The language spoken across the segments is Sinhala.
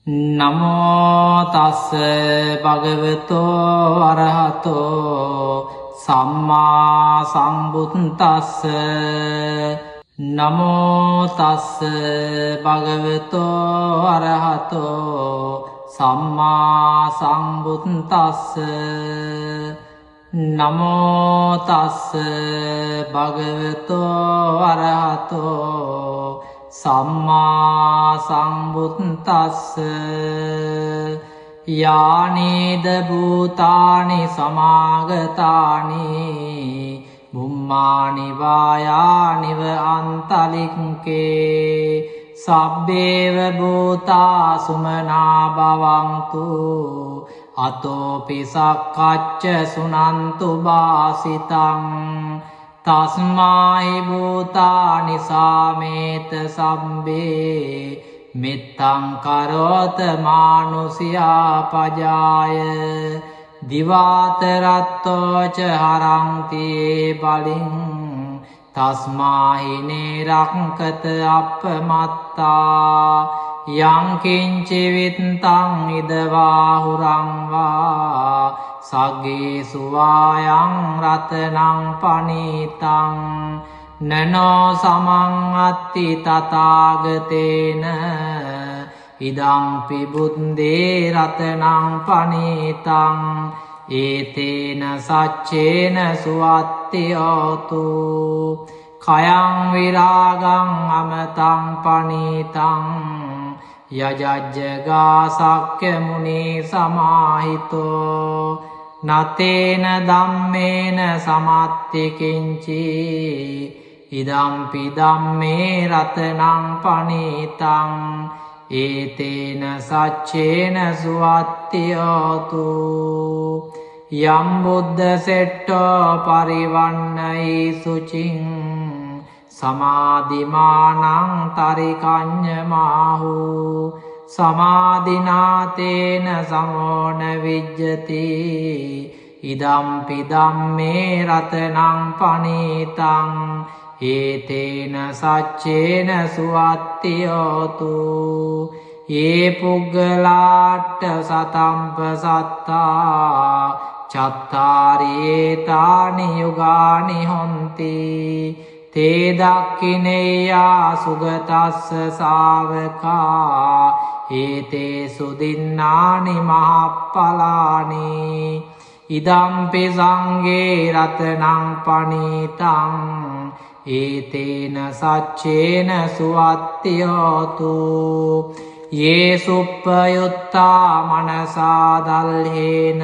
නමෝ තස්ස භගවතෝ අරහතෝ සම්මා සම්බුද්දස්ස නමෝ තස්ස භගවතෝ අරහතෝ සම්මා සම්බුද්දස්ස නමෝ තස්ස භගවතෝ අරහතෝ සම්මා සම්බුද්දස්ස යානේද භූතානි සමාගතානි බුම්මානි වායානිව අන්තලික්කේ සබ්බේව භූතා සුමනා භවන්තු අතෝපි සක්කච්ච සුනන්තු බාසිතං තස්මාහි භූතානි සාමේත සම්බේ මෙත්තං කරෝත මානුසියා පජාය දිවාතරත්තෝච හරංතියේ බලින් තස්මාහි නේරක්කත අප්පමත්තා යංකින්චිවිත්තං ඉදවාහුරංවා සග්ගේ සුවායං රතනං පනීතං නනෝ සමං අත්ති තථාගතේන ඉදං පිබුද්දේ රතනං පනීතං ඒතේන සච්චේන සුවත්තියෝතු කයං විරාගං අමතං පනීතං යජජ්ජගා සක්්‍ය මුනි සමාහිතෝ නතේන ධම්මේන සමත්තිකින්චි ඉදම්පි ධම්මේ රතනං පනීතං ඒතේන සච්චේන සුවත්තියෝතු යම් බුද්ධ සෙට්ටෝ පරිවන්නයි සුචින් සමාධිමානං තරිකඤ්ඤමාහු සමාධිනාතේන සමෝන විජ්ජති ඉදම්පි ධම්මේ රතනං පනීතං ඒතේන සච්චේන සුවත්තියෝතු යේ පුග්ගලාට්ඨ සතම්ප සත්තා චත්තාරියේතානි යුගානි හොන්ති තේ දක්ඛිනේයා සුගතස්ස ශාවකා ඒතේ සුදින්නානි මහප්පලානි ඉදම්පි සංඝේ රතනං පනීතං ඒතේන සච්චේන සුවත්තියෝතු යේ සුප්පයුත්තා මනසා දල්හේන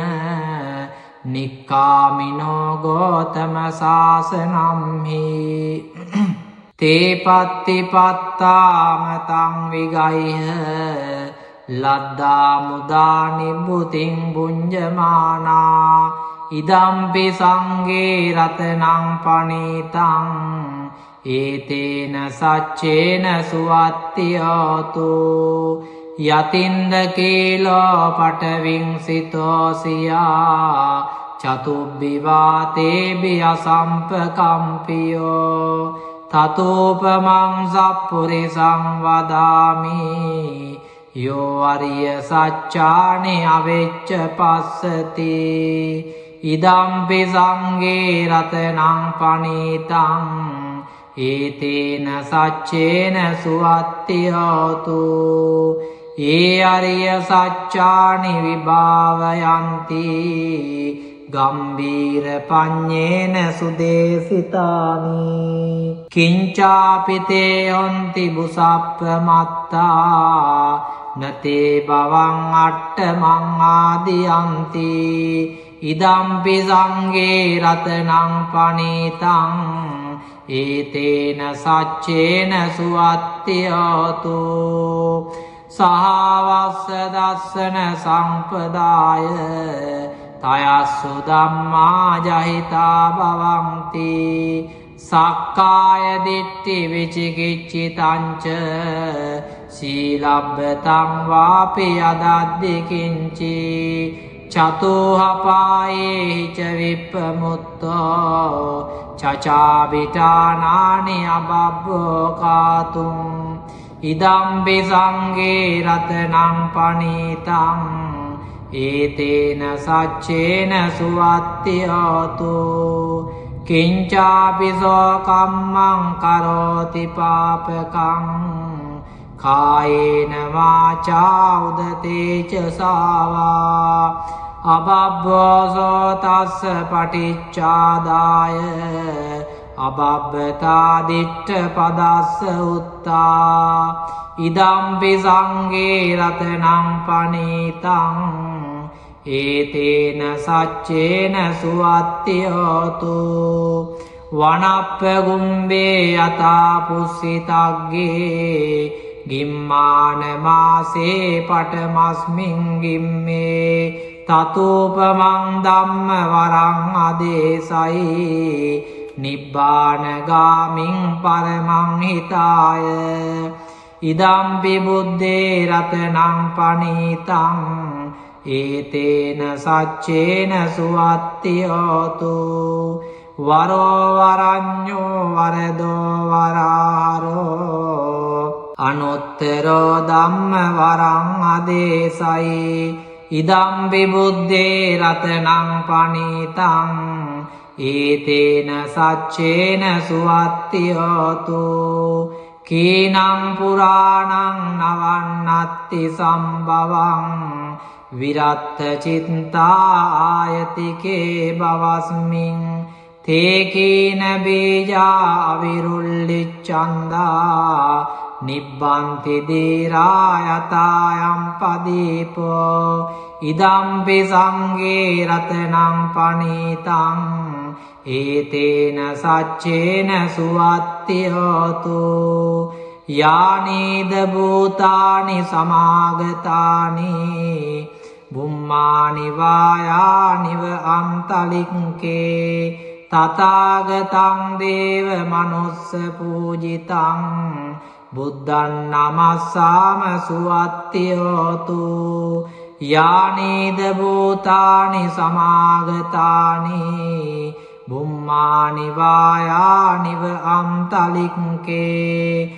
නික්කාමිනෝ ගෝතම සාසනම්හි තේ පත්තිපත්තාමතං විගයිහ ලද්දා මුදා නිබ්බුතින් බුඤ්ජමානා ඉදම්පි සංඝේ රතනං පනීතං ඒතේන සච්චේන සුවත්තියෝතු යතින්ද කීලෝ පටවිංසිතෝසියා චතුබ්බිවාතේබි අසම්පකම්පියෝ තතෝපමං සප්පුරිසං වදාමි යෝ අරිය සච්චානි අවෙච්ච පස්සති ඉදම්පි සංඝේ රතනං පනීතං ඒතේන සච්චේන සුවත්තියෝතු ඒ අරිය සච්චානි විභාවයන්ති ගම්බීර පඤ්ඤේන සුදේසිතානි කිංචාපිතේ යොන්ති බුසප්පමත්තා නතේ බවං අට්ඨමං ආදියන්ති ඉදම්පි සංඝේ රතනං පනීතං ඒතේන සච්චේන සුවත්තියෝතු සහවස්ස දස්සන සම්පදාය තයස්සු ධම්මා ජහිතා භවಂತಿ සක්කාය දිට්ඨි විචිකිච්ඡිතංච සීලබ්බතං වාපි අදද්දි කිංචි චතුහපායේ ච විප්පමුත්තෝ චචාවිතානානි අබබ්බෝ කාතුං ඉදම්පි සංඝේ රතනං පනීතං ඒතේන සච්චේන සුවත්ති හෝතු කිංචාපිසෝ කම්මං කරෝති පාපකං කායේන වාචා උදතේච සාවා අබබ්බෝසෝ තස්ස පටිච්චාදාය අබබ්බතා දිට්ඨ පදස්ස උත්තා ඉදම්පි සංඝේ රතනං පනීතං ඒතේන සච්චේන සුවත්ති හෝතු වනප්ප ගුම්බේ යතා පුස්සිතග්ගේ ගිම්මාන මාසේ පටමස්මින් ගිම්මේ තතූපමං ධම්ම වරං අදේසයි නිබ්බානගාමින් පරමං හිතාය ඉදම්පි බුද්දේ රතනං පනීතං ඒතේන සච්චේන සුවත්ති හෝතු වරෝ වරඤ්ඤෝ වරදෝ වරාහරෝ අනුත්තරෝ ධම්ම වරං අදේසයි ඉදම්පි බුද්දේ රතනං පනීතං ඒතේන සච්චේන සුවත්ති හෝතු කීනං පුරාණං නවන්නත්ති සම්භවං විරත්ත චිත්තා ආයතිකේ බවස්මින් තේකීන බීජා අවිරුල්ලිච්ඡන්දා නිබ්බන්ති දීරා යතායම් පදීපෝ ඉදම්පි සංඝේ රතනං පනීතං ඒතේන සච්චේන සුවත්ති හෝතු යානීද භූතානි සමාගතානි බුම්මානි වායානිව අන්තලික්කේ තථාගතං දේව මනුස්ස පූජිතං බුද්ධං නමස්සාම සුවත්ති හෝතු යානීද භූතානි සමාගතානි බුම්මානි වායානිව අන්තලික්කේ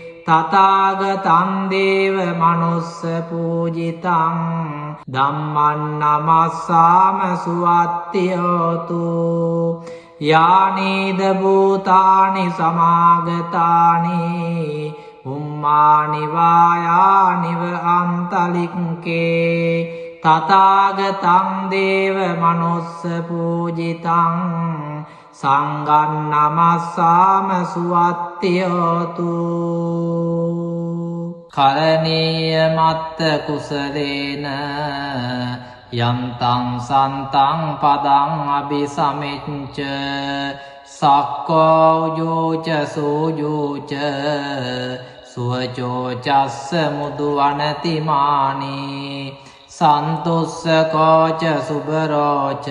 තථාගතං දේව මනුස්ස පූජිතං ධම්මං නමස්සාම සුවත්ති හෝතු යානීද භූතානි සමාගතානි බුම්මානි වායානිව අන්තලික්කේ තථාගතං දේව මනුස්ස පූජිතං සංඝං නමස්සාම සුවත්ති හෝතු කරණීය මත්ත කුසලේන යන්තං සන්තං පදං අபிසමෙච්ච සක්කෝ උජෝච සූජෝච සුවචෝ චස්ස මුදු අනතිමානි සන්තුස්සකෝච සුබරෝච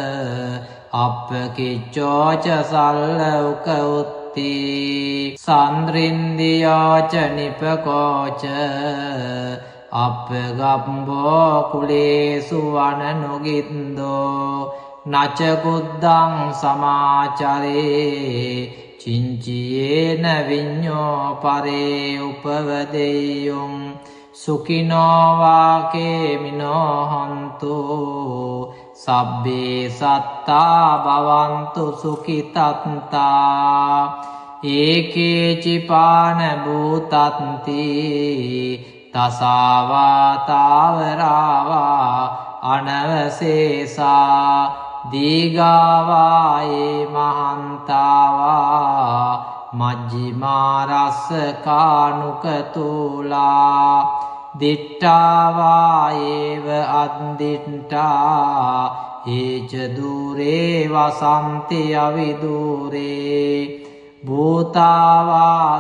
අප්පකිච්චෝච සල්ලෞක උත්ති සන්ද්‍රින්දියෝච නිපකෝච අප්පගම්බෝ කුලේසු වනනුගින්දෝ නච කුද්දං සමාචරේ චිංචියේන විඤ්ඤෝ පරේ උපවදෙය්‍යොං සුඛිනෝ වාකේ මිනෝ හන්තු සබ්බේ සත්තා භවන්තු සුඛිතත්තා ඒකේ චිපාන භූතත්ති තසාවා තාවරාවා අනවසේසා දීගාවායේ මහන්තාවා මජ්ජිමාරස්ස කානුකතුලා දිට්ඨාවායේව අද්දිට්ඨා ඒච දූරේ වසන්ති අවිදූරේ භූතාවා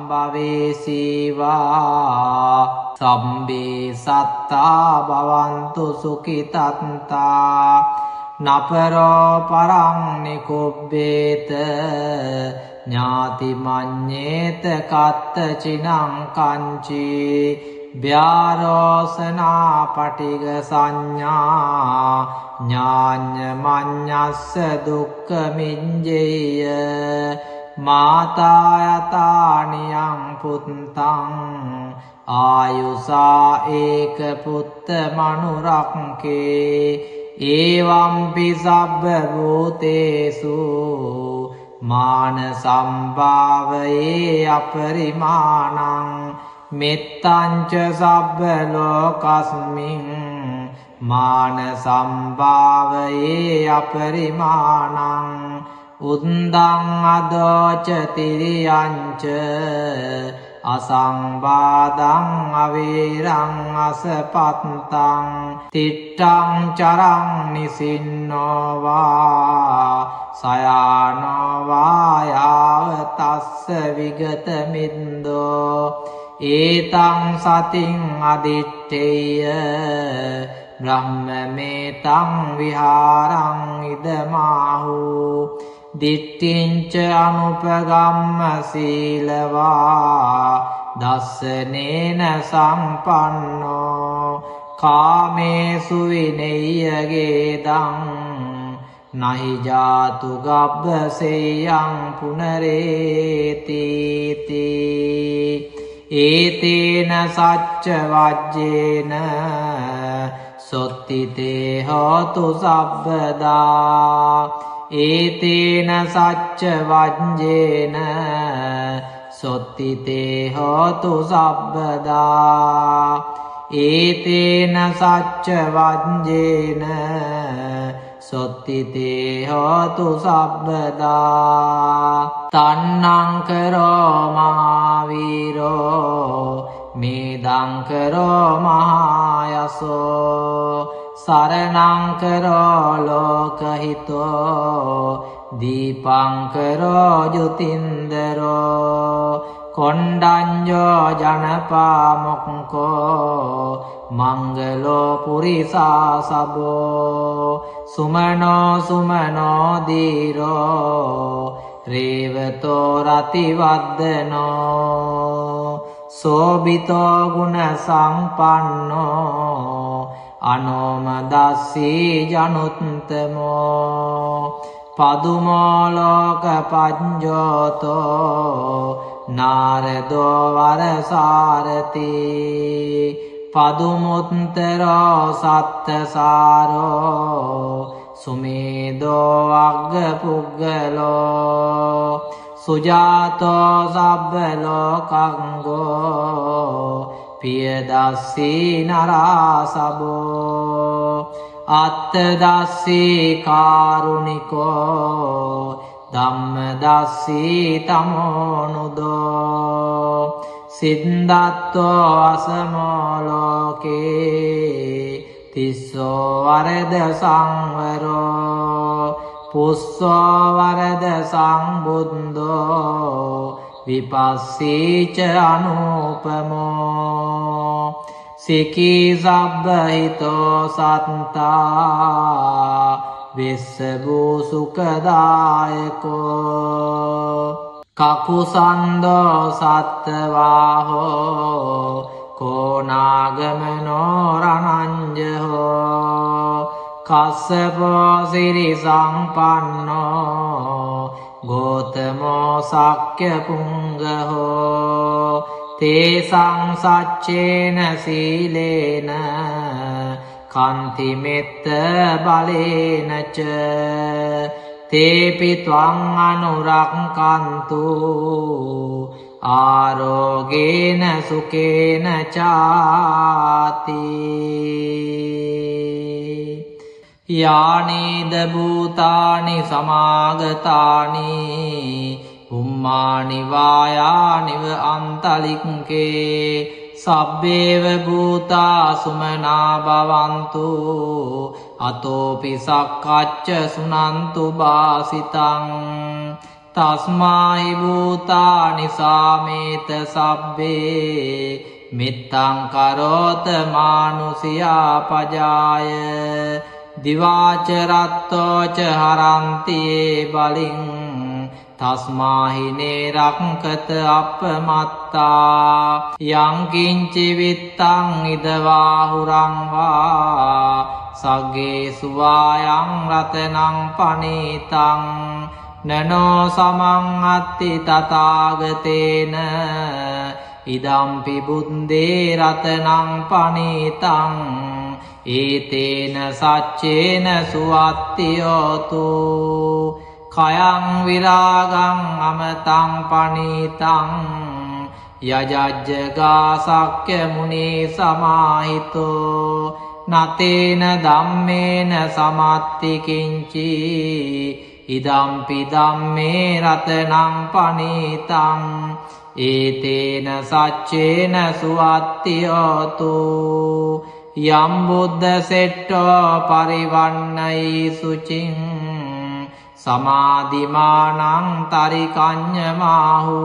සම්භවේසීවා සම්බේ සත්තා භවන්තු සුඛිතත්තා නපරෝ පරං නිකුබ්බේත ඥාති මඤ්ඤේත කත්ත චිනං කංචී ව්‍යාරෝසනා පටිග සංඥා ඥාඤ්ඤ මඤ්ඤස්ස දුක්ඛ මිඤ්ඤේය මාතා යතානියං පුත්තං ආයුසා ඒක පුත්ත මනුරක්කේ ඒවම්පි සබ්බ භූතේසු මාන සම්භාවයේ අපරිමාණං මෙත්තංච සබ්බ ලෝකස්මින් මාන සම්භාවයේ අපරිමාණං උද්දං අදෝච තිරියංච අසංබාදං අවේරං අසපත්තං තිට්ඨං චරං නිසින්නෝවා සයානෝවා යාව තස්ස විගත මින්දෝ ඒතං සතින් අදිත්තේය බ්‍රහ්මමේතං විහාරං ඉදමාහු දිට්ඨිංච අනුපගම්ම සීලවා දස්සනේන සම්පන්නෝ කාමේසු විනෙය්‍යගේදං නහි ජාතු ගබ්බසේයං පුනරේතිති ඒතේන සච්ච වජ්ජේන සොත්තිතේ හෝතු සබ්බදා ඒතේන සච්ච වජ්ජේන සොත්තිතේ හෝතු සබ්බදා ඒතේන සච්ච වජ්ජේන සොත්තිතේ හෝතු සබ්බදා තන්නං කරෝ මහාවීරෝ මේදං කරෝ මහායසෝ සරණං කරෝ ලෝකහිතෝ දීපං කරෝ ජුතින්දරෝ කොණ්ඩඤ්ඤෝ ජනපාමොක්ඛෝ මංගලෝ පුරිසා සබෝ සුමනෝ සුමනෝ දීරෝ රේවතෝ රතිවද්දනෝ සෝබිතෝ ගුණ සම්පන්නෝ අනෝමදස්සී ජනුත්තමෝ පදුමෝ ලෝක පඤ්ඤෝතෝ නාරදෝ වරසාරති පදුමුත්තරෝ සත්තසාරෝ සුමේදෝ අග්ග පුග්ගලෝ සුජාතෝ සබ්බ ලෝකංගෝ පියදස්සී නරාසබෝ අත්තදස්සී කාරුණිකෝ ධම්මදස්සී තමෝනුදෝ සිද්ධාත්තෝ අසමෝ ලෝකේ තිස්සෝ වරද සංවරෝ පුස්සෝ වරද සංබුද්ධෝ විපස්සීච අනුපමෝ සිකී සබ්බහිතෝ සත්තා විස්සභූ සුඛදායකෝ කකුසන්දෝ සත්තවාහෝ කෝනාගමනෝ රණංජහෝ කස්සපෝ සිරි සංපන්නෝ ගෝතමෝ සක්්‍ය පුංගහෝ තේසං සච්චේන සීලේන කන්ති මෙත්ත බලේනච තේපි ත්වං අනුරක්ඛන්තු ආරෝගේන සුකේන චාති යානීද භූතානි සමාගතානි උම්මානි වායානිව අන්තලික්කේ සබ්බේව භූතා සුමනා භවන්තු අතෝපි සක්කච්ච සුනන්තු බාසිතං තස්මාහි භූතානි සාමේත සබ්බේ මිත්තං කරෝත මානුසියා පජාය දිවාච රත්තෝච හරන්තියේ බලින් තස්මාහිනේ රක්කත අපමත්තා යං කිංචි විත්තං ඉදවාහුරං වා සග්ගේ සුවායං රතනං පනීතං නනෝ සමං අත්ති තථාගතේන ඉදම්පි බුද්දේ රතනං පනීතං ඒතේන සච්චේන සුවත්තියෝතු කයං විරාගං අමතං පනීතං යජජ්ජගා සක්්‍ය මුනි සමාහිතෝ නතේන ධම්මේන සමත්ති කිංචි ඉදම්පි ධම්මේ රතනං පනීතං ඒතේන සච්චේන සුවත්තියෝතු යම් බුද්ධ සෙට්ටෝ පරිවන්නයි සුචින් සමාධිමානං තරිකඤ්ඤමාහු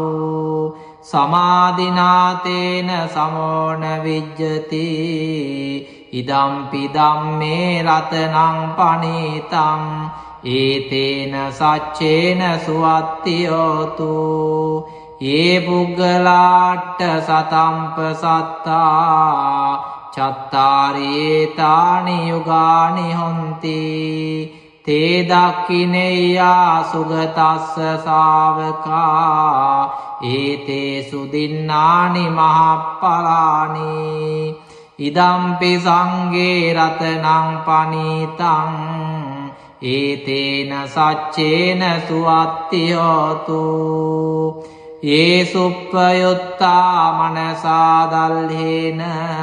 සමාධිනාතේන සමෝන විජ්ජති ඉදම්පි ධම්මේ රතනං පනීතං ඒතේන සච්චේන සුවත්තියෝතු ඒ පුග්ගලාට්ට සතම්ප සත්තා චත්තාරේතානි යුගානි හොන්ති තේ දක්ඛිනෙය්‍යා සුගතස්ස ශාවකා ඒතේ සුදින්නානි මහප්පලානි ඉදම්පි සංඝේ රතනං පනීතං ඒතේන සච්චේන සුවත්තියෝතු ये सुप्पयुत्ता मनसा दल्हेन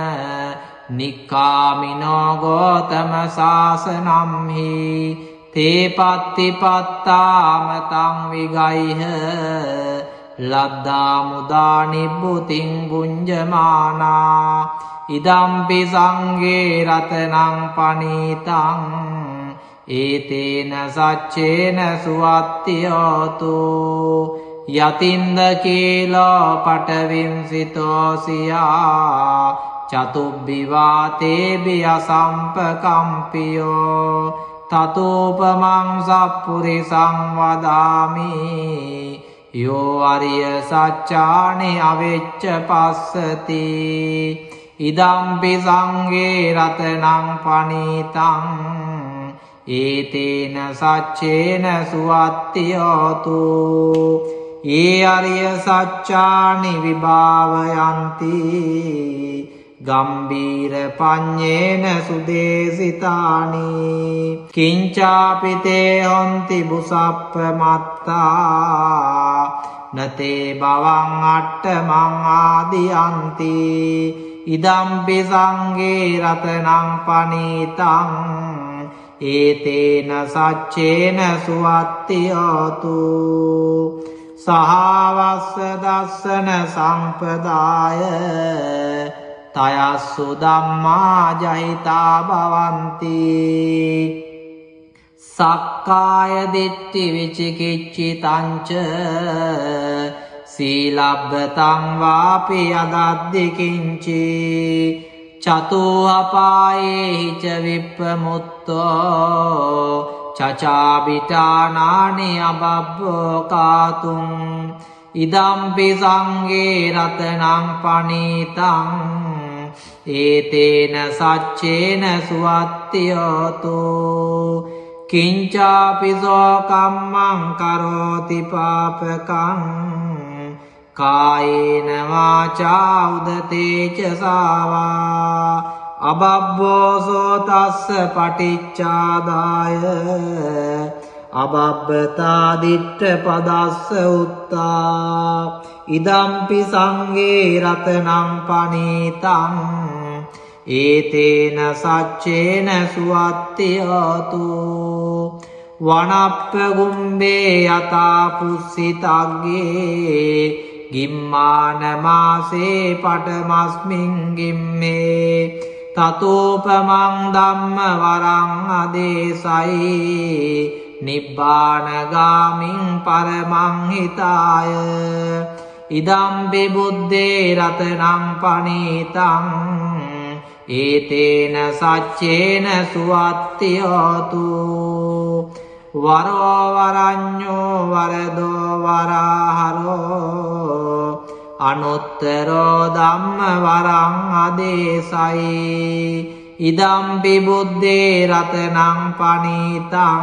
निक्कामिनो गौतम शासनं हि ते पत्तिपत्तामतं विगैः लद्दा मुदा निब्बुतिं भुञ्जमाना इदम्पि संगे रत्नं पनीतं एतेन सच्चेन सुवत्तियोतु යතින්ද කීලෝ පටවිංසිතෝසියා චතුබ්බිවාතේබි අසම්පකම්පියෝ තතෝපමං සප්පුරිසං වදාමි යෝ අරිය සච්චානි අවෙච්ච පස්සති ඉදම්පි සංඝේ රතනං පනීතං ඒතේන සච්චේන සුවත්තියෝතු ඒ අරිය සච්චානි විභාවයන්ති ගම්බීර පඤ්ඤේන සුදේසිතානි කිංචාපිතේ හොන්ති බුසප්පමත්තා නතේ බවං අට්ඨමං ආදියන්ති ඉදම්පි සංඝේ රතනං පනීතං ඒතේන සච්චේන සුවත්තියෝතු සහවස්ස දස්සන සම්පදාය තයස්සු ධම්මා ජහිතා භවಂತಿ සක්කාය දිට්ඨි විචිකිච්ඡිතංච සීලබ්බතං වාපි අදද්දි කිංචි චතුඅපායේ ච විප්පමුත්තෝ චචාබිටානානි අබබ්බෝ කාතුං ඉදම්පි සංඝේ රතනං පනීතං ඒතේන සච්චේන සුවත්තියෝතු කිංචාපිසෝ කම්මං කරෝති පාපකං කායේන වාචා උදතේ ච සාවා අබබ්බෝසෝ තස්ස පටිච්චාදාය අබබ්බතා දිට්ඨ පදස්ස උත්තා ඉදම්පි සංඝේ රතනං පනීතං ඒතේන සච්චේන සුවත්තියෝතු වනප්ප ගුම්බේ යතා පුස්සිතග්ගේ ගිම්මාන මාසේ පටමස්මින් ගිම්මේ තතෝපමං ධම්ම වරං අදේසයි නිබ්බානගාමින් පරමං හිතාය ඉදම්පි බුද්දේ රතනං පනීතං ඒතේන සච්චේන සුවත්තියෝතු වරෝ වරඤ්ඤෝ වරදෝ වරහරෝ අනුත්තරෝ ධම්ම වරං අදේසයි ඉදම්පි බුද්දේ රතනං පනීතං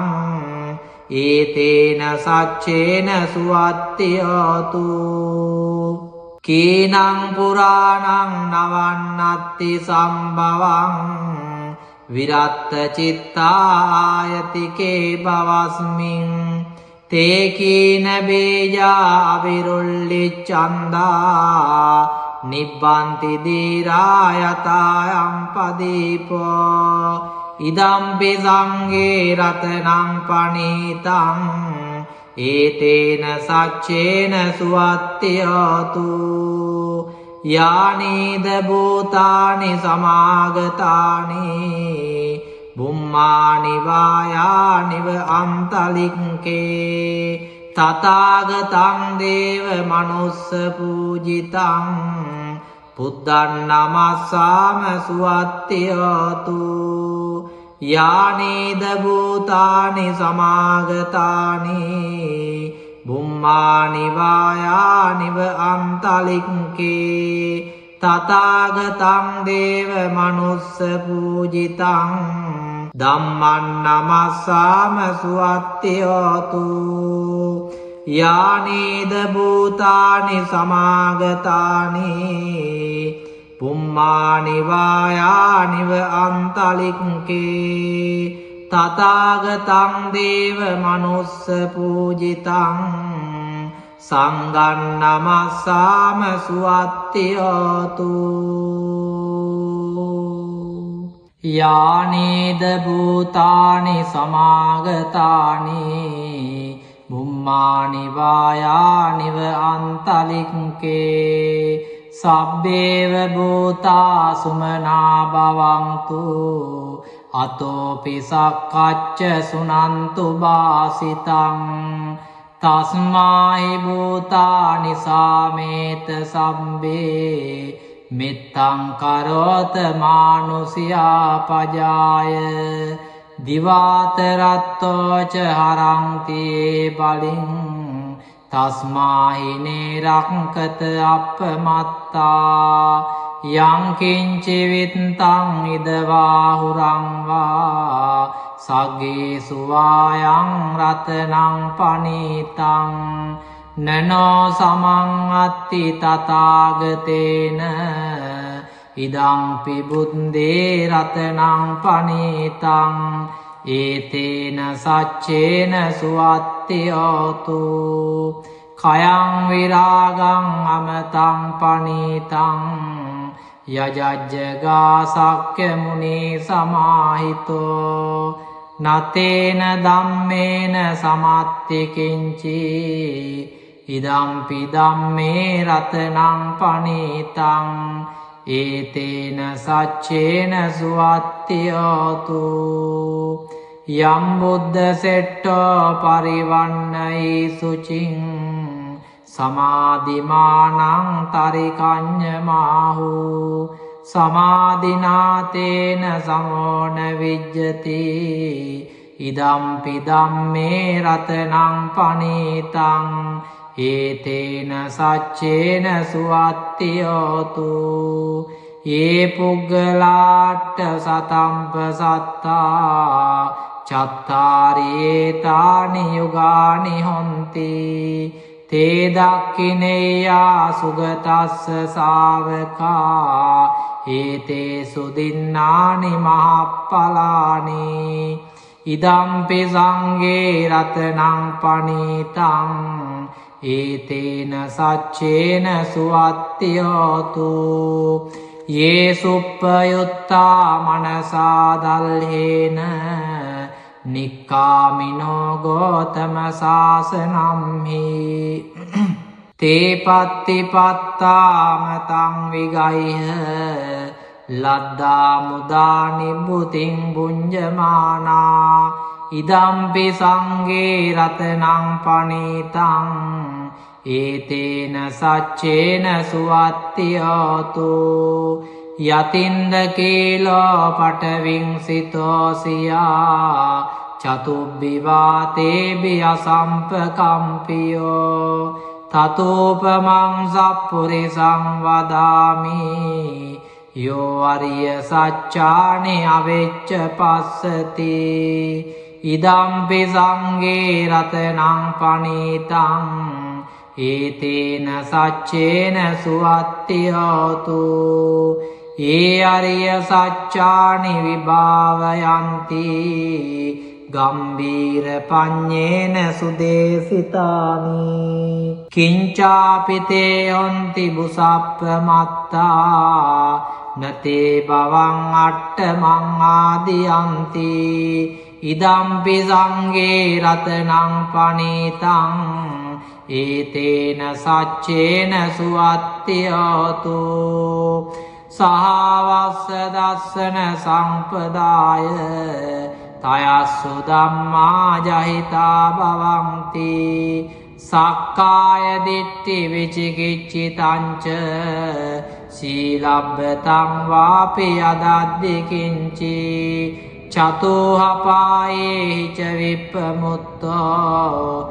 ඒතේන සච්චේන සුවත්තියෝතු කීනං පුරාණං නවන්නත්ති සම්භවං විරත්ත චිත්තායතිකේ බවස්මින් තේ කීන බේජා අවිරුල්ලිච්ඡන්දා නිබ්බන්ති දීරායතායම් පදීපෝ ඉදම්පි සංඝේ රතනං පනීතං ඒතේන සච්චේන සුවත්තියතු යානීද භූතානි සමාගතානි බුම්මානි වායානිව අන්තලික්කේ තථාගතං දේව මනුස්ස පූජිතං බුද්ධං නමස්සාම සුවත්තියතු යානීද භූතානි සමාගතානි බුම්මානි වායානිව අන්තලික්කේ තථාගතං දේව මනුස්ස පූජිතං ධම්මං නමස්සාම සුවත්තියතු යානීද භූතානි සමාගතානි පුම්මානි වායානිව අන්තලික්කේ තථාගතං දේව මනුස්ස පූජිතං සංඝං නමස්සාම සුවත්තියතු යානීද භූතානි සමාගතානි බුම්මානි වායානිව අන්තලික්කේ සබ්බේව භූතා සුමනා භවන්තු අතෝපි සක්කච්ච සුනන්තු බාසිතං තස්මාහි භූතානි සාමේත සම්බේ මිත්තං කරෝත මානුසියා පජාය දිවාතරත්තෝච හරන්තියේ බලින් තස්මාහි නේරක්කත අප්පමත්තා යංකින්චි විත්තං ඉදවාහුරං වා සග්ගේ සුවායං රතනං පනීතං නනෝ සමං අත්ති තථාගතේන ඉදංපි බුද්දේ රතනං පනීතං ඒතේන සච්චේන සුවත්තියතු කයං විරාගං අමතං පනීතං යජජ්ජගා සක්්‍ය මුනි සමාහිතෝ නතේන ධම්මේන සමත්තිකින්චි ඉදම්පි ධම්මේ රතනං පනීතං ඒතේන සච්චේන සුවත්තියතු යම් බුද්ධ සෙට්ටෝ පරිවන්නයි සුචින් සමාධිමානං තරිකඤ්ඤමාහු සමාධිනාතේන සමෝන විජ්ජති ඉදම්පි ධම්මේ රතනං පනීතං ඒතේන සච්චේන සුවත්තියතු යේ පුග්ගලාට්ඨ සතම්ප සත්තා චත්තාරේතානි යුගානි හොන්ති තේ දක්ඛිනේයා සුගතස්ස ශාවකා ඒතේ සුදින්නානි මහප්පලානි ඉදම්පි සංඝේ රතනං පනීතං ඒතේන සච්චේන සුවත්තියතු යේ සුප්පයුත්තා මනසා දල්හේන නික්කාමිනෝ ගෝතම සාසනම්හි තේ පත්තිපත්තාමතං විගයිහ ලද්දා මුදා නිබ්බුතින් බුඤ්ජමානා ඉදම්පි සංඝේ රතනං පනීතං ඒතේන සච්චේන සුවත්තියතු යතින්ද කීලෝ පටවිංසිතෝසියා චතුබ්බිවාතේබි අසම්පකම්පියෝ තතෝපමං සප්පුරිසං වදාමි යෝ අරිය සච්චානි අවෙච්ච පස්සති ඉදම්පි සංඝේ රතනං පනීතං ඒතේන සච්චේන සුවත්ති හෝතු ඒ අරිය සච්චානි විභාවයන්ති ගම්බීර පඤ්ඤේන සුදේසිතානි කිංචාපිතේ හොන්ති බුසප්පමත්තා නතේ බවං අට්ඨමං ආදියන්ති ඉදම්පි සංඝේ රතනං පනීතං ඒතේන සච්චේන සුවත්ති හෝතු සහවස්ස දස්සන සම්පදාය තයස්සු ධම්මා ජහිතා භවಂತಿ සක්කාය දිට්ඨි විචිකිච්ඡිතංච සීලබ්බතං වාපි යදද්දි කිංචි චතුහපායේ ච විප්පමුත්තෝ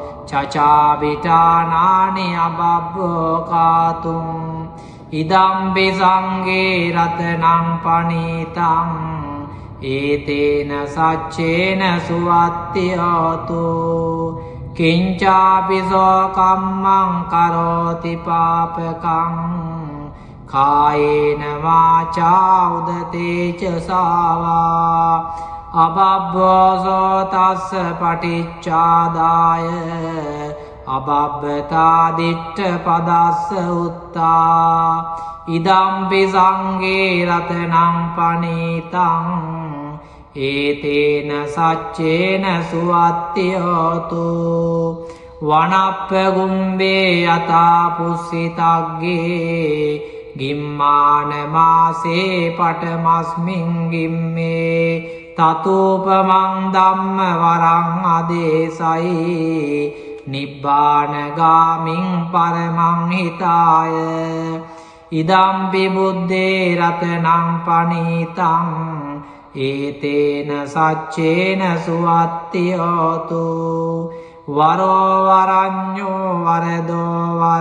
චචාබිඨානානි අබබ්බෝ කාතුං ඉදම්පි සංඝේ රතනං පනීතං ඒතේන සච්චේන සුවත්ති හෝතු කිංචාපිසෝ කම්මං කරෝති පාපකං කායේන වාචා උදතේ ච සාවා අබබ්බෝසෝ තස්ස පටිච්චාදාය අබබ්බතා දිට්ඨ පදස්ස උත්තා ඉදම්පි සංඝේ රතනං පනීතං ඒතේන සච්චේන සුවත්ති හෝතු වනප්ප ගුම්බේ යතා පුස්සිතග්ගේ ගිම්මාන මාසේ පටමස්මින් ගිම්මේ තතූපමං ධම්ම වරං අදේසයි නිබ්බානගාමින් පරමං හිතාය ඉදම්පි බුද්දේ රතනං පනීතං ඒතේන සච්චේන සුවත්ති හෝතු වරෝ වරඤ්ඤෝ වරදෝ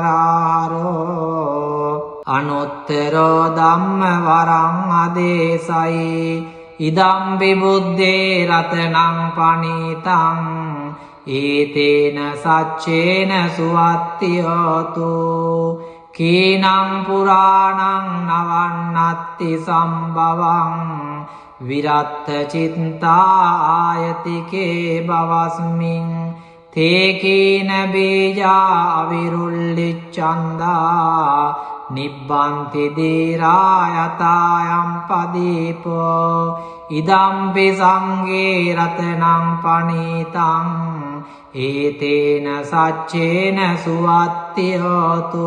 වරාහරෝ අනුත්තරෝ ධම්ම වරං අදේසයි ඉදම්පි බුද්දේ රතනං පනීතං ඒතේන සච්චේන සුවත්ති හෝතු කීනං පුරාණං නවන්නත්ති සම්භවං විරත්ත චිත්තා ආයතිකේ බවස්මින් තේකීන බීජා අවිරුල්ලිච්ඡන්දා නිබ්බන්ති දීරායතායම් පදීපෝ ඉදම්පි සංඝේ රතනං පනීතං ඒතේන සච්චේන සුවත්ති හෝතු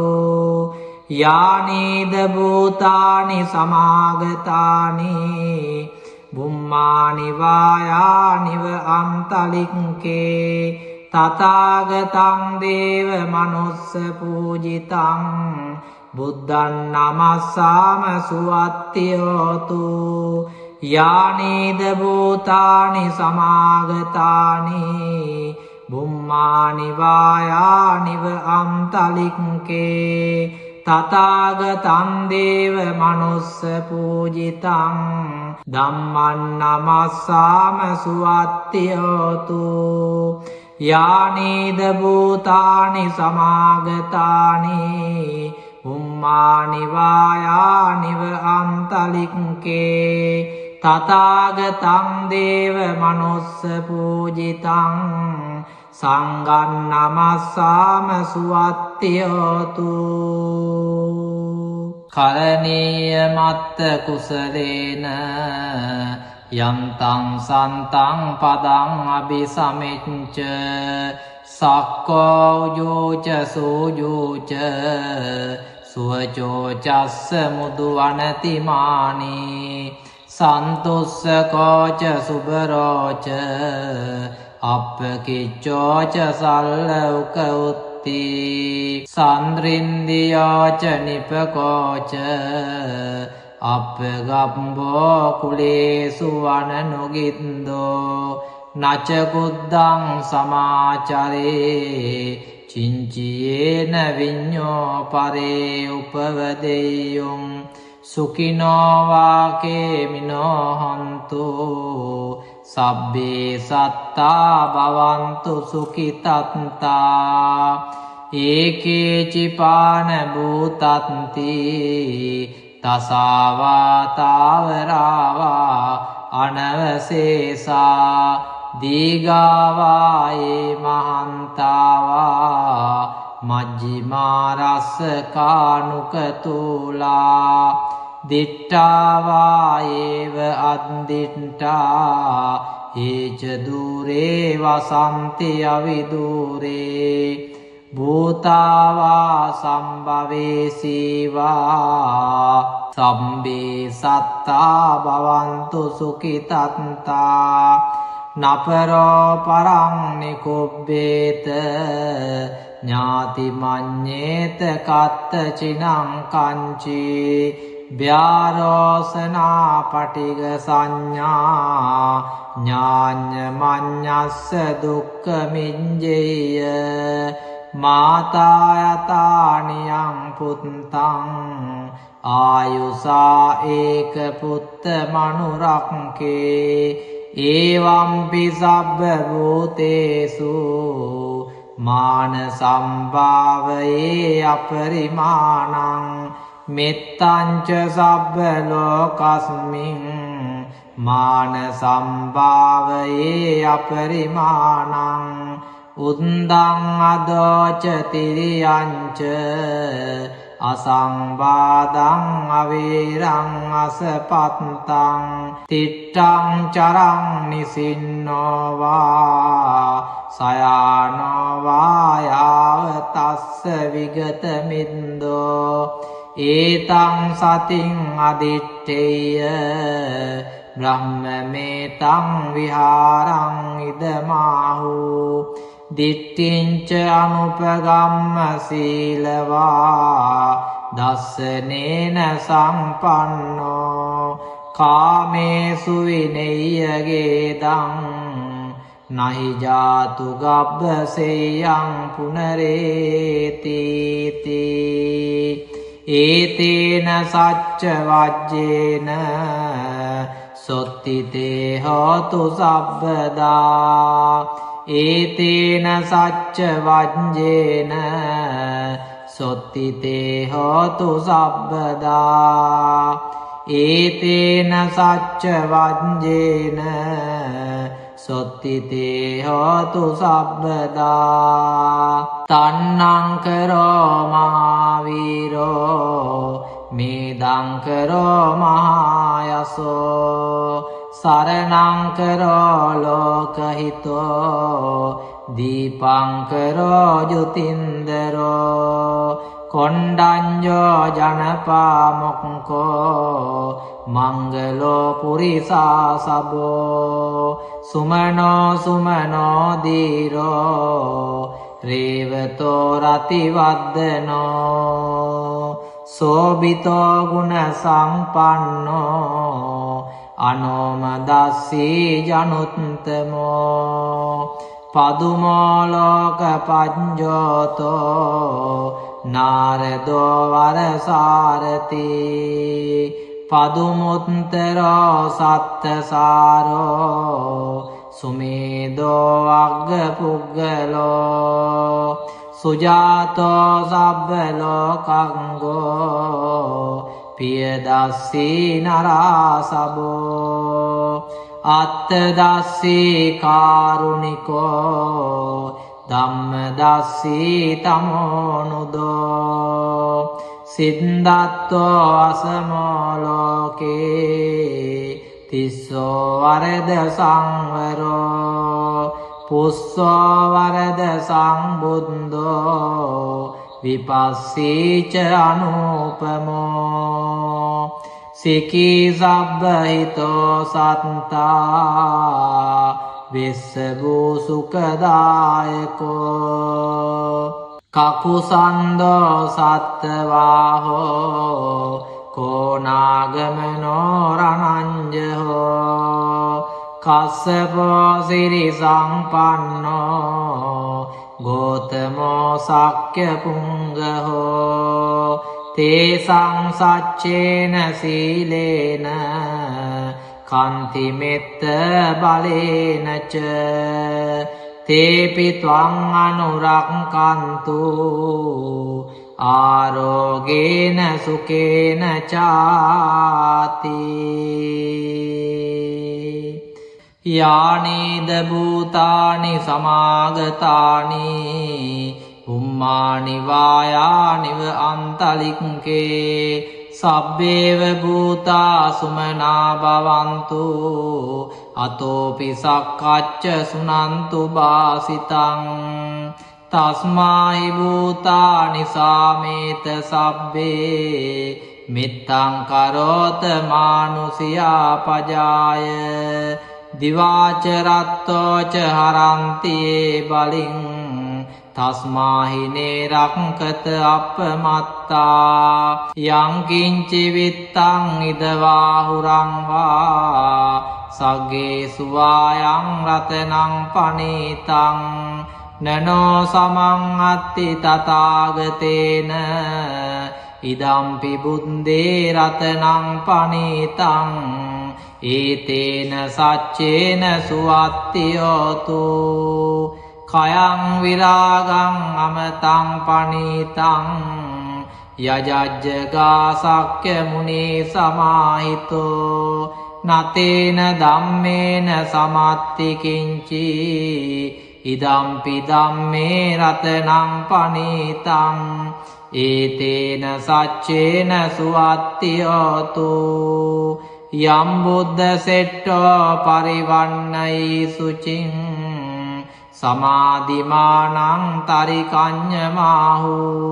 යානීද භූතානි සමාගතානි බුම්මානි වායානිව අන්තලික්කේ තථාගතං දේව මනුස්ස පූජිතං බුද්ධං නමස්සාම සුවත්ති හෝතු යානීද භූතානි සමාගතානි බුම්මානි වායානිව අන්තලික්කේ තථාගතං දේව මනුස්ස පූජිතං ධම්මං නමස්සාම සුවත්ති හෝතු යානීද භූතානි සමාගතානි බුම්මානි වායානිව අන්තලික්කේ තථාගතං දේව මනුස්ස පූජිතං සංඝං නමස්සාම සුවත්ති හෝතු කරණීය මත්ත කුසලේන යන්තං සන්තං පදං අபிසමෙච්ච සක්කෝ යෝච සෝයෝච සුවචෝ චස්ස මුදු වනතිමානි සන්තුස්සකෝච සුබරෝච අප්පකිච්චෝච සල්ලෞක උත්ති සන්ද්‍රින්දියෝච නිපකෝච අප්පගම්බෝ කුලේසු වනනුගින්දෝ නච කුද්දං සමාචරේ චිංචියේන විඤ්ඤෝ පරේ උපවදෙය්‍යුං සුඛිනෝ වාකේමිනෝ හන්තු සබ්බේ සත්තා භවන්තු සුඛිතත්තා ඒකේචිපාන භූතත්ති තසාවා තාවරාවා අනවසේසා දීගාවායේ මහන්තාවා මජ්ජිමාරස්සකානුකතුලා දිට්ඨාවායේව අද්දිට්ඨා ඒච දූරේ වසන්ති අවිදූරේ භූතාවා සම්භවේසීවා සම්බේ සත්තා භවන්තු සුඛිතත්තා නපරෝ පරං නිකුබ්බේත ඥාති මඤ්ඤේත කත්ත චිනං කංචි ව්‍යාරෝසනා පටිග සංඥා ඥාඤ්ඤ මඤ්ඤස්ස දුක්ඛ මිඤ්ජේය මාතා යතානියං පුත්තං ආයුසා ඒක පුත්ත මනුරක්කේ ඒවම්පි සබ්බ භූතේසු මාන සම්භාවයේ අපරිමාණං මෙත්තංච සබ්බ ලෝකස්මින් මාන සම්භාවයේ අපරිමාණං උද්දං අදෝච තිරියංච අසංවාදං අවේරං අසපත්තං තිට්ඨං චරං නිසින්නෝවා සයානෝවා යාව තස්ස විගත මින්දෝ ඒතං සතින් අදිත්තේය බ්‍රහ්මමේතං විහාරං ඉදමාහු දිට්ඨිංච අනුපගම්ම සීලවා දස්සනේන සම්පන්නෝ කාමේසු විනෙය්‍යගේදං නහි ජාතු ගබ්බසේයං පුනරේතිති ඒතේන සච්ච වජ්ජේන සොත්තිතේ හෝතු සබ්බදා ඒතේන සච්ච වජ්ජේන සොත්තිතේ හෝතු සබ්බදා ඒතේන සච්ච වජ්ජේන සොත්තිතේ හෝතු සබ්බදා තන්නං කරෝ මහාවීරෝ මේදං කරෝ මහායසෝ සරණං කරෝ ලෝකහිතෝ දීපං කරෝ ජුතින්දරෝ කොණ්ඩඤ්ඤෝ ජනපාමොක්ඛෝ මංගලෝ පුරිසා සබෝ සුමනෝ සුමනෝ දීරෝ රේවතෝ රතිවද්දනෝ සෝබිතෝ ගුණ සම්පන්නෝ අනෝමදස්සී ජනුත්තමෝ පදුමෝ ලෝක පඤ්ඤෝතෝ නාරදෝ වරසාරති පදුමුත්තරෝ සත්තසාරෝ සුමේදෝ අග්ග පුග්ගලෝ සුජාතෝ සබ්බ ලෝකංගෝ පියදස්සී නරාසබෝ අත්තදස්සී කාරුණිකෝ ධම්මදස්සී තමෝනුදෝ සිද්ධාත්තෝ අසමෝ ලෝකේ තිස්සෝ වරද සංවරෝ පුස්සෝ වරද සංබුද්ධෝ විපස්සීච අනුපමෝ සිකී සබ්බහිතෝ සත්තා විස්සභූ සුඛදායකෝ කකුසන්දෝ සත්තවාහෝ කෝනාගමනෝ රණංජහෝ කස්සපෝ සිරි සම්පන්නෝ ගෝතමෝ සක්්‍ය පුංගහෝ තේසං සච්චේන සීලේන කන්ති මෙත්ත බලේනච තේපි ත්වං අනුරක්ඛන්තු ආරෝගේන සුකේන චාති යානීද භූතානි සමාගතානි උම්මානි වායානිව අන්තලික්කේ සබ්බේව භූතා සුමනා භවන්තු අතෝපි සක්කච්ච සුනන්තු බාසිතං තස්මාහි භූතානි සාමේත සබ්බේ මිත්තං කරෝත මානුසියා පජාය දිවාච රත්තෝච හරන්තියේ බලින් තස්මාහි නේරක්කත අපමත්තා යං කිංචි විත්තං ඉදවාහුරං වා සග්ගේසු වායං රතනං පනීතං නනෝ සමං අත්ති තථාගතේන ඉදම්පි බුද්දේ රතනං පනීතං ඒතේන සච්චේන සුවත්තියෝතු කයං විරාගං අමතං පනීතං යජජ්ජගා සක්්‍ය මුනි සමාහිතෝ නතේන ධම්මේන සමත්ති කිංචි ඉදම්පි ධම්මේ රතනං පනීතං ඒතේන සච්චේන සුවත්තියෝතු යම් බුද්ධ සෙට්ටෝ පරිවන්නයි සුචින් සමාධිමානං තරිකඤ්ඤමාහු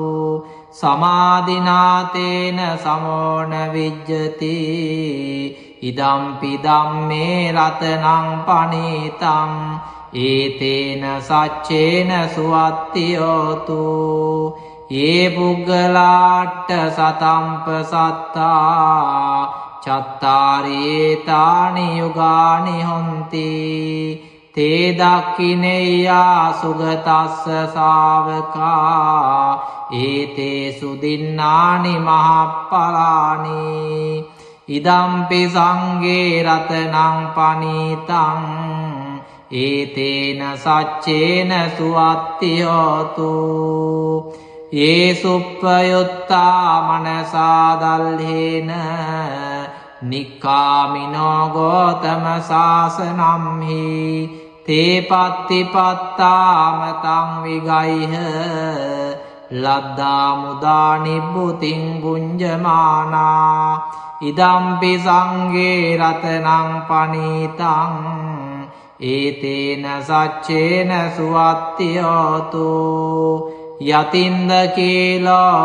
සමාධිනාතේන සමෝන විජ්ජති ඉදම්පි ධම්මේ රතනං පනීතං ඒතේන සච්චේන සුවත්තියෝතු යේ පුග්ගලාට්ඨ සතම්ප සත්තා චත්තාරේතානි යුගානි හොන්ති තේ දක්ඛිනේයා සුගතස්ස ශාවකා ඒතේසු දින්නානි මහප්පලානි ඉදම්පි සංඝේ රතනං පනීතං ඒතේන සච්චේන සුවත්තියෝතු යේ සුප්පයුත්තා මනසා දල්හේන නික්කාමිනෝ ගෝතම සාසනම්හි තේ පත්තිපත්තාමතං විගයිහ ලද්දා මුදා නිබ්බුතින් බුඤ්ජමානා ඉදම්පි සංඝේ රතනං පනීතං ඒතේන සච්චේන සුවත්තියෝතු යතින්ද කීලෝ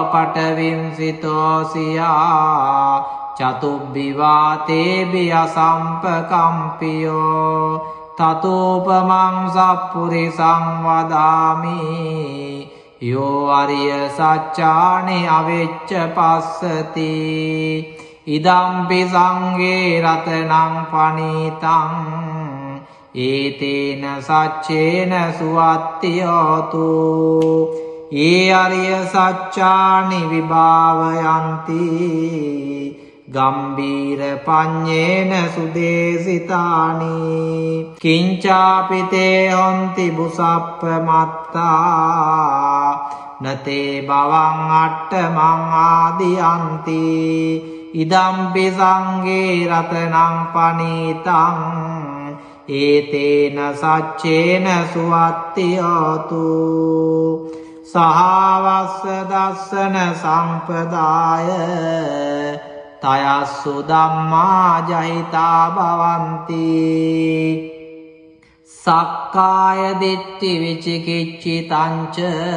පටවින්සිතෝසියා චතුබ්බිවාතේබිය සම්පකම්පියෝ තතෝපමං සප්පුරිසං වදාමි යෝ අරිය සච්චානි අවෙච්ච පස්සති ඉදම්පි සංඝේ රතනං පනීතං ඒතේන සච්චේන සුවත්තියෝතු ඒ අරිය සච්චානි විභාවයන්ති ගම්බීර පඤ්ඤේන සුදේසිතානි කිංචාපිතේ හොන්ති බුසප්ප මත්තා නතේ බවං අට්ඨමං ආදියන්ති ඉදම්පි සංඝේ රතනං පනීතං ඒතේන සච්චේන සුවත්තියෝතු සහවස්ස දස්සන සම්පදාය තයස්සු ධම්මා ජහිතා භවಂತಿ සක්කාය දිට්ඨි විචිකිච්ඡිතංච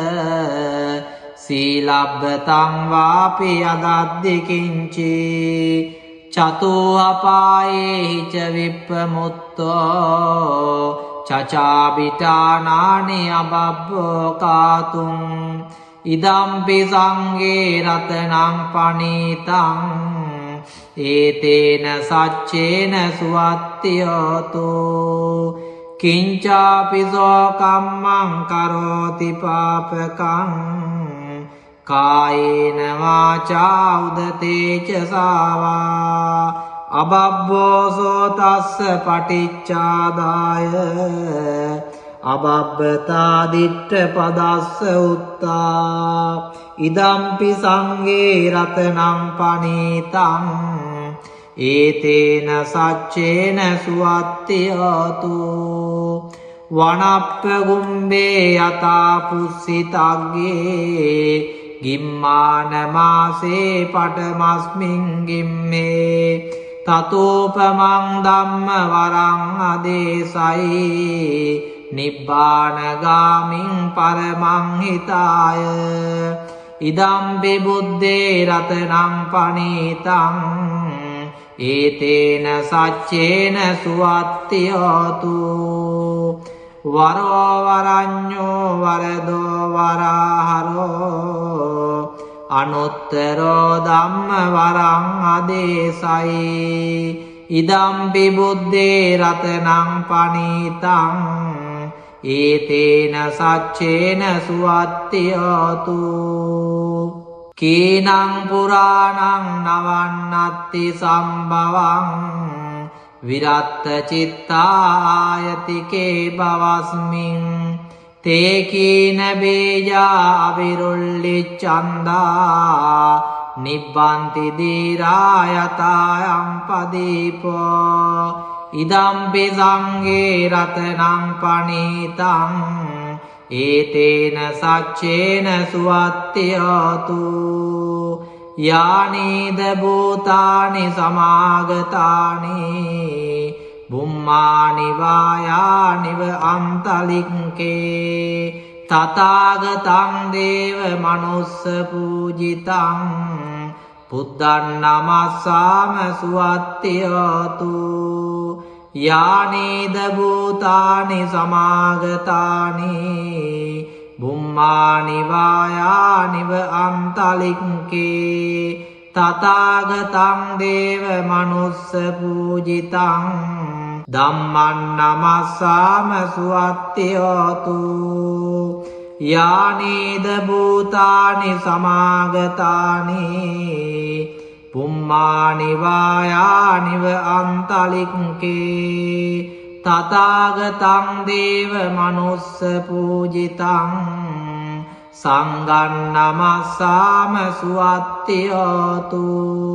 සීලබ්බතං වාපි යදද්දි කිංචි චතෝ අපායේ ච විප්පමුත්තෝ චචාබිටානානි අබබ්බෝ කාතුං ඉදම්පි සංඝේ රතනං පනීතං ඒතේන සච්චේන සුවත්තියෝතු කිංචාපිසෝ කම්මං කරෝති පාපකං කායේන වාචා උදතේ ච සාවා අබබ්බෝ සෝතස්ස පටිච්චාදාය අබබ්බතා දිට්ඨ පදස්ස උත්තා ඉදම්පි සංඝේ රතනං පනීතං ඒතේන සච්චේන සුවත්තියතු වනප්ප ගුම්බේ යතා පුස්සිතග්ගේ ගිම්මාන මාසේ පටමස්මින් ගිම්මේ තතෝපමං ධම්ම වරං අදේසයි නිබ්බානගාමින් පරමං හිතාය ඉදම්පි බුද්දේ රතනං පනීතං ඒතේන සච්චේන සුවත්තියතු වරෝ වරඤ්ඤෝ වරදෝ වරහරෝ අනුත්තරෝ ධම්ම වරං අදේසයි ඉදම්පි බුද්දේ රතනං පනීතං ඒතේන සච්චේන සුවත්තියතු කීනං පුරාණං නවන්නත්ති සම්භවං විරත්ත චිත්තායතිකේ බවස්මින් තේ කීන බේජා අවිරුල්ලිච්ඡන්දා නිබ්බන්ති දීරායතායම් පදීපෝ ඉදම්පි සංඝේ රතනං පනීතං ඒතේන සච්චේන සුවත්තියතු යානීද භූතානි සමාගතානි බුම්මානි වායානිව අන්තලික්කේ තථාගතං දේව මනුස්ස පූජිතං බුද්ධං නමස්සාම සුවත්තියතු යානීද භූතානි සමාගතානි බුම්මානි වායානිව අන්තලික්කේ තථාගතං දේව මනුස්ස පූජිතං ධම්මං නමස්සාම සුවත්තියතු යානීද භූතානි සමාගතානි බුම්මානි වායානිව අන්තලික්කේ තථාගතං දේව මනුස්ස පූජිතං සංඝං නමස්සාම සුවත්තියතු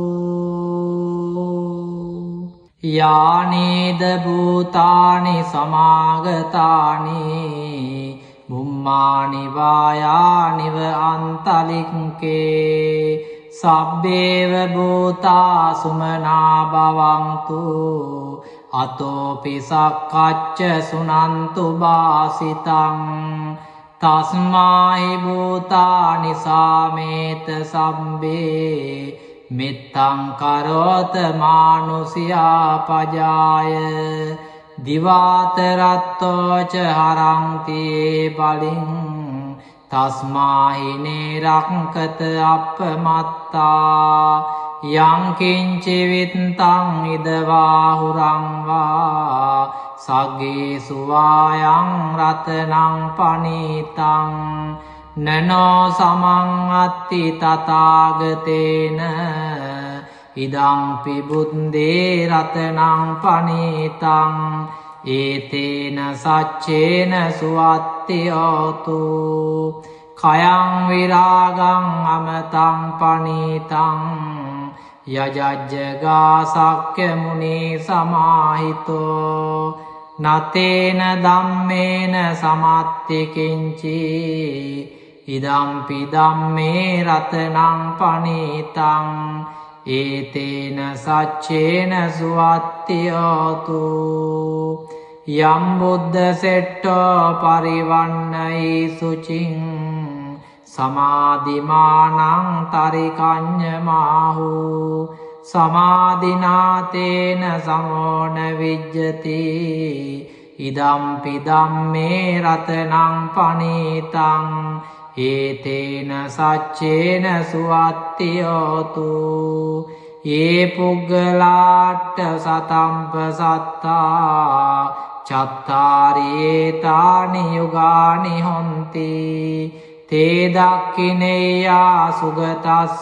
යානීද භූතානි සමාගතානි බුම්මානි වායානිව අන්තලික්කේ සබ්බේව භූතා සුමනා භවන්තු අතෝපි සක්කච්ච සුනන්තු බාසිතං තස්මාහි භූතානි සාමේත සම්බේ මිත්තං කරෝත මානුසියා පජාය දිවාතරත්තෝච හරන්ති බලින් තස්මාහි නේරක්කත අප්පමත්තා යං කිංචි විත්තං ඉදවාහුරං වා සග්ගේසු වායං රතනං පනීතං නනෝ සමං අත්ති තථාගතේන ඉදංපි බුද්දේ රතනං පනීතං ඒතේන සච්චේන සුවත්තියතු කයං විරාගං අමතං පනීතං යජජ්ජගා සක්්‍ය මුනි සමාහිතෝ නතේන ධම්මේන සමත්ති කිංචි ඉදම්පි ධම්මේ රතනං පනීතං ඒතේන සච්චේන සුවත්තියතු යම් බුද්ධ සෙට්ටෝ පරිවන්නයි සුචින් සමාධිමානං තරිකඤ්ඤමාහු සමාධිනාතේන සමෝන විජ්ජති ඉදම්පි ධම්මේ රතනං පනීතං ඒතේන සච්චේන සුවත්තියතු ඒ පුග්ගලාට සතම්ප සත්තා චත්තාරියේතානි යුගානි හොන්ති තේ දක්ඛිනේයා සුගතස්ස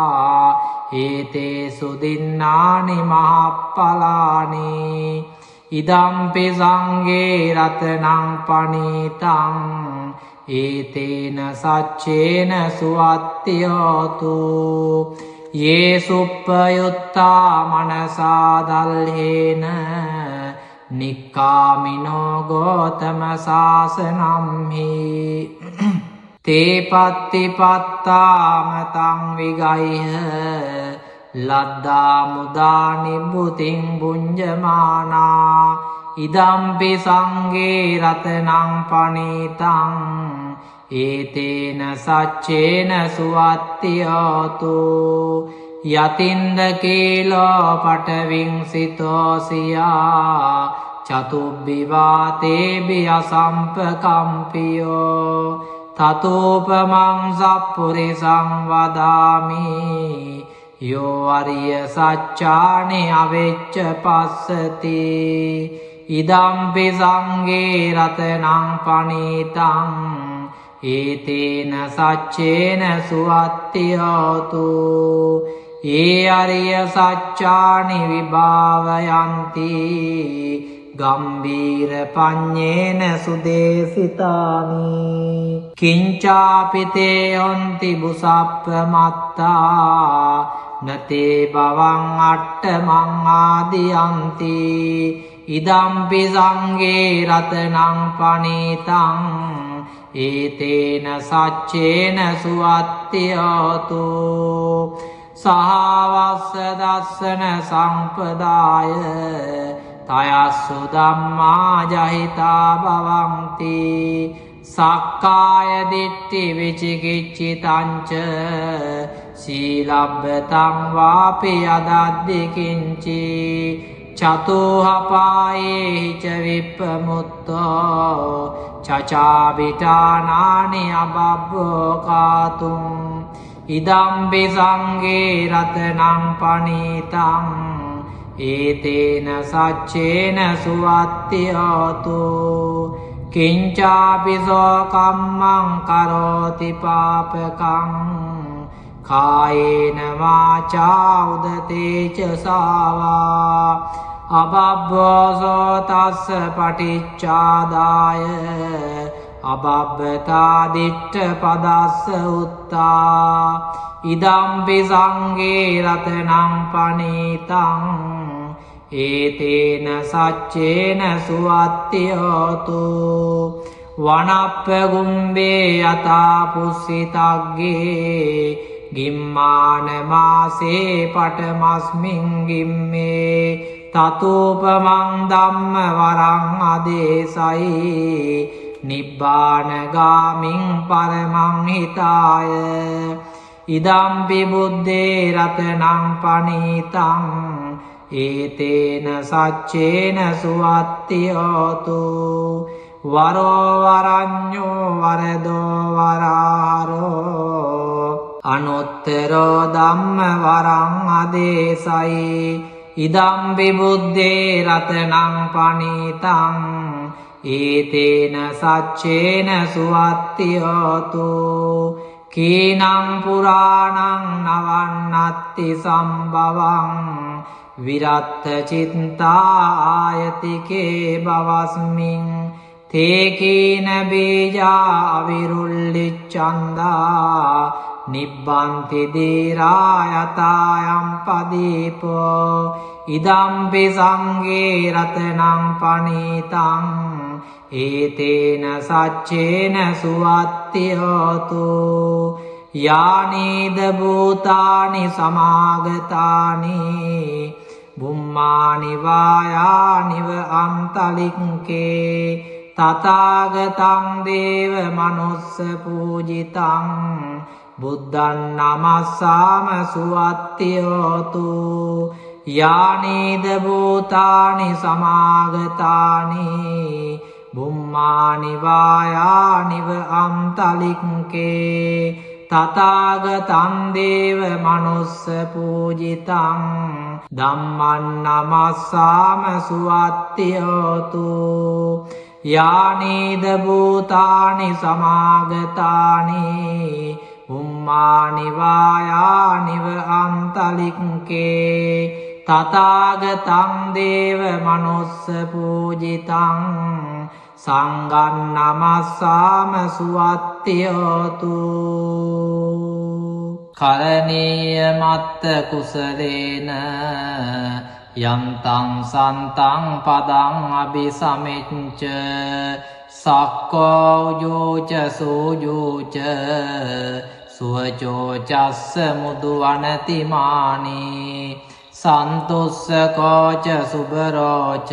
ශාවකා ඒතේ සුදින්නානි මහප්පලානි ඉදම්පි සංඝේ රතනං පනීතං ඒතේන සච්චේන සුවත්ති හෝතු යේ සුප්පයුත්තා මනසා දල්හේන නික්කාමිනෝ ගෝතම සාසනම්හි තේ පත්තිපත්තාමතං විගයිහ ලද්දා මුදා නිබ්බුතින් බුඤ්ජමානා ඉදම්පි සංඝේ රතනං පනීතං ඒතේන සච්චේන සුවත්ති හෝතු යතින්ද කීලෝ පටවිංසිතෝසියා චතුබ්බිවාතේබි අසම්පකම්පියෝ තතෝපමං සප්පුරිසං වදාමි යෝ අරිය සච්චානි අවෙච්ච පස්සති ඉදම්පි සංඝේ රතනං පනීතං ඒතේන සච්චේන සුවත්ති හෝතු ඒ අරිය සච්චානි විභාවයන්ති ගම්බීර පඤ්ඤේන සුදේසිතානි කිංචාපිතේ හොන්ති බුසප්පමත්තා නතේ බවං අට්ඨමං ආදියන්ති ඉදම්පි සංඝේ රතනං පනීතං ඒතේන සච්චේන සුවත්ති හෝතු සහවස්ස දස්සන සම්පදාය තයස්සු ධම්මා ජහිතා භවಂತಿ සක්කාය දිට්ඨි විචිකිච්ඡිතංච සීලබ්බතං වාපි අදද්දි කිංචි චතුහපායේ ච විප්පමුත්තෝ චචාබිටානානි අබබ්බෝ කාතුම් ඉදම්පි සංඝේ රතනං පනීතං ඒතේන සච්චේන සුවත්ති හෝතු කිංචාපිසෝ කම්මං කරෝති පාපකං කායේන වාචා උදතේ ච සාවා අබබ්බෝසෝ තස්ස පටිච්චාදාය අබබ්බතා දිට්ඨ පදස්ස උත්තා ඉදම්පි සංඝේ රතනං පනීතං ඒතේන සච්චේන සුවත්ති හෝතු වනප්ප ගුම්බේ යතා පුස්සිතග්ගේ ගිම්මාන මාසේ පටමස්මින් ගිම්මේ තතෝපමං ධම්ම වරං අදේසයි නිබ්බානගාමින් පරමං හිතාය ඉදම්පි බුද්දේ රතනං පනීතං ඒතේන සච්චේන සුවත්ති හෝතු වරෝ වරඤ්ඤෝ වරදෝ වරාරෝ අනුත්තරෝ ධම්ම වරං අදේසයි ඉදම්පි බුද්දේ රතනං පනීතං ඒතේන සච්චේන සුවත්ති හෝතු කීනං පුරාණං නවන්නත්ති සම්භවං විරත්ත චිත්තා ආයතිකේ බවස්මින් තේකීන බීජා අවිරුල්ලිච්ඡන්දා නිබ්බන්ති දීරා යතායම් පදීපෝ ඉදම්පි සංඝේ රතනං පනීතං ඒතේන සච්චේන සුවත්ති හෝතු යානීද භූතානි සමාගතානි බුම්මානි වායානිව අන්තලික්කේ තථාගතං දේව මනුස්ස පූජිතං බුද්ධං නමස්සාම සුවත්ති හෝතු යානීද භූතානි සමාගතානි බුම්මානි වායානිව අන්තලික්කේ තථාගතං දේව මනුස්ස පූජිතං ධම්මං නමස්සාම සුවත්ති හෝතු යානීද භූතානි සමාගතානි බුම්මානි වායානිව අන්තලික්කේ තථාගතං දේව මනුස්ස පූජිතං සංඝං නමස්සාම සුවත්තියෝතු කරණීය මත්ත කුසලේන යන්තං සන්තං පදං අபிසමෙච්ච සක්කෝ උජෝච සූජෝච සුවචෝ චස්ස මුදු වනතිමානි සන්තුස්සකෝච සුබරෝච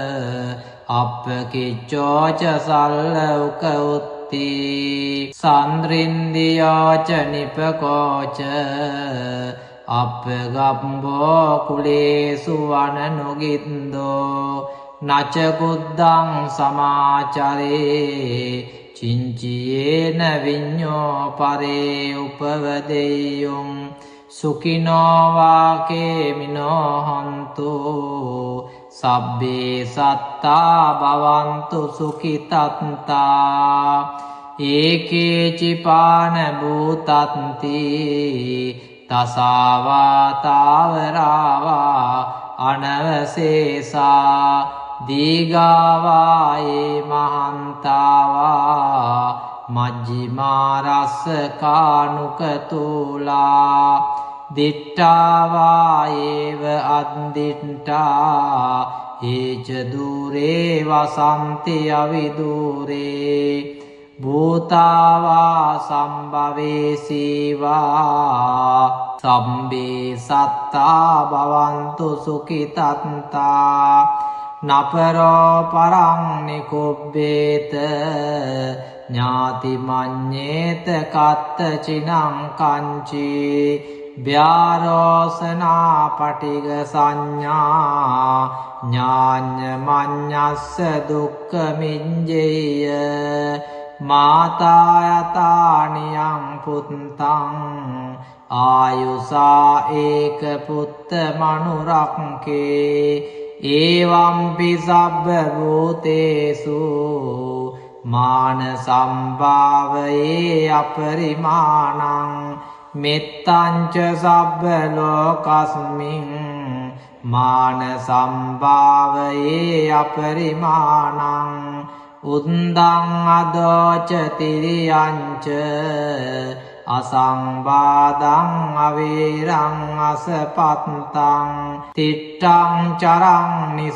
අප්පකිච්චෝච සල්ලෞක උත්ති සන්ද්‍රින්දියෝච නිපකෝච අප්පගම්බෝ කුලේසු වනනුගින්දෝ නච කුද්දං සමාචරේ චිංචියේන විඤ්ඤෝ පරේ උපවදෙය්‍යුං සුඛිනෝ වාකේමිනෝ හන්තු සබ්බේ සත්තා භවන්තු සුඛිතත්තා ඒකේ චිපාන භූතත්ති තසාවා තාවරාවා අනවසේසා දීගාවායේ මහන්තාවා මජ්ජිමා රස්ස කානුකතුලා දිට්ඨාවායේව අද්දිට්ඨා ඒච දූරේ වසන්ති අවිදූරේ භූතාවා සම්භවේසීවා සම්බේ සත්තා භවන්තු සුඛිතත්තා නපරෝ පරං නිකුබ්බේත ඥාති මඤ්ඤේත කත්ත චිනං කංචි ව්‍යාරෝසනා පටිග සංඥා ඥාඤ්ඤ මඤ්ඤස්ස දුක්ඛ මිඤ්ඤේය මාතා යතානියං පුත්තං ආයුසා ඒක පුත්ත මනුරක්කේ ඒවම්පි සබ්බ භූතේසු මාන සම්භාවයේ අපරිමාණං මෙත්තංච සබ්බ ලෝකස්මින් මාන සම්භාවයේ අපරිමාණං උද්දං අදෝච තිරියංච අසංවාදං අවේරං අසපත්තං තිට්ඨං චරං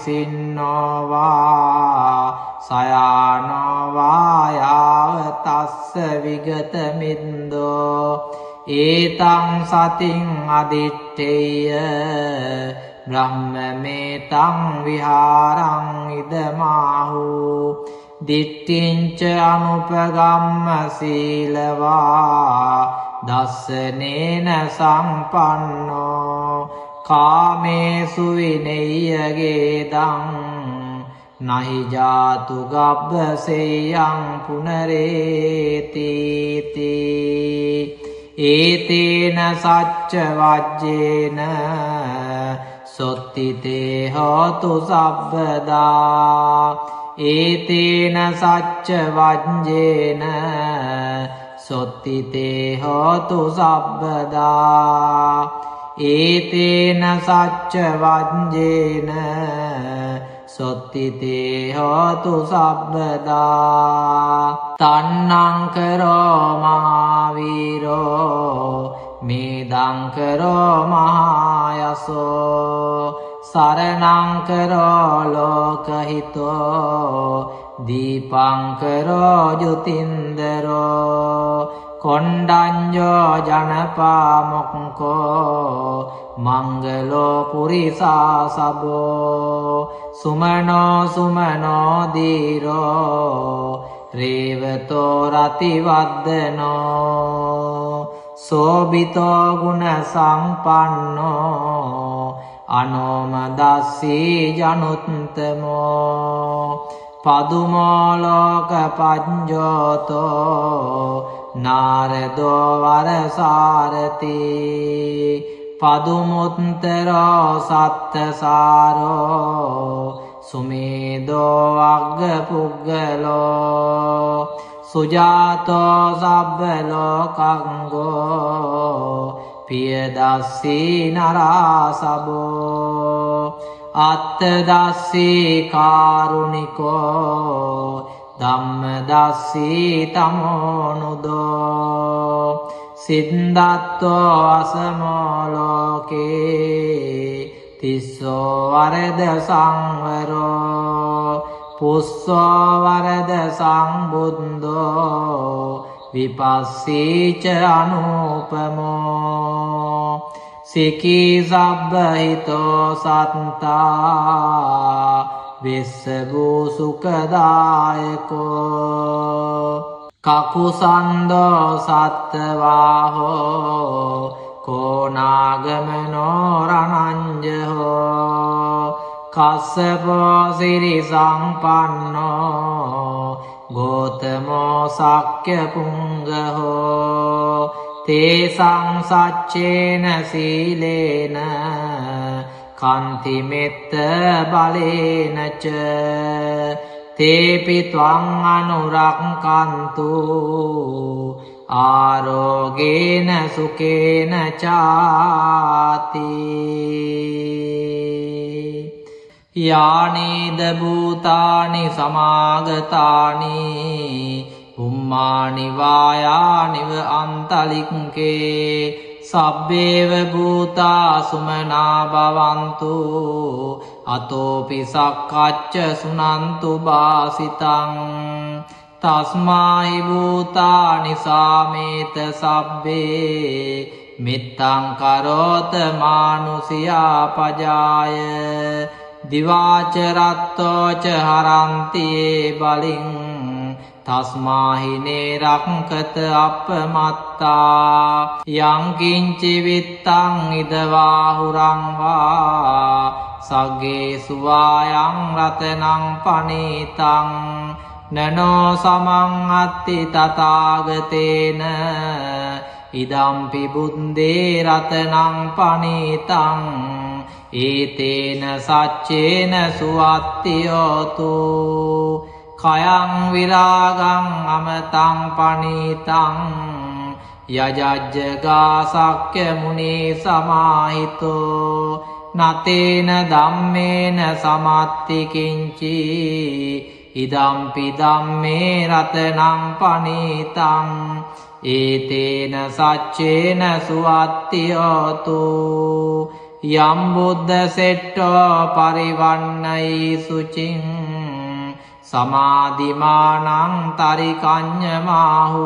නිසින්නෝවා සයානෝවා යාව තස්ස විගත මින්දෝ ඒතං සතින් අදිත්තේය බ්‍රහ්මමේතං විහාරං ඉදමාහු දිට්ඨිංච අනුපගම්ම සීලවා දස්සනේන සම්පන්නෝ කාමේසු විනෙය්‍යගේදං නහි ජාතු ගබ්බසෙයං පුනරේතිති ඒතේන සච්ච වජ්ජේන සොත්තිතේ හෝතු සබ්බදා ඒතේන සච්ච වජ්ජේන සොත්තිතේ හෝතු සබ්බදා ඒතේන සච්ච වජ්ජේන සොත්තිතේ හෝතු සබ්බදා තන්නං කරෝ මහාවීරෝ මේදං කරෝ මහායසෝ සරණං කරෝ ලෝකහිතෝ දීපං කරෝ ජුතින්දරෝ කොණ්ඩඤ්ඤෝ ජනපාමොක්කෝ මංගලෝ පුරිසා සබෝ සුමනෝ සුමනෝ දීරෝ රේවතෝ රතිවද්දනෝ සෝබිතෝ ගුණ සම්පන්නෝ අනෝමදස්සී ජනුත්තමෝ පදුමෝ ලෝක පඤ්ඤෝතෝ නාරදෝ වරසාරති පදුමුත්තරෝ සත්තසාරෝ සුමේදෝ අග්ග පුග්ගලෝ සුජාතෝ සබ්බ ලෝකංගෝ පියදස්සී නරාසබෝ අත්තදස්සී කාරුණිකෝ ධම්මදස්සී තමෝනුදෝ සින්දත්තෝ අසමෝ ලෝකේ තිස්සෝ වරද සංවරෝ පුස්සෝ වරද සංබුද්ධෝ විපස්සීච අනුපමෝ සිකී සබ්බහිතෝ සත්තා විස්සභූ සුඛදායකෝ කකුසන්දෝ සත්තවාහෝ කෝනාගමනෝ රණංජහෝ කස්සපෝ සිරි සංපන්නෝ ගෝතමෝ සක්්‍ය පුංගහෝ තේසං සච්චේන සීලේන කන්තිමෙත්ත බලේනච තේපි ත්වං අනුරක්කන්තු ආරෝගේන සුකේන චාති යානීද භූතානි සමාගතානි උම්මානි වායානිව අන්තලික්කේ සබ්බේව භූතා සුමනා භවන්තු අතෝපි සක්කච්ච සුනන්තු බාසිතං තස්මාහි භූතානි සාමේත සබ්බේ මිත්තං කරෝත මානුසියා පජාය දිවාච රත්තෝච හරන්තියේ බලින් තස්මාහි නේරක්කත අපමත්තා යංකින්චි විත්තං ඉදවාහුරං වා සග්ගේ සුවායං රතනං පනීතං නනෝ සමං අත්ති තථාගතේන ඉදම්පි බුද්දේ රතනං පනීතං ඒතේන සච්චේන සුවත්තියෝතු කයං විරාගං අමතං පනීතං යජජ්ජගා සක්්‍ය මුනි සමාහිතෝ නතේන ධම්මේන සමත්ති කිංචි ඉදම්පි ධම්මේ රතනං පනීතං ඒතේන සච්චේන සුවත්තියෝතු යම් බුද්ධ සෙට්ටෝ පරිවන්නයි සුචින් සමාධිමානං තරිකඤ්ඤමාහු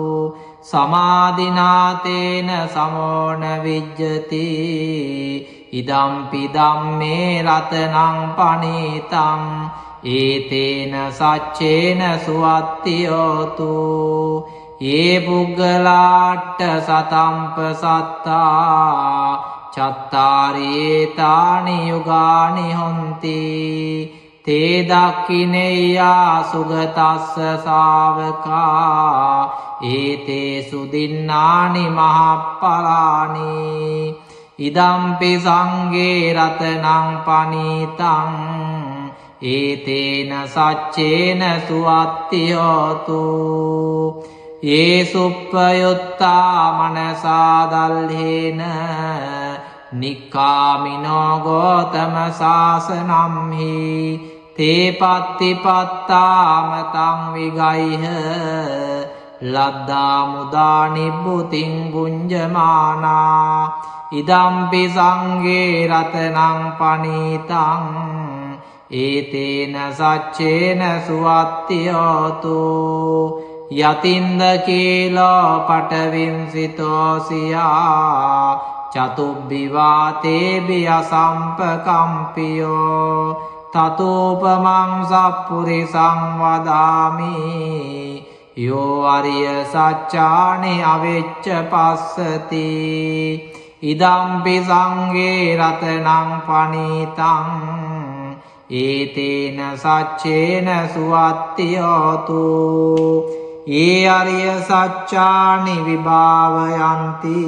සමාධිනාතේන සමෝන විජ්ජති ඉදම්පි ධම්මේ රතනං පනීතං ඒතේන සච්චේන සුවත්තියෝතු ඒ පුග්ගලාට්ඨ සතම්ප සත්තා චත්තාරේතානි යුගානි හොන්ති තේ දක්ඛිනේයා සුගතස්ස ශාවකා ඒතේ සුදින්නානි මහප්පලානි ඉදම්පි සංඝේ රතනං පනීතං ඒතේන සච්චේන සුවත්තියෝතු ये सुप्पयुत्ता मनसा दल्हेन निक्कामिनो गौतम शासनं हि ते पत्तिपत्तामतं विगैः लद्दा मुदा निब्बुतिं भुञ्जमाना इदम्पि संगे रत्नं पनीतं एतेन सच्चेन सुवत्तियोतु यतिन्द कीलो पटविंसितोऽसिया चतुब्बिवातेऽपि असम्पकम्पियो ततोपमं सत्पुरुषं वदामि यो आर्य सच्चानि अवेच्च पश्यति इदम्पि संगे रत्नं पनीतं एतेन सच्चेन सुवत्तियोतु ये आर्य सच्चानि विभावयन्ति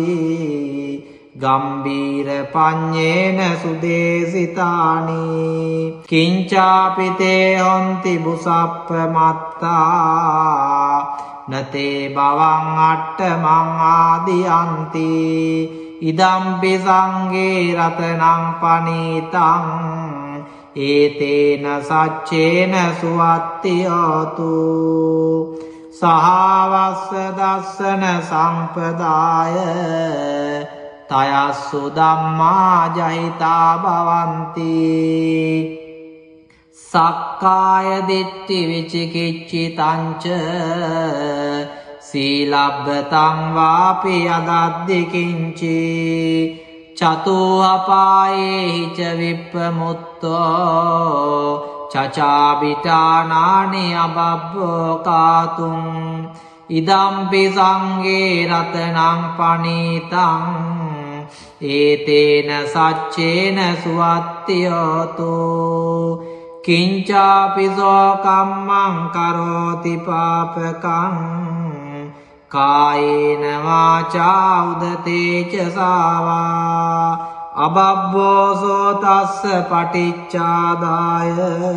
गंभीर पञ्चेन सुदेशितानि किञ्चापि ते हन्ति बुसप्पमत्ता न ते भवं अट्टमं आदियन्ति ඉදම්පි සංඝේ රතනං පනීතං ඒතේන සච්චේන සුවත්ති හෝතු සහවස්ස දස්සන සම්පදාය තයස්සු ධම්මා ජහිතා භවಂತಿ සක්කාය දිට්ඨි විචිකිච්ඡිතං ච සීලබ්බතං වාපි අදද්දි කිංචි චතුඅපායේ ච විප්පමුත්තෝ චචාබිටානානි අබබ්බෝ කාතුං ඉදම්පි සංඝේ රතනං පනීතං ඒතේන සච්චේන සුවත්ති හෝතු කිංචාපිසෝ කම්මං කරෝති පාපකං කායේන වාචා උදතේ ච සාවා අබබ්බෝසෝ තස්ස පටිච්චාදාය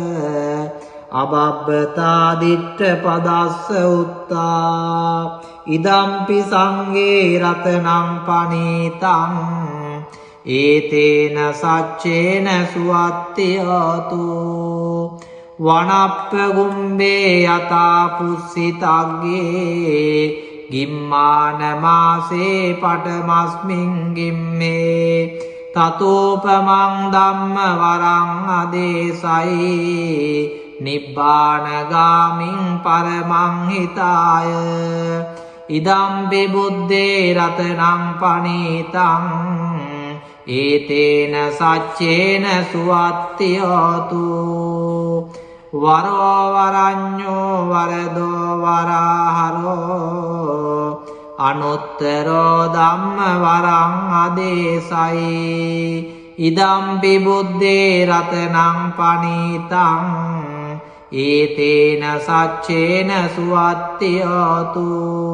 අබබ්බතා දිට්ඨ පදස්ස උත්තා ඉදම්පි සංඝේ රතනං පනීතං ඒතේන සච්චේන සුවත්ති හෝතු වනප්ප ගුම්බේ යතා පුස්සිතග්ගේ ගිම්මාන මාසේ පඨමස්මින් ගිම්මේ තතෝපමං ධම්ම වරං අදේසයි නිබ්බානගාමින් පරමං හිතාය ඉදම්පි බුද්දේ රතනං පනීතං ඒතේන සච්චේන සුවත්ති හෝතු වරෝ වරඤ්ඤෝ වරදෝ වරහරෝ අනුත්තරෝ ධම්ම වරං අදේසයි ඉදම්පි බුද්දේ රතනං පනීතං ඒතේන සච්චේන සුවත්ති හෝතු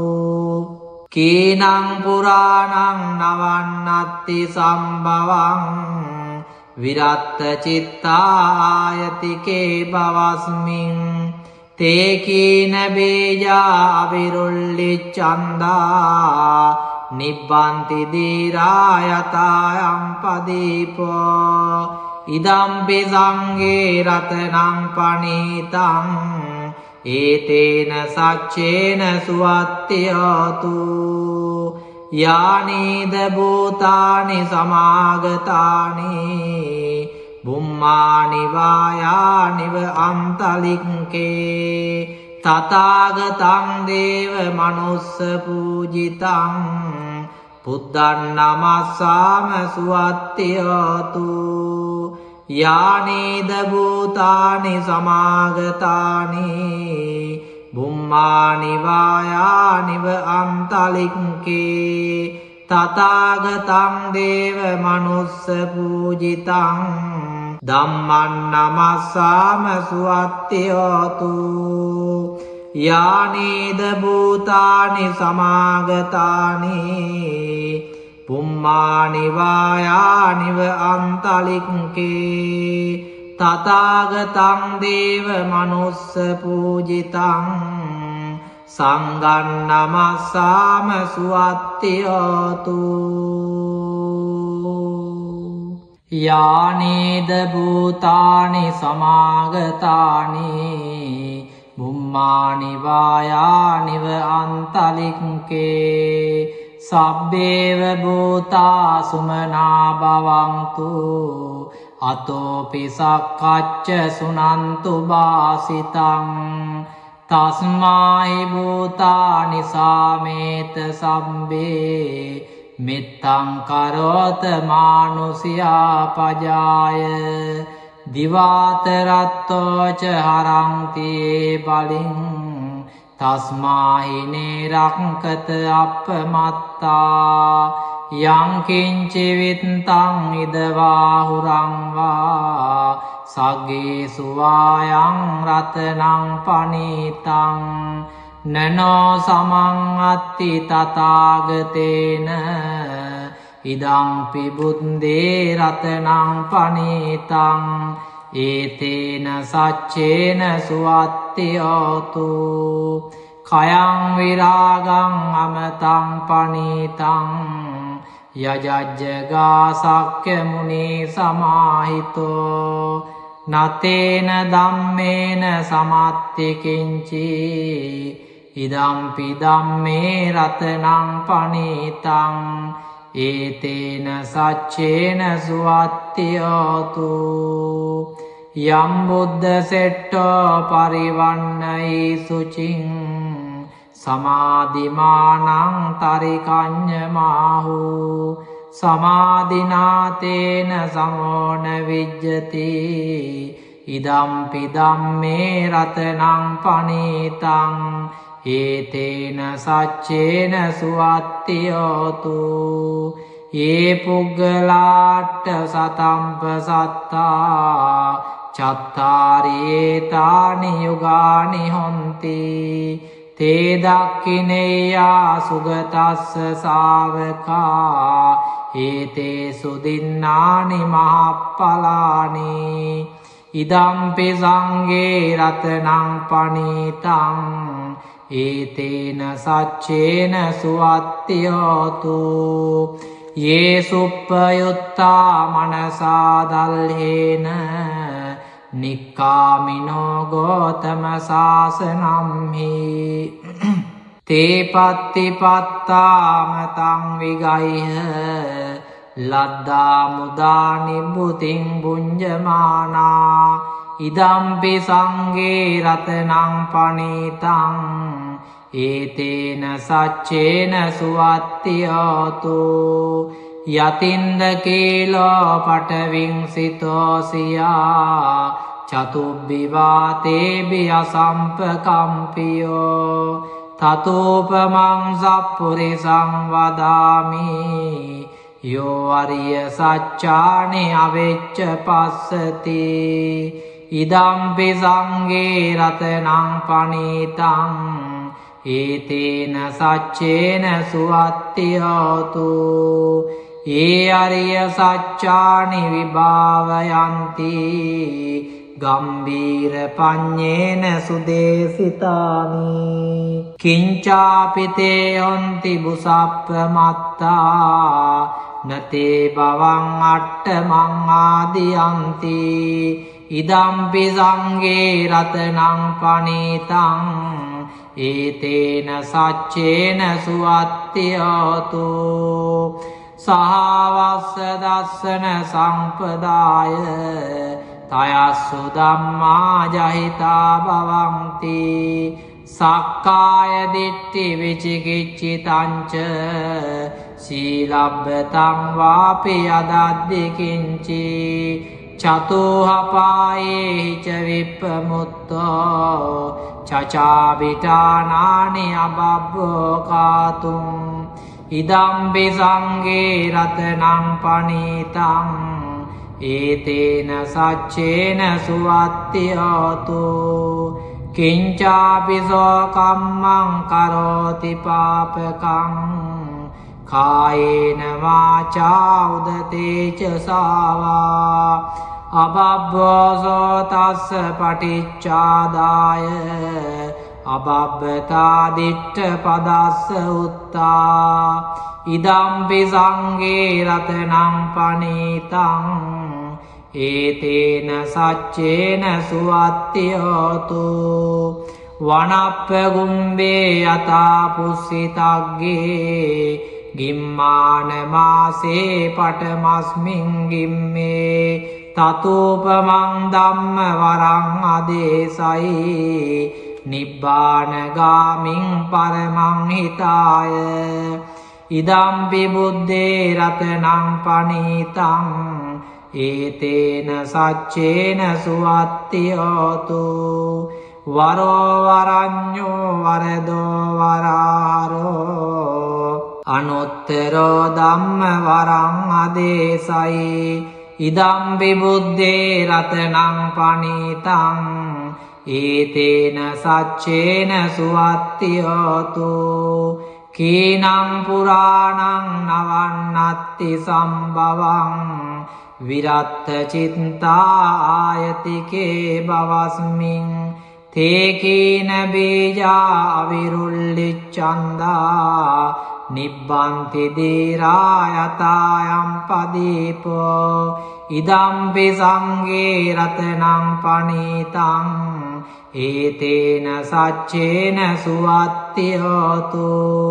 කීනං පුරාණං නවන්නත්ති සම්භවං විරත්ත චිත්තායතිකේ භවස්මින් තේ කීන බීජා විරුල්ලිච්ඡන්දා නිබ්බන්ති දීරායතායං පදීපෝ ඉදම්පි සංඝේ රතනං පනීතං ඒතේන සච්චේන සුවත්ති හෝතු යානීද භූතානි සමාගතානි බුම්මානි වායානිව අන්තලික්කේ තථාගතං දේව මනුස්ස පූජිතං බුද්ධං නමස්සාම සුවත්ති හෝතු යානීද භූතානි සමාගතානි බුම්මානි වායානිව අන්තලික්කේ තථාගතං දේව මනුස්ස පූජිතං ධම්මං නමස්සාම සුවත්ති හෝතු යානීද භූතානි සමාගතානි බුම්මානි වායානිව අන්තලික්කේ තථාගතං දේව මනුස්ස පූජිතං සංඝං නමස්සාම සුවත්ති හෝතු යානීද භූතානි සමාගතානි බුම්මානි වායානිව අන්තලික්කේ සබ්බේව භූතා සුමනා භවන්තු අතෝපි සක්කච්ච සුනන්තු බාසිතං තස්මාහි භූතානි සාමේත සම්බේ මිත්තං කරෝත මානුසියා පජාය දිවාතරත්තෝ ච හරන්ති බලින් තස්මාහි නේරක්කත අප්පමත්තා යං කිංචි විත්තං ඉදවාහුරං වා සග්ගේසු වායං රතනං පනීතං නනෝ සමං අත්ති තථාගතේන ඉදං පිබුද්දේ රතනං පනීතං ඒතේන සච්චේන සුවත්ති හෝතු කයං විරාගං අමතං පනීතං යජජ්ජගා සක්්‍ය මුනි සමාහිතෝ නතේන ධම්මේන සමත්තිකින්චි ඉදම්පි ධම්මේ රතනං පනීතං ඒතේන සච්චේන සුවත්තියෝතු යම් බුද්ධ සෙට්ටෝ පරිවන්නයි සුචින් සමාධිමානං තරිකඤ්ඤමාහු සමාධිනාතේන සමෝන විජ්ජති ඉදම්පි ධම්මේ රතනං පනීතං ඒතේන සච්චේන සුවත්තියෝතු ये පුග්ගලාට්ඨ සතම්ප සත්තා චත්තාරේතානි යුගානි හොන්ති තේ දක්ඛිනේයා සුගතස්ස ශාවකා ඒතේ සුදින්නානි මහප්පලානි ඉදම්පි සංඝේ රතනං පනීතං ඒතේන සච්චේන සුවත්තියෝතු ये सुप्पयुत्ता मनसा दल्हेन निक्कामिनो गौतम शासनम्हि ते पत्तिपत्तामतं विगह्य लद्दा मुदा निभृतिं भुञ्जमाना इदम्पि संगे रत्नं पणितं ඒතේන සච්චේන සුවත්තියෝතු යතින්ද කීලෝ පටවිංසිතෝසියා චතුබ්බිවාතේබි අසම්පකම්පියෝ තතෝපමං සප්පුරිසං වදාමි යෝ අරිය සච්චානි අවෙච්ච පස්සති ඉදම්පි සංගේ රතනං පනීතං ඒතේන සච්චේන සුවත්තියෝතු ඒ අරිය සච්චානි විභාවයන්ති ගම්බීර පඤ්ඤේන සුදේසිතානි කිංචාපිතේ යොන්ති බුසප්පමත්තා නතේ බවං අට්ඨමං ආදියන්ති ඉදම්පි සංගේ රතනං පනීතං ඒතේන සච්චේන සුවත්තියෝතු සහවස්ස දස්සන සම්පදාය තයස්සු ධම්මා ජහිතා භවಂತಿ සක්කාය දිට්ඨි විචිකිච්ඡිතංච සීලබ්බතං වාපි යදද්දි කිංචි චතුහපායේ ච විප්පමුත්තෝ චචාවිතානානි අබබ්බෝකාතුං ඉදම්පි සංගේ රතනං පනීතං ඒතේන සච්චේන සුවත්තියෝතු කිංචාපිසෝ කම්මං කරෝති පාපකං කායේන වාචා උදතේ ච සාවා අබබ්බෝසෝ තස්ස පටිච්චාදාය අබබ්බතා දිට්ඨ පදස්ස උත්තා ඉදම්පි සංගේ රතනං පනීතං ඒතේන සච්චේන සුවත්තියෝතු වනප්ප ගුම්බේ යතා පුස්සිතග්ගේ ගිම්මාන මාසේ පටමස්මින් ගිම්මේ තතෝපමං ධම්ම වරං අදේසයි නිබ්බානගාමින් පරමං හිතාය ඉදම්පි බුද්දේ රතනං පනීතං ඒතේන සච්චේන සුවත්තියෝතු වරෝ වරඤ්ඤෝ වරදෝ වරාරෝ අනුත්තරෝ ධම්ම වරං අදේසයි ඉදම්පි බුද්දේ රතනං පනීතං ඒතේන සච්චේන සුවත්තියෝතු කීනං පුරාණං නවන්නත්ති සම්භවං විරත්ත චිත්තා ආයතිකේ බවස්මින් තේ කීන බීජා අවිරුල්ලිච්ඡන්දා නිබ්බන්ති දීරායතායම් පදීපෝ ඉදම්පි සංඝේ රතනං පනීතං ඒතේන සච්චේන සුවත්ති හෝතු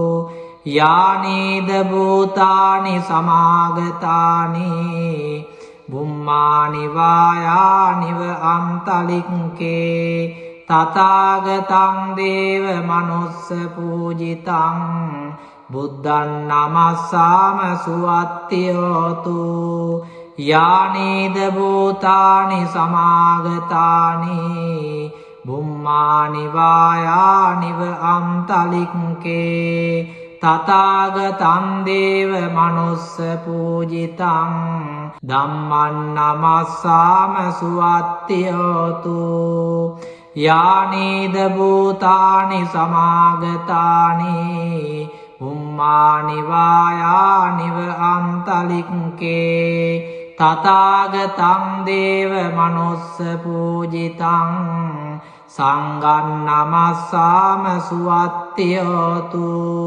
යානීද භූතානි සමාගතානි බුම්මානි වායානිව අන්තලික්කේ තථාගතං දේව මනුස්ස පූජිතං බුද්ධං නමස්සාම සුවත්ති හෝතු යානීද භූතානි සමාගතානි බුම්මානි වායානිව අන්තලික්කේ තථාගතං දේව මනුස්ස පූජිතං ධම්මං නමස්සාම සුවත්ති හෝතු යානීද භූතානි සමාගතානි බුම්මානි වායානිව අන්තලික්කේ තථාගතං දේව මනුස්ස පූජිතං සංඝං නමස්සාම සුවත්ති හෝතු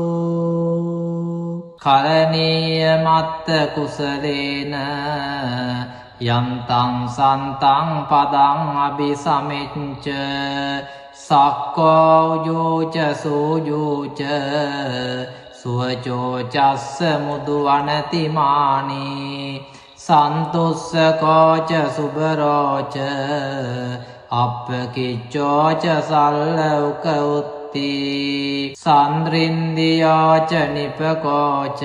කරණීය මත්ත කුසලේන යන්තං සන්තං පදං අபிසමෙච්ච සක්කෝ උජෝච සූජෝච සුවචෝ චස්ස මුදු අනතිමානි සන්තුස්සකෝච සුබරෝච අප්පකිච්චෝච සල්ලෞක උත්ති සන්ද්‍රින්දියෝච නිපකෝච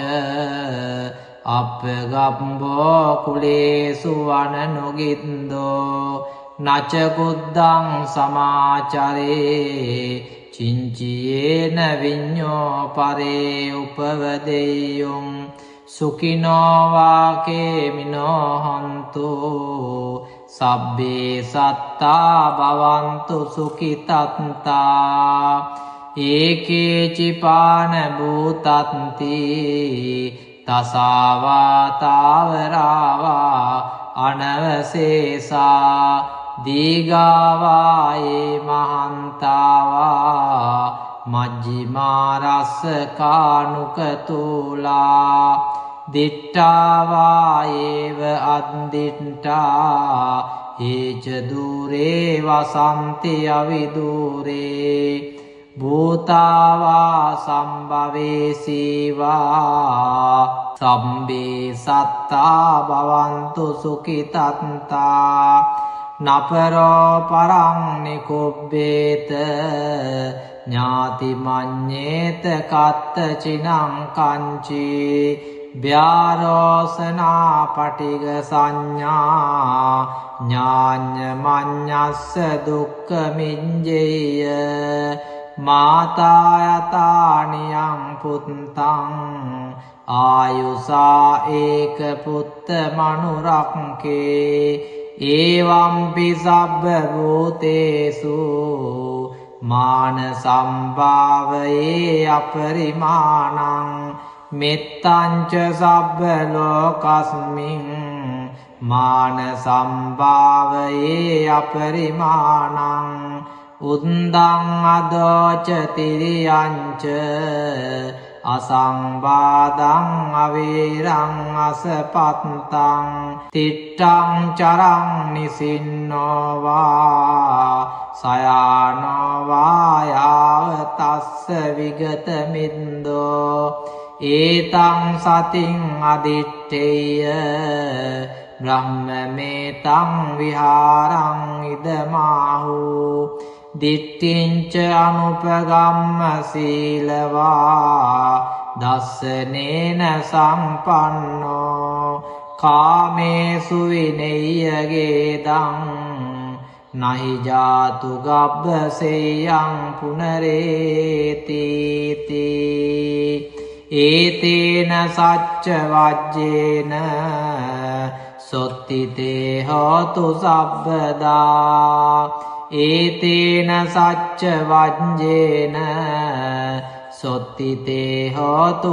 අප්පගම්බෝ කුලේසු අනනුගින්දෝ නච කුද්දං සමාචරේ චිංචියේන විඤ්ඤෝ පරේ උපවදෙය්‍යොං සුඛිනෝ වාකේ මිනෝ හන්තු සබ්බේ සත්තා භවන්තු සුඛිතත්තා ඒකේ චිපාන භූතත්ති තසාවා තාවරාවා අනවසේසා දීගාවායේ මහන්තාවා මජ්ජිමා රස්ස කානුකතුලා දිට්ඨාවායේව අද්දිට්ඨා ඒච දූරේ වසන්ති අවිදූරේ භූතාවා සම්භවේසීවා සම්බේ සත්තා භවන්තු සුඛිතත්තා නපරෝ පරං නිකුබ්බේත ඥාති මඤ්ඤේත කත්ත චිනං කංචි ව්‍යාරෝසනා පටිග සංඥා ඥාඤ්ඤ මඤ්ඤස්ස දුක්ඛ මිඤ්ඤේය මාතා යතානියං පුත්තං ආයුසා ඒක පුත්ත මනුරක්කේ ඒවම්පි සබ්බ භූතේසු මාන සම්භාවයේ අපරිමාණං මෙත්තංච සබ්බ ලෝකස්මින් මාන සම්භාවයේ අපරිමාණං උද්දං අදෝච තිරියංච අසංවාදං අවේරං අසපත්තං තිට්ඨං චරං නිසින්නෝවා සයානෝවා යාව තස්ස විගත මින්දෝ ඒතං සතින් අදිත්තේය බ්‍රහ්මමේතං විහාරං ඉදමාහු දිට්ඨිංච අනුපගම්ම සීලවා දස්සනේන සම්පන්නෝ කාමේසු විනෙය්‍යගේදං නහි ජාතු ගබ්බසේයං පුනරේති ඒතේන සච්ච වජ්ජේන සොත්තිතේ හෝතු සබ්බදා ඒතේන සච්ච වජ්ජේන සොත්තිතේ හෝතු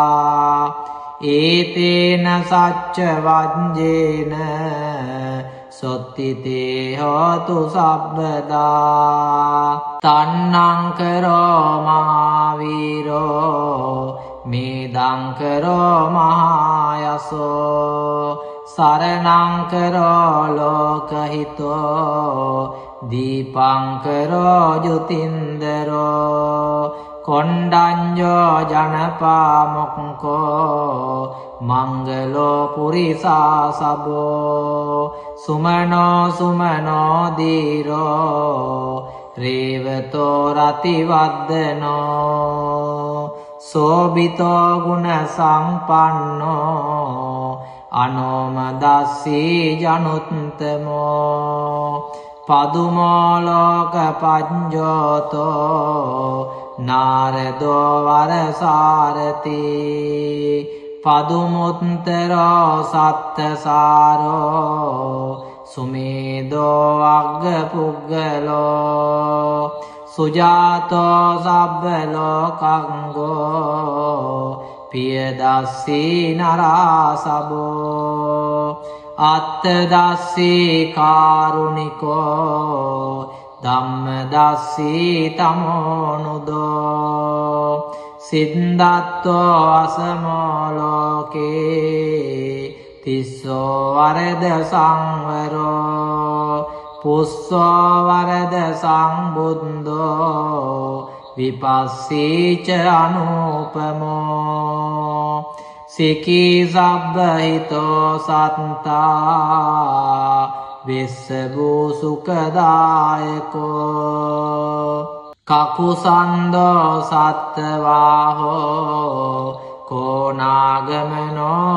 සබ්බදා ඒතේන සච්ච වජ්ජේන සොත්තිතේ හෝතු සබ්බදා තන්නංකරෝ මහාවීරෝ මේදංකරෝ මහායසෝ සරණංකරෝ ලෝකහිතෝ දීපංකරෝ ජුතින්දරෝ කොණ්ඩඤ්ඤෝ ජනපාමොක්කෝ මංගලෝ පුරිසා සබෝ සුමනෝ සුමනෝ දීරෝ රේවතෝ රතිවද්දනෝ සෝබිතෝ ගුණ සම්පන්නෝ අනෝමදස්සී ජනුත්තමෝ පදුමෝ ලෝක පඤ්ඤෝතෝ නාරදෝ වරසාරති පදුමුත්තරෝ සත්තසාරෝ සුමේදෝ අග්ග පුග්ගලෝ සුජාතෝ සබ්බ ලෝකංගෝ පියදස්සී නරාසබෝ අත්තදස්සී කාරුණිකෝ ධම්මදස්සී තමෝනුදෝ සිද්ධාත්තෝ අසමෝ ලෝකේ තිස්සෝ වරද සංවරෝ පුස්සෝ වරද සංබුද්ධෝ විපස්සීච අනුපමෝ සිකී සබ්බහිතෝ සත්තා විස්සබූ සුඛදායකෝ කකුසන්දෝ සත්තවාහෝ කෝනාගමනෝ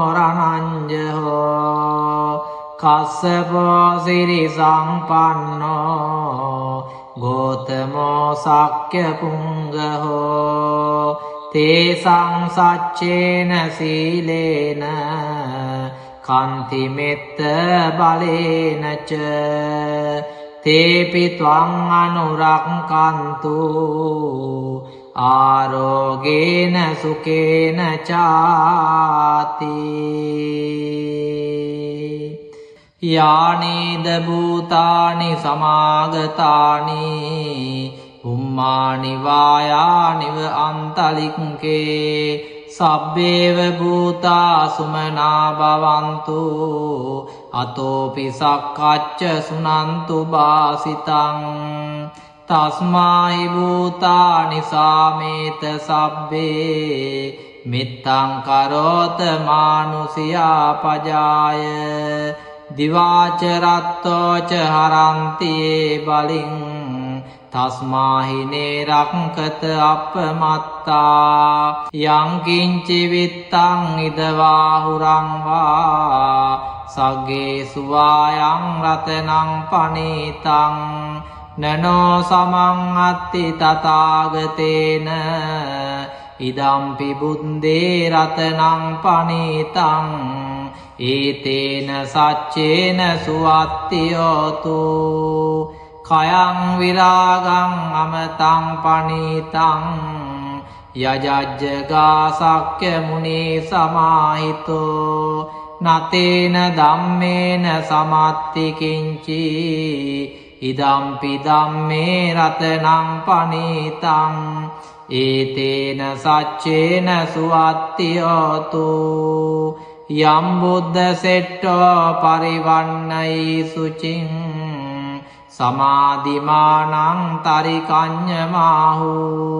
රණංජහෝ කස්සපෝ සිරි සංපන්නෝ ගෝතමෝ සක්්‍ය පුංගහෝ තේසං සච්චේන සීලේන කන්තිමෙත්ත බලේනච තේපි ත්වං අනුරක්ඛන්තු ආරෝගේන සුකේන චාති යානීද භූතානි සමාගතානි උම්මානි වායානිව අන්තලික්කේ සබ්බේව භූතා සුමනා භවන්තු අතෝපි සක්කච්ච සුනන්තු බාසිතං තස්මාහි භූතානි සාමේත සබ්බේ මිත්තං කරෝත මානුසියා පජාය දිවාච රත්තෝච හරන්තියේ බලින් තස්මාහිනේ රක්කත අපමත්තා යංකින්චි විත්තං ඉදවාහුරං වා සග්ගේ සුවායං රතනං පනීතං නනෝ සමං අත්ති තථාගතේන ඉදම්පි බුද්දේ රතනං පනීතං ඒතේන සච්චේන සුවත්තියෝතු කයං විරාගං අමතං පනීතං යජජ්ජගා සක්්‍ය මුනි සමාහිතෝ නතේන ධම්මේන සමත්ති කිංචි ඉදම්පි ධම්මේ රතනං පනීතං ඒතේන සච්චේන සුවත්තියෝතු යම් බුද්ධ සෙට්ටෝ පරිවන්නයි සුචින් සමාධිමානං තරිකඤ්ඤමාහු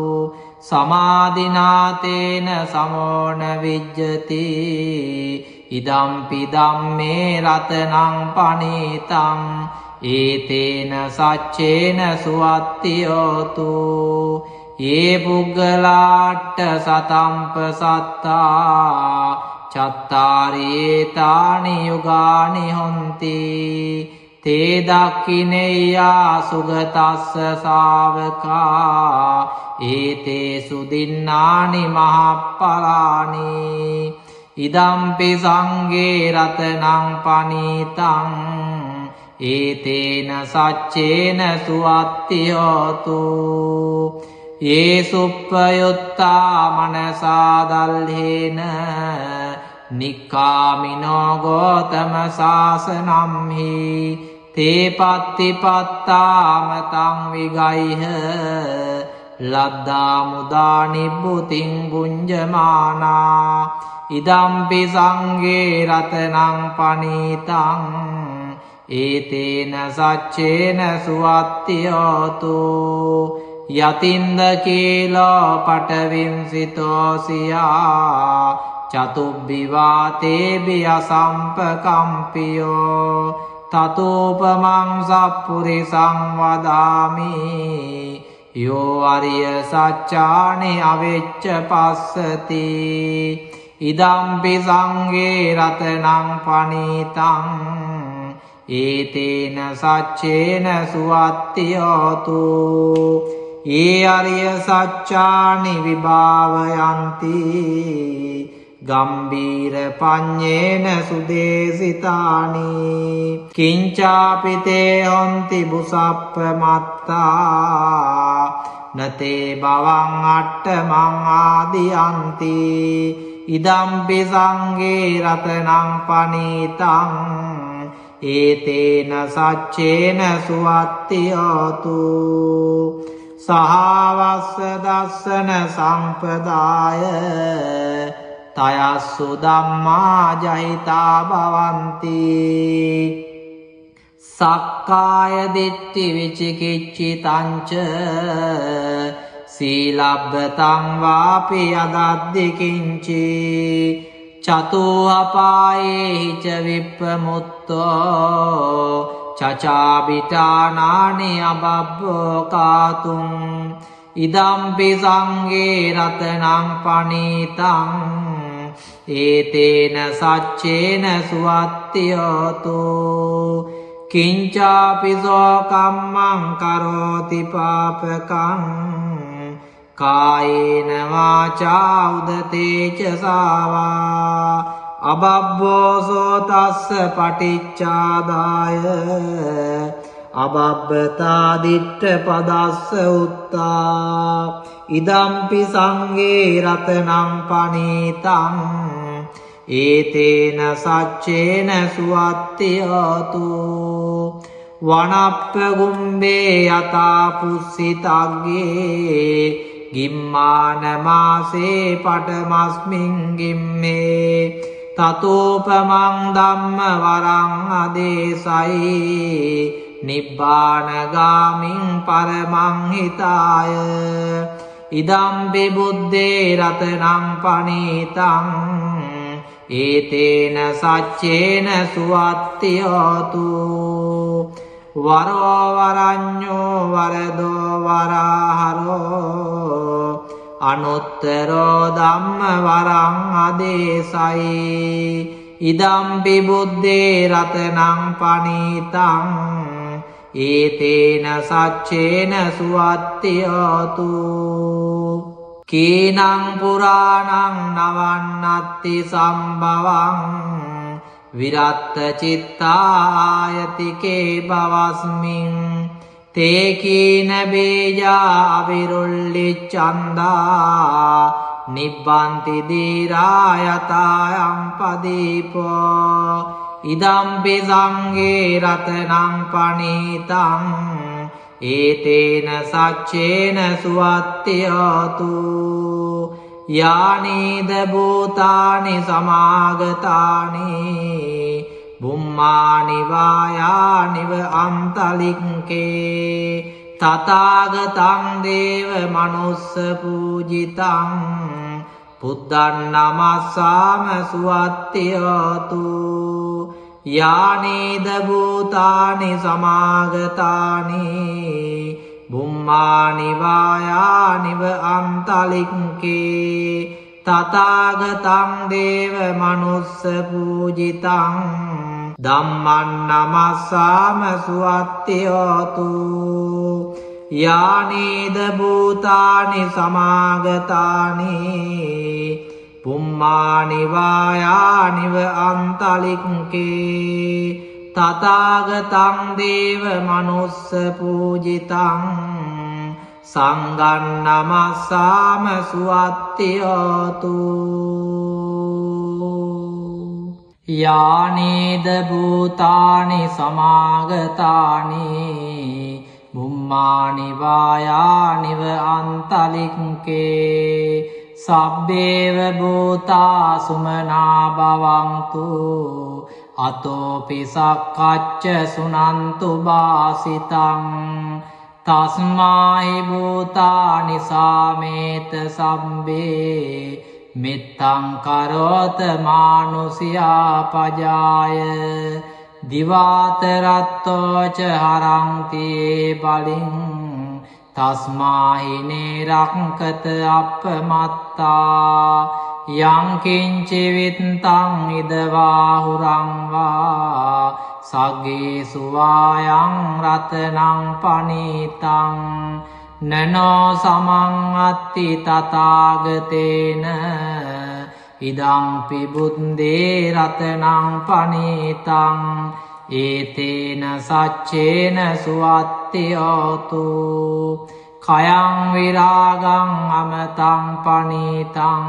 සමාධිනාතේන සමෝන විජ්ජති ඉදම්පි ධම්මේ රතනං පනීතං ඒතේන සච්චේන සුවත්තියෝතු යේ පුග්ගලාට්ඨ සතම්ප සත්තා චත්තාරේතානි යුගානි හොಂತಿ තේ දක්ඛිනේයා සුගතස්ස ශාවකා ඒතේ සුදින්නානි මහප්පලානි ඉදම්පි සංඝේ රතනං පනීතං ඒතේන සච්චේන සුවත්තියෝතු යේ සුප්පයුත්තා මනසා දල්හේන නික්ඛාමිනෝ ගෝතම සාසනම්හි තේ පත්තිපත්තාමතං විගයිහ ලද්දා මුදා නිබ්බුතින් බුඤ්ජමානා ඉදම්පි සංඝේ රතනං පනීතං ඒතේන සච්චේන සුවත්තියෝතු යතින්ද කීලෝ පටවින්සිතෝසියා චතුබ්බිවාතේබි අසම්පකම්පියෝ තතෝපමං සප්පුරිසං වදාමි යෝ අරිය සච්චානි අවෙච්ච පස්සති ඉදම්පි සංඝේ රතනං පනීතං ඒතේන සච්චේන සුවත්තියෝතු ඒ අරිය සච්චානි විභාවයන්ති ගම්බීර පඤ්ඤේන සුදේසිතානි කිංචාපිතේ හොන්ති බුසප්ප මත්තා නතේ බවං අට්ඨමං ආදියන්ති ඉදම්පි සංඝේ රතනං පනීතං ඒතේන සච්චේන සුවත්තියෝතු සහවස්ස දස්සන සම්පදාය තයස්සු ධම්මා ජහිතා භවಂತಿ සක්කාය දිට්ඨි විචිකිච්ඡිතංච සීලබ්බතං වාපි අදද්දි කිංචි චතුඅපායේ ච විප්පමුත්තෝ චචාබිටානානි අබබ්බෝ කාතුං ඉදම්පි සංඝේ රතනං පනීතං ඒතේන සච්චේන සුවත්තියෝතු කිංචාපිසෝ කම්මං කරෝති පාපකං කායේන වාචා උදතේච සාවා අබබ්බෝසෝ තස්ස පටිච්චාදාය අබබ්බතා දිට්ඨ පදස්ස උත්තා ඉදම්පි සංඝේ රතනං පනීතං ඒතේන සච්චේන සුවත්තියෝතු වනප්ප ගුම්බේ යතා පුස්සිතග්ගේ ගිම්මාන මාසේ පටමස්මින් ගිම්මේ තතෝපමං ධම්ම වරං අදේසයි නිබ්බානගාමින් පරමං හිතාය ඉදම්පි බුද්දේ රතනං පනීතං ඒතේන සච්චේන සුවත්තියෝතු වරෝ වරඤ්ඤෝ වරදෝ වරහරෝ අනුත්තරෝ ධම්ම වරං අදේසයි ඉදම්පි බුද්දේ රතනං පනීතං ඒතේන සච්චේන සුවත්තියෝතු කීනං පුරාණං නවන්නත්ති සම්භවං විරත්ත චිත්තායතිකේ බවස්මින් තේ කීන බේජා අවිරුල්ලිච්ඡන්දා නිබ්බන්ති දීරායතායම් පදීපෝ ඉදම්පි සංඝේ රතනං පනීතං ඒතේන සච්චේන සුවත්තියෝතු යානීද භූතානි සමාගතානි බුම්මානි වායානිව අන්තලික්කේ තථාගතං දේව මනුස්ස පූජිතං බුද්ධං නමස්සාම සුවත්තියෝතු යානීද භූතානි සමාගතානි බුම්මානි වායානිව අන්තලික්කේ තථාගතං දේව මනුස්ස පූජිතං ධම්මං නමස්සාම සුවත්තියෝතු යානීද භූතානි සමාගතානි පුම්මානි වායානිව අන්තලික්කේ තථාගතං දේව මනුස්ස පූජිතං සංඝං නමස්සාම සුවත්තියෝතු යානේද භූතානි සමාගතානි බුම්මානි වායානිව අන්තලික්කේ සබ්බේව භූතා සුමනා භවන්තු අතෝපි සක්කච්ච සුනන්තු බාසිතං තස්මාහි භූතානි සාමේත සම්බේ මෙත්තං කරෝත මානුසියා පජාය දිවාතරත්තෝච හරංතියේ බලින් තස්මාහිනේ රක්කත අප්පමත්තා යංකින්චිවිත්තං ඉදවාහුරංවා සගේ සුවායං රතනං පනීතං නනෝ සමං අත්ති තථාගතේන ඉදංපි බුද්දේ රතනං පනීතං ඒතේන සච්චේන සුවත්තියෝතු කයං විරාගං අමතං පනීතං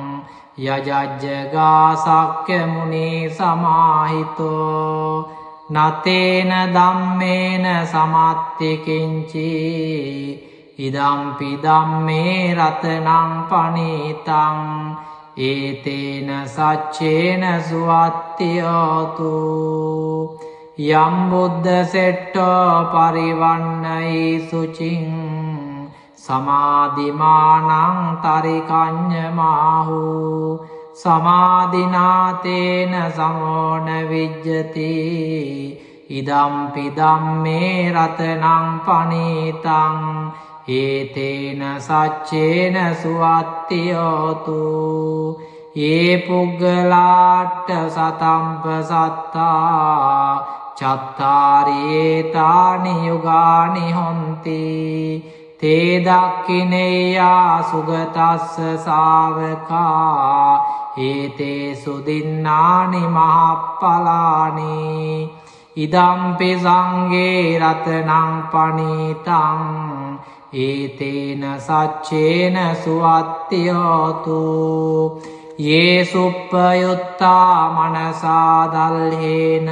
යජජ්ජගා සක්්‍ය මුනි සමාහිතෝ නතේන ධම්මේන සමත්තිකින්චි ඉදම්පි ධම්මේ රතනං පනීතං ඒතේන සච්චේන සුවත්තියෝතු යම් බුද්ධ සෙට්ටෝ පරිවන්නයි සුචින් සමාධිමානං තරිකඤ්ඤමාහු සමාධිනාතේන සමෝන විජ්ජති ඉදම්පි ධම්මේ රතනං පනීතං ඒතේන සච්චේන සුවත්තියෝතු ඒ පුග්ගලාට්ඨ සතම්ප සත්තා චත්තාරේතානි යුගානි හොන්ති තේ දක්ඛිනේයා සුගතස්ස ශාවකා ඒතේ සුදින්නානි මහප්පලානි ඉදම්පි සංඝේ රතනං පනීතං ඒතේන සච්චේන සුවත්තියෝතු යේ සුප්පයුත්තා මනසා දල්හේන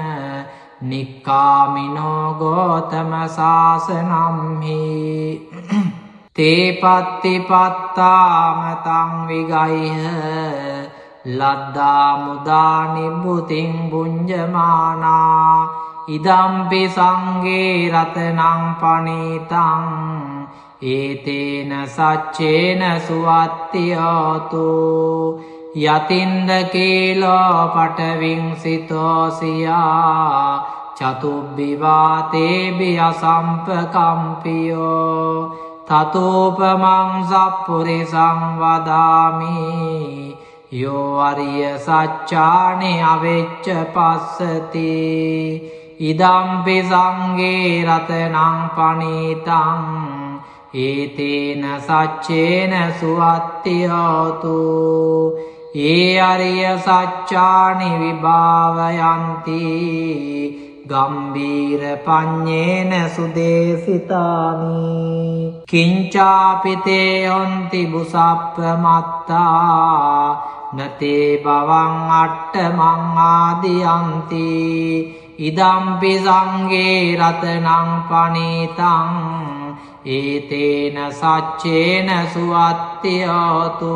නික්කාමිනෝ ගෝතම සාසනම්හි තේ පත්තිපත්තාමතං විගයිහ ලද්දා මුදා නිබ්බුතින් බුඤ්ජමානා ඉදම්පි සංඝේ රතනං පනීතං ඒතේන සච්චේන සුවත්තියෝතු යතින්ද කීලෝ පටවින් සිතෝසියා චතුබ්බිවාතේබි අසම්පකම්පියෝ තතෝපමං සප්පුරිසං වදාමි යෝ අරිය සච්චානි අවෙච්ච පස්සති ඉදම්පි සංඝේ රතනං පනීතං ඒතේන සච්චේන සුවත්තියෝතු ඒ අරිය සච්චානි විභාවයන්ති ගම්බීර පඤ්ඤේන සුදේසිතානි කිංචාපිතේ යොන්ති බුසප්පමත්තා නතේ බවං අට්ඨමං ආදියන්ති ඉදම්පි සංඝේ රතනං පනීතං ඒතේන සච්චේන සුවත්තියෝතු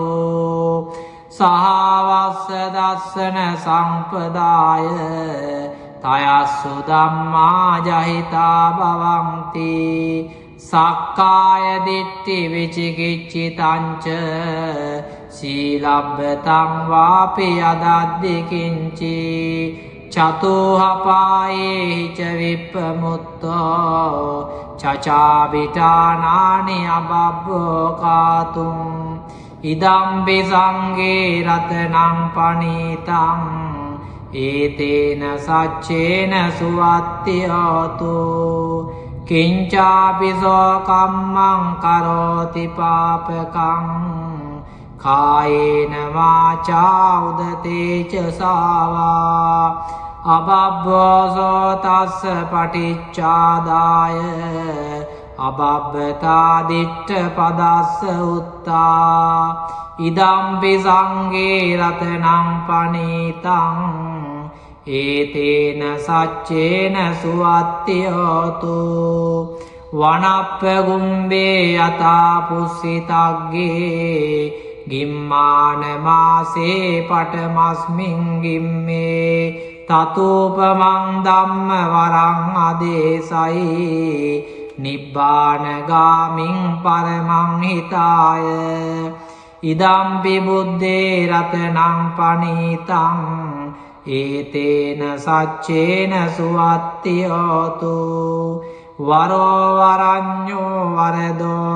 සහවස්ස දස්සන සම්පදාය තයස්සු ධම්මා ජහිතා භවಂತಿ සක්කාය දිට්ඨි විචිකිච්ඡිතංච සීලබ්බතං වාපි අදද්දි කිංචි චතුහපායේ ච විප්පමුත්තෝ චචාබිටානානි අබබ්බෝ කාතුම් ඉදම්පි සංඝේ රතනං පනීතං ඒතේන සච්චේන සුවත්තියෝතු කිංචාපිසෝ කම්මං කරෝති පාපකං කායේන වාචා උදතේ ච සාවා අබබ්බෝසෝ තස්ස පටිච්චාදාය අබබ්බතා දිට්ඨ පදස්ස උත්තා ඉදම්පි සංඝේ රතනං පනීතං ඒතේන සච්චේන සුවත්තියෝතු වනප්ප ගුම්බේ යතා පුස්සිතග්ගේ ගිම්මාන මාසේ පටමස්මින් ගිම්මේ තතූපමං ධම්ම වරං අදේසයි නිබ්බානගාමින් පරමං හිතාය ඉදම්පි බුද්දේ රතනං පනීතං ඒතේන සච්චේන සුවත්තියෝතු වරෝ වරඤ්ඤෝ වරදෝ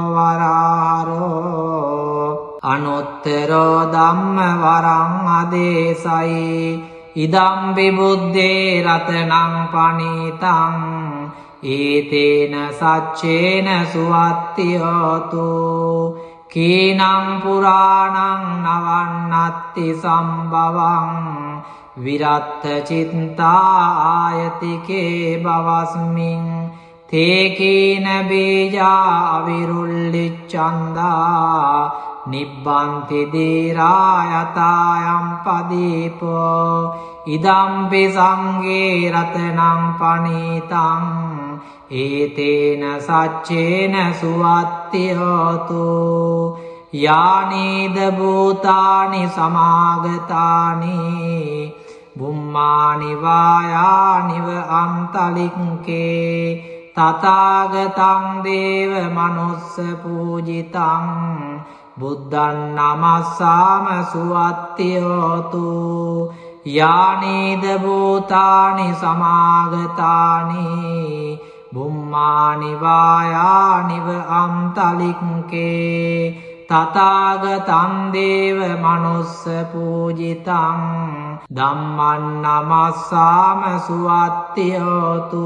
වරාරෝ අනුත්තරෝ ධම්ම වරං අදේසයි ඉදම්පි බුද්දේ රතනං පනීතං ඒතේන සච්චේන සුවත්තියෝතු කීනං පුරාණං නවන්නත්ති සම්භවං විරත්ත චිත්තා ආයතිකේ බවස්මින් තේකීන බීජා අවිරුල්ලිච්ඡන්දා නිබ්බන්ති දීරායතායම් පදීපෝ ඉදම්පි සංඝේ රතනං පනීතං ඒතේන සච්චේන සුවත්තියෝතු යානීද භූතානි සමාගතානි බුම්මානි වායානිව අන්තලික්කේ තථාගතං දේව මනුස්ස පූජිතං බුද්ධං නමස්සාම සුවත්තියෝතු යානීද භූතානි සමාගතානි බුම්මානි වායානිව අන්තලික්කේ තථාගතං දේව මනුස්ස පූජිතං ධම්මං නමස්සාම සුවත්තියෝතු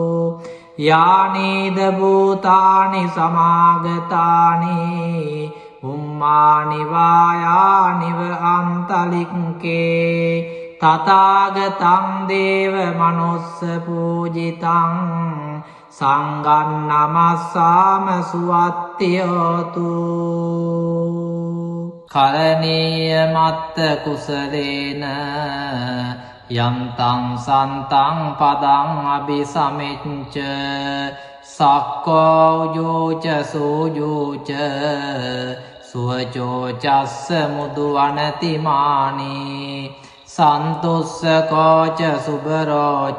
යානීද භූතානි සමාගතානි බුම්මානි වායානිව අන්තලික්කේ තථාගතං දේව මනුස්ස පූජිතං සංඝං නමස්සාම සුවත්තියෝතු කරණීය මත්ත කුසලේන යන්තං සන්තං පදං අபிසමෙච්ච සක්කෝ උජෝච සූජෝච සුවචෝ චස්ස මුදු වනතිමානී සන්තුස්සකෝච සුබරෝච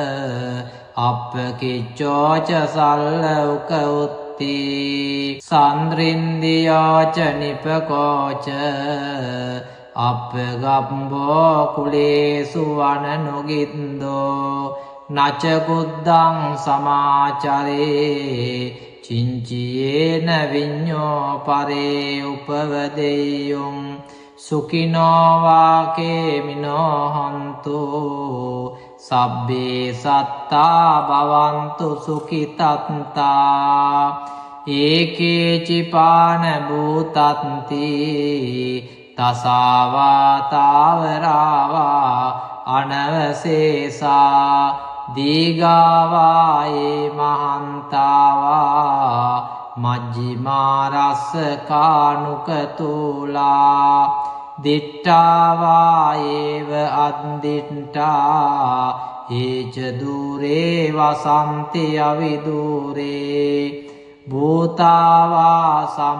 අප්පකිච්චෝච සල්ලෞක උත්ති සන්ද්‍රින්දියෝච නිපකෝච අප්පගම්බෝ කුලේසු වනනුගින්දෝ නච කුද්දං සමාචරේ චිංචියේන විඤ්ඤෝ පරේ උපවදෙය්‍යුං සුඛිනෝ වාකේමිනෝ හන්තු සබ්බේ සත්තා භවන්තු සුඛිතත්තා ඒකේ චිපාන භූතත්ති තසාවා තාවරාවා අනවසේසා දීගාවායේ මහන්තාවා මජ්ජිමා රස්ස කානුකතුලා දිට්ඨාවායේව අද්දිට්ඨා ඒච දූරේ වසන්ති අවිදූරේ භූතාවා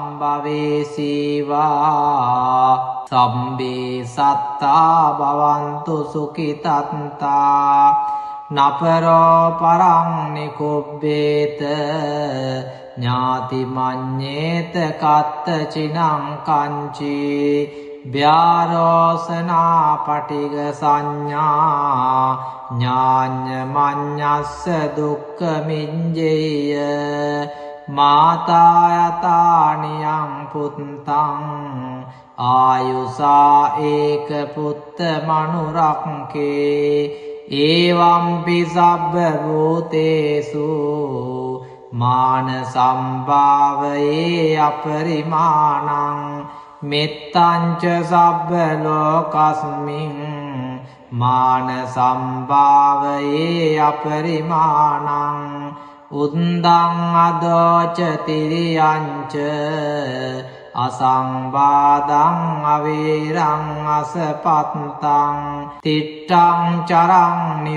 සම්භවේසීවා සම්බේ සත්තා භවන්තු සුඛිතත්තා නපරෝ පරං නිකුබ්බේත ඥාති මඤ්ඤේත කත්ත චිනං කංචි ව්‍යාරෝසනා පටිග සංඥා ඥාඤ්ඤ මඤ්ඤස්ස දුක්ඛ මිඤ්ජේය මාතා යතානියං පුත්තං ආයුසා ඒක පුත්ත මනුරක්කේ ඒවම්පි සබ්බ භූතේසු මාන සම්භාවයේ අපරිමාණං මෙත්තංච සබ්බ ලෝකස්මින් මාන සම්භාවයේ අපරිමාණං උද්දං අදෝච තිරියංච අසංවාදං අවේරං අසපත්තං තිට්ඨං චරං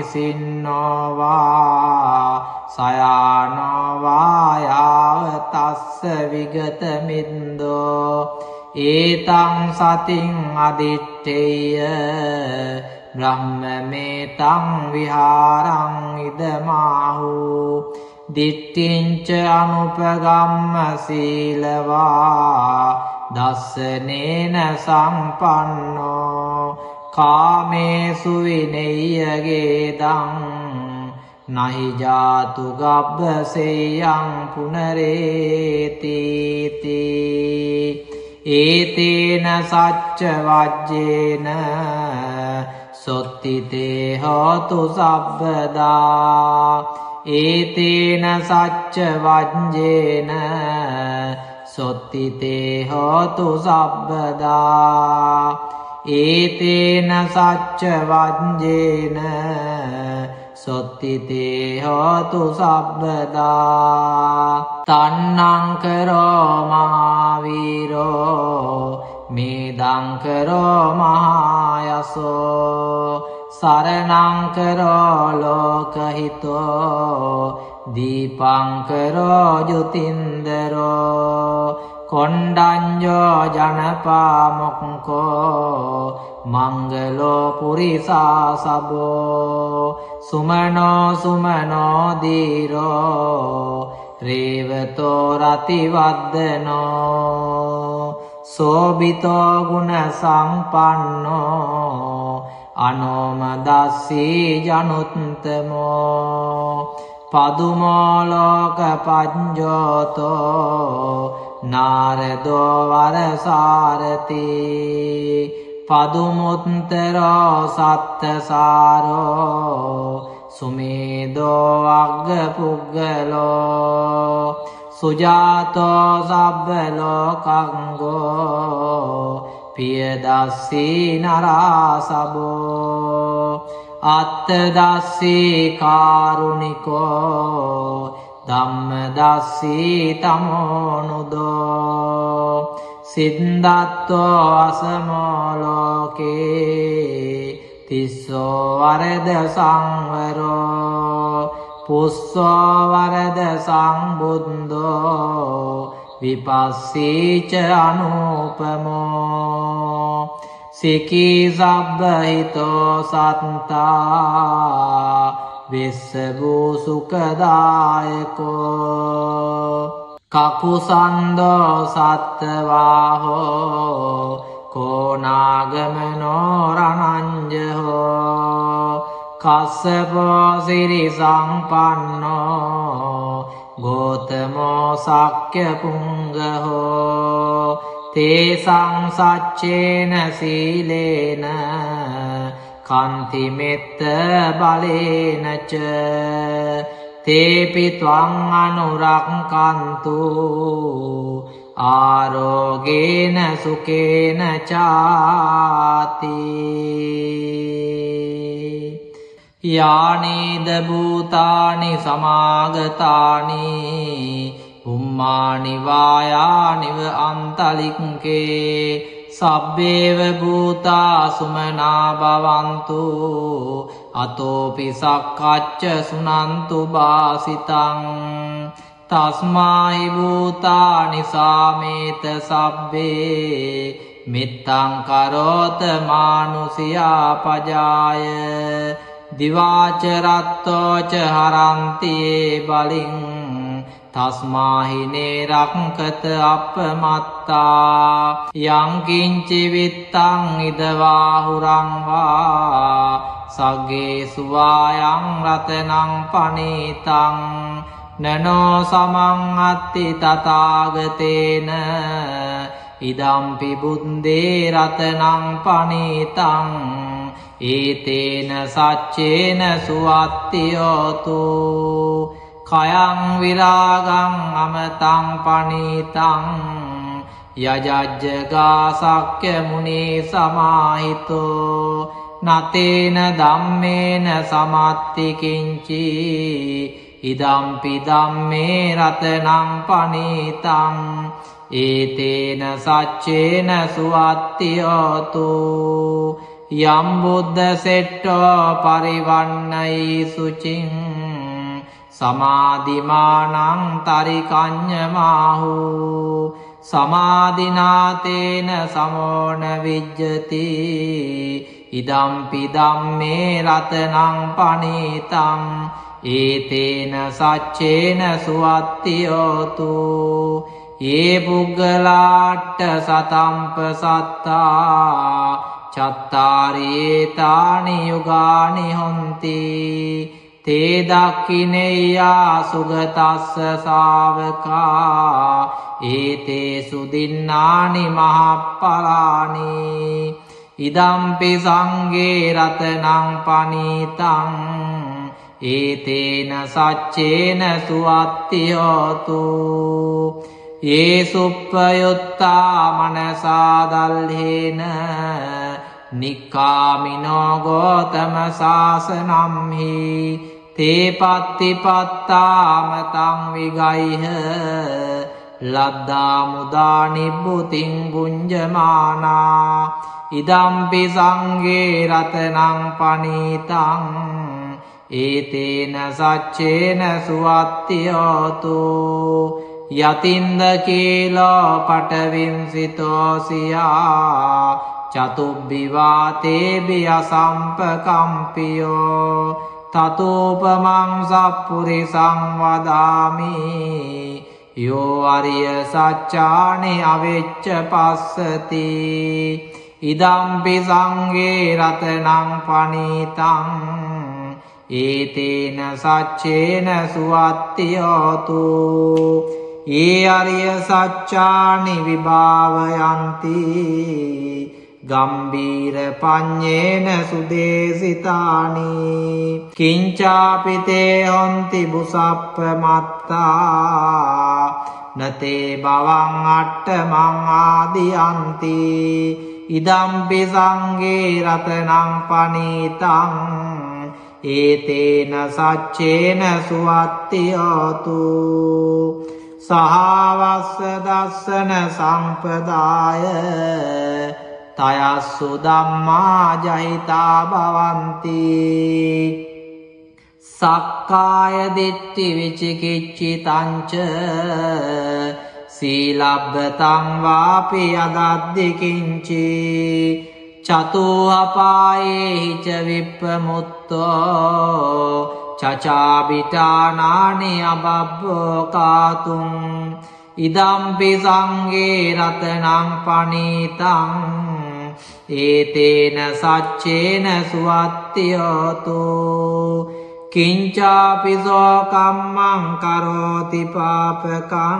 නිසින්නෝවා සයානෝවා තස්ස විගත මින්දෝ ඒතං සතින් අදිත්තේය බ්‍රහ්මමේතං විහාරං ඉදමාහු දිට්ඨිංච අනුපගම්ම සීලවා දස්සනේන සම්පන්නෝ කාමේසු විනෙය්‍යගේදං නහි ජාතු ගබ්බසේයං පුනරේතිති ඒතේන සච්ච වජ්ජේන සොත්තිතේ හෝතු සබ්බදා ඒතේන සච්ච වජ්ජේන සොත්තිතේ හෝතු සබ්බදා ඒතේන සච්ච වජ්ජේන සොත්තිතේ හෝතු සබ්බදා තන්නං කරෝ මහාවීරෝ මේදං කරෝ මහායසෝ සරණං කරෝ ලෝකහිතෝ දීපං කරෝ ජුතින්දරෝ කොණ්ඩඤ්ඤෝ ජනපාමොක්ඛෝ මංගලෝ පුරිසා සබෝ සුමනෝ සුමනෝ දීරෝ රේවතෝ රතිවද්දනෝ සෝබිතෝ ගුණ සම්පන්නෝ අනෝමදස්සී ජනුත්තමෝ පදුමෝ ලෝක පඤ්ඤෝතෝ නාරදෝ වරසාරති පදුමුත්තරෝ සත්තසාරෝ සුමේදෝ අග්ග පුග්ගලෝ සුජාතෝ සබ්බ ලෝකංගෝ පියදස්සී නරාසබෝ අත්තදස්සී කාරුණිකෝ ධම්මදස්සී තමෝනුදෝ සිද්ධාත්තෝ අසමෝ ලෝකේ තිස්සෝ වරද සංවරෝ පුස්සෝ වරද සංබුද්ධෝ විපස්සීච අනුපමෝ සිකී සබ්බහිතෝ සත්තා විස්සභූ සුඛදායකෝ කකුසන්දෝ සත්තවාහෝ කෝනාගමනෝ රණංජහෝ කස්සපෝ සිරි සම්පන්නෝ ගෝතමෝ සක්්‍ය පුංගහෝ තේසං සච්චේන සීලේන කන්ති මෙත්ත බලේනච තේපි ත්වං අනුරක්ඛන්තු ආරෝගේන සුකේන චාති යානීද භූතානි සමාගතානි උම්මානි වායානිව අන්තලික්කේ සබ්බේව භූතා සුමනා භවන්තු අතෝපි සක්කච්ච සුනන්තු බාසිතං තස්මාහි භූතානි සාමේත සබ්බේ මිත්තං කරෝත මානුසියා පජාය දිවාච රත්තෝච හරන්තියේ බලින් තස්මාහිනේ රක්කත අපමත්තා යං කිංචි විත්තං ඉදවාහුරං වා සග්ගේ සුවායං රතනං පනීතං නනෝ සමං අත්ති තථාගතේන ඉදම්පි බුද්දේ රතනං පනීතං ඒතේන සච්චේන සුවත්තියෝතු කයං විරාගං අමතං පනීතං යජජ්ජගා සක්්‍ය මුනි සමාහිතෝ නතේන ධම්මේන සමත්ති කිංචි ඉදම්පි ධම්මේ රතනං පනීතං ඒතේන සච්චේන සුවත්තියෝතු යම් බුද්ධ සෙට්ටෝ පරිවන්නයි සුචින් සමාධිමානං තරිකඤ්ඤමාහු සමාධිනාතේන සමෝන විජ්ජති ඉදම්පි ධම්මේ රතනං පනීතං ඒතේන සච්චේන සුවත්තියෝතු ඒ පුග්ගලාට්ඨ සතම්ප සත්තා චත්තාරි ඒතානි යුගානි හොන්ති තේ දක්ඛිනේයා සුගතස්ස ශාවකා ඒතේ සුදින්නානි මහප්පලානි ඉදම්පි සංඝේ රතනං පනීතං ඒතේන සච්චේන සුවත්තියෝතු ये सुप्पयुत्ता मनसा दल्हेन निक्कामिनो गौतम शासनं हि ते पत्तिपत्तामतं विगैः लद्दा मुदा निब्बुतिं भुञ्जमाना इदम्पि संगे रत्नं पनीतं एतेन सच्चेन सुवत्तियोतु යතින්ද කීලෝ පටවින්සිතෝසියා චතුබ්බිවාතේබිය සම්පකම්පියෝ තතෝපමං සප්පුරිසං වදාමි යෝ අරිය සච්චානි අවෙච්ච පස්සති ඉදම්පි සංඝේ රතනං පනීතං ඒතේන සච්චේන සුවත්තියෝතු ये आर्य सच्चानि विभावयन्ति गंभीर पඤ්ඤේන सुदेशितानि किंचापि ते हन्ति बुसप्पमत्ता नते भवं अट्टमं आदियन्ति इदम्पि संगे रत्नं पनीतं एतेन सच्चेन सुवत्तियोतु सहावස්ස දස්සන සම්පදාය තයස්සු ධම්මා ජහිතා භවಂತಿ සක්කාය දිට්ඨි විචිකිච්ඡිතං ච සීලබ්බතං වාපි යදද්දි කිංචි චතෝ අපායේ ච විප්පමුත්තෝ චචාබිටානානි අබබ්බෝ කාතුං ඉදම්පි සංඝේ රතනං පනීතං ඒතේන සච්චේන සුවත්තියෝතු කිංචාපි සෝ කම්මං කරෝති පාපකං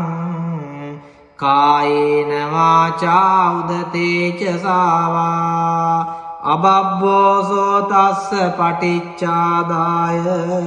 කායේන වාචා උදතේ ච සාවා අබබ්බෝසෝ තස්ස පටිච්චාදාය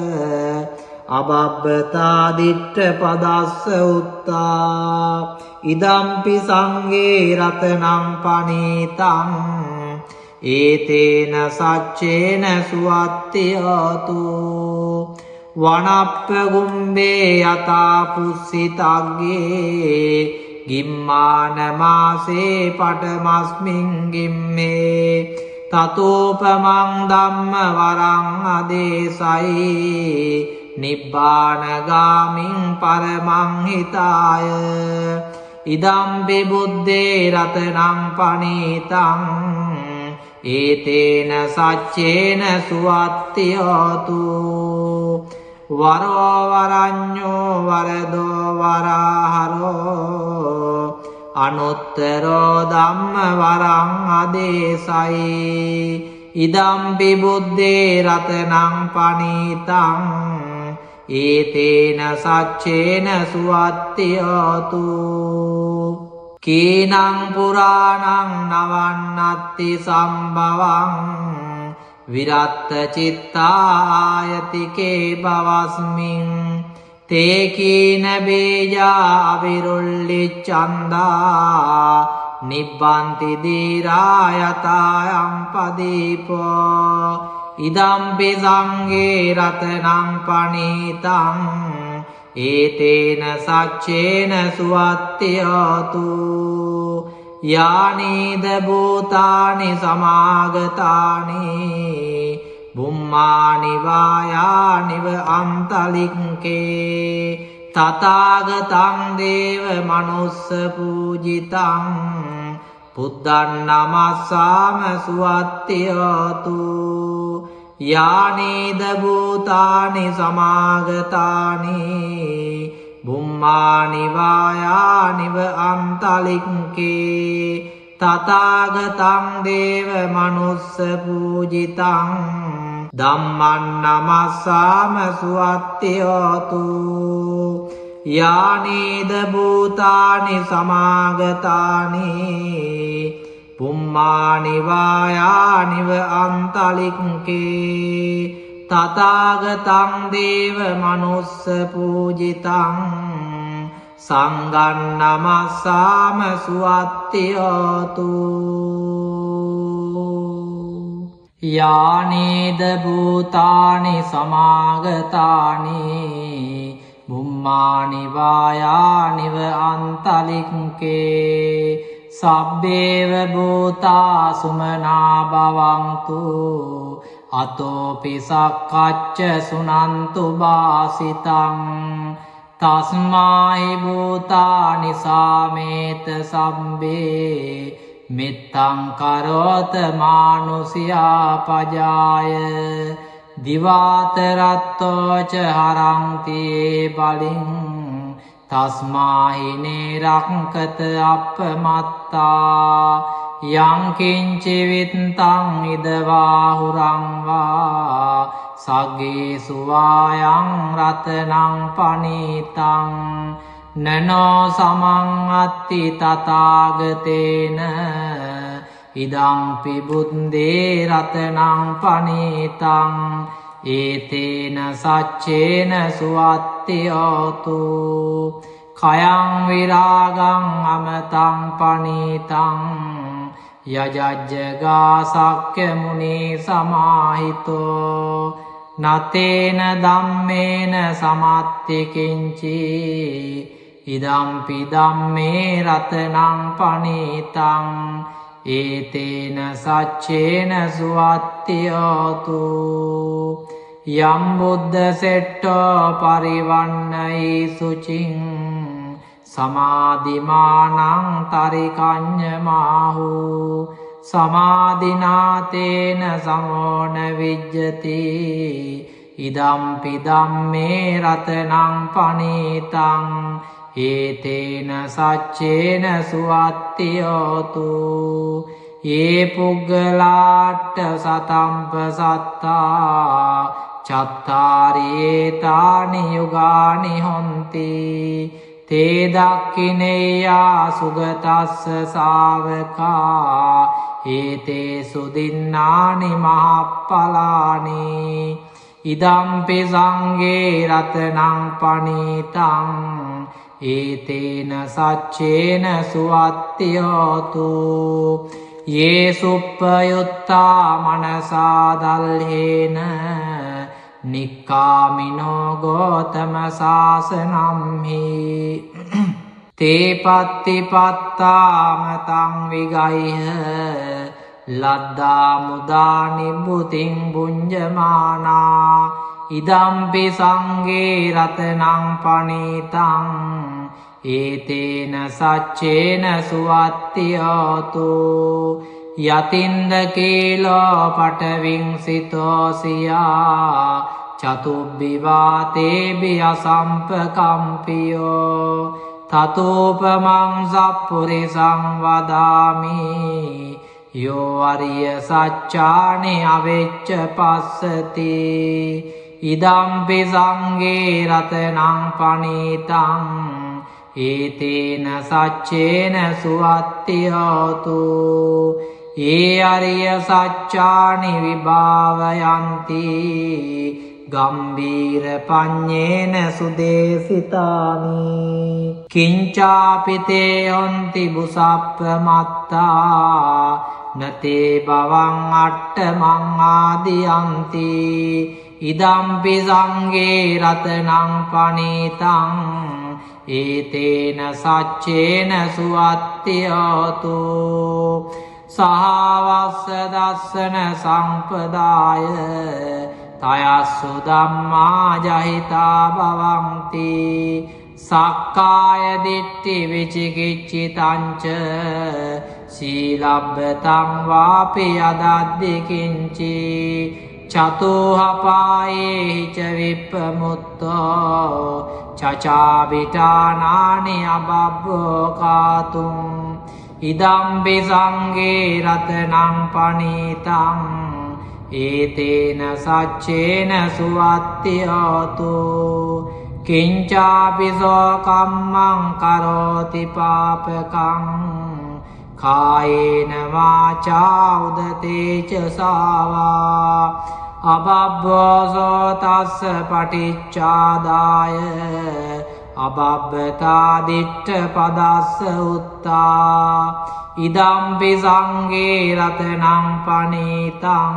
අබබ්බතා දිට්ඨ පදස්ස උත්තා ඉදම්පි සංඝේ රතනං පනීතං ඒතේන සච්චේන සුවත්තියෝතු වනප්ප ගුම්බේ යතා පුස්සිතග්ගේ ගිම්මාන මාසේ පඨමස්මින් ගිම්මේ තතෝපමං ධම්ම වරං අදේසයි නිබ්බානගාමින් පරමං හිතාය ඉදම්පි බුද්දේ රතනං පනීතං ඒතේන සච්චේන සුවත්තියෝතු වරෝ වරඤ්ඤෝ වරදෝ වරහරෝ අනුත්තරෝ ධම්ම වරං අදේසයි ඉදම්පි බුද්දේ රතනං පනීතං ඒතේන සච්චේන සුවත්තියෝතු කීනං පුරාණං නවන්නත්ති සම්භවං විරත්ත චිත්තායතිකේ බවස්මින් තේ කීන බේජා විරුල්ලිච්ඡන්දා නිබ්බන්ති දීරායතායම් පදීපෝ ඉදම්පි සංඝේ රතනං පනීතං ඒතේන සච්චේන සුවත්තියතු යානීද භූතානි සමාගතානි බුම්මානි වායානිව අන්තලික්කේ තථාගතං දේව මනුස්ස පූජිතං බුද්ධං නමස්සාම සුවත්තියතු යානීද භූතානි සමාගතානි බුම්මානි වායානිව අන්තලික්කේ තථාගතං දේව මනුස්ස පූජිතං ධම්මං නමස්සාම සුවත්තියතු යානීද භූතානි සමාගතානි බුම්මානි වායානිව අන්තලික්කේ තථාගතං දේව මනුස්ස පූජිතං සංඝං නමස්සාම සුවත්තියතු යානීද භූතානි සමාගතානි බුම්මානි වායානිව අන්තලික්කේ සබ්බේව භූතා සුමනා භවන්තු අතෝපි සක්කච්ච සුනන්තු බාසිතං තස්මායි භූතානි සාමේත සම්බේ මිත්තං කරෝත මානුසියා පජාය දිවාතරත්තෝච හරංතියේ බලින් තස්මාහිනේ රක්කත අප්පමත්තා යංකින්චිවිත්තං ඉදවාහුරංවා සග්ගේ සුවායං රතනං පනීතං නනෝ සමං අත්ති තථාගතේන ඉදංපි බුද්දේ රතනං පනීතං ඒතේන සච්චේන සුවත්තියතු කයං විරාගං අමතං පනීතං යජජ්ජගා සක්්‍ය මුනි සමාහිතෝ නතේන ධම්මේන සමත්තිකින්චි ඉදම්පි ධම්මේ රතනං පනීතං ඒතේන සච්චේන සුවත්තියතු යම් බුද්ධ සෙට්ටෝ පරිවන්නයි සුචින් සමාධිමානං තරිකඤ්ඤමාහු සමාධිනාතේන සමෝන විජ්ජති ඉදම්පි ධම්මේ රතනං පනීතං ඒතේන සච්චේන සුවත්තියතු ඒ පුග්ගලාට සතම්ප සත්තා චත්තාරියේතානි යුගානි හොන්ති තේ දක්ඛිනේයා සුගතස්ස ශාවකා ඒතේ සුදින්නානි මහප්පලානි ඉදම්පි සංඝේ රතනං පනීතං ඒතේන සච්චේන සුවත්තියතු යේ සුප්පයුත්තා මනසා දල්හේන නික්කාමිනෝ ගෝතම සාසනම්හි තේ පත්තිපත්තාමතං විගයිහ ලද්දා මුදා නිබ්බුතින් බුඤ්ජමානා ඉදම්පි සංඝේ රතනං පනීතං ඒතේන සච්චේන සුවත්තියතු යතින්ද කීලෝ පටවිංසිතෝසියා චතුබ්බිවාතේබි අසම්පකම්පියෝ තතෝපමං සප්පුරිසං වදාමි යෝ අරිය සච්චානි අවෙච්ච පස්සති ඉදම්පි සංඝේ රතනං පනීතං ඒතේන සච්චේන සුවත්තියතු ඒ අරිය සච්චානි විභාවයන්ති ගම්බීර පඤ්ඤේන සුදේසිතානි කිංචාපිතේ යොන්ති බුසප්පමත්තා නතේ බවං අට්ඨමං ආදියන්ති ඉදම්පි සංඝේ රතනං පනීතං ඒතේන සච්චේන සුවත්තියෝතු සහවස්ස දස්සන සම්පදාය තයස්සු ධම්මා ජහිතා භවಂತಿ සක්කාය දිට්ඨි විචිකිච්ඡිතංච සීලබ්බතං වාපි යදද්දි කිංචි චතුහපායේ ච විප්පමුත්තෝ චචාවිතානානි අබබ්බෝ කාතුං ඉදම්පි සංඝේ රතනං පනීතං ඒතේන සච්චේන සුවත්තියෝතු කිංචාපිසෝ කම්මං කරෝති පාපකං කායේන වාචා උදතේ ච සාවා අබබ්බෝසෝ තස්ස පටිච්චාදාය අබබ්බතා දිට්ඨ පදස්ස උත්තා ඉදම්පි සංඝේ රතනං පනීතං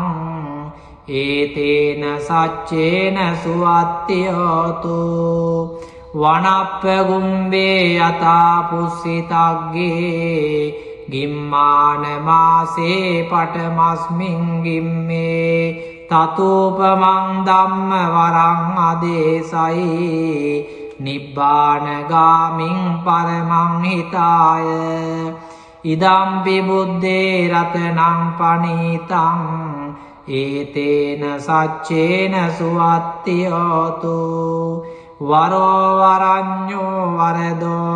ඒතේන සච්චේන සුවත්තියෝතු වනප්ප ගුම්බේ යතා පුස්සිතග්ගේ ගිම්මාන මාසේ පටමස්මින් ගිම්මේ තතූපමං ධම්ම වරං අදේසයි නිබ්බානගාමින් පරමං හිතාය ඉදම්පි බුද්දේ රතනං පනීතං ඒතේන සච්චේන සුවත්තියෝතු වරෝ වරඤ්ඤෝ වරදෝ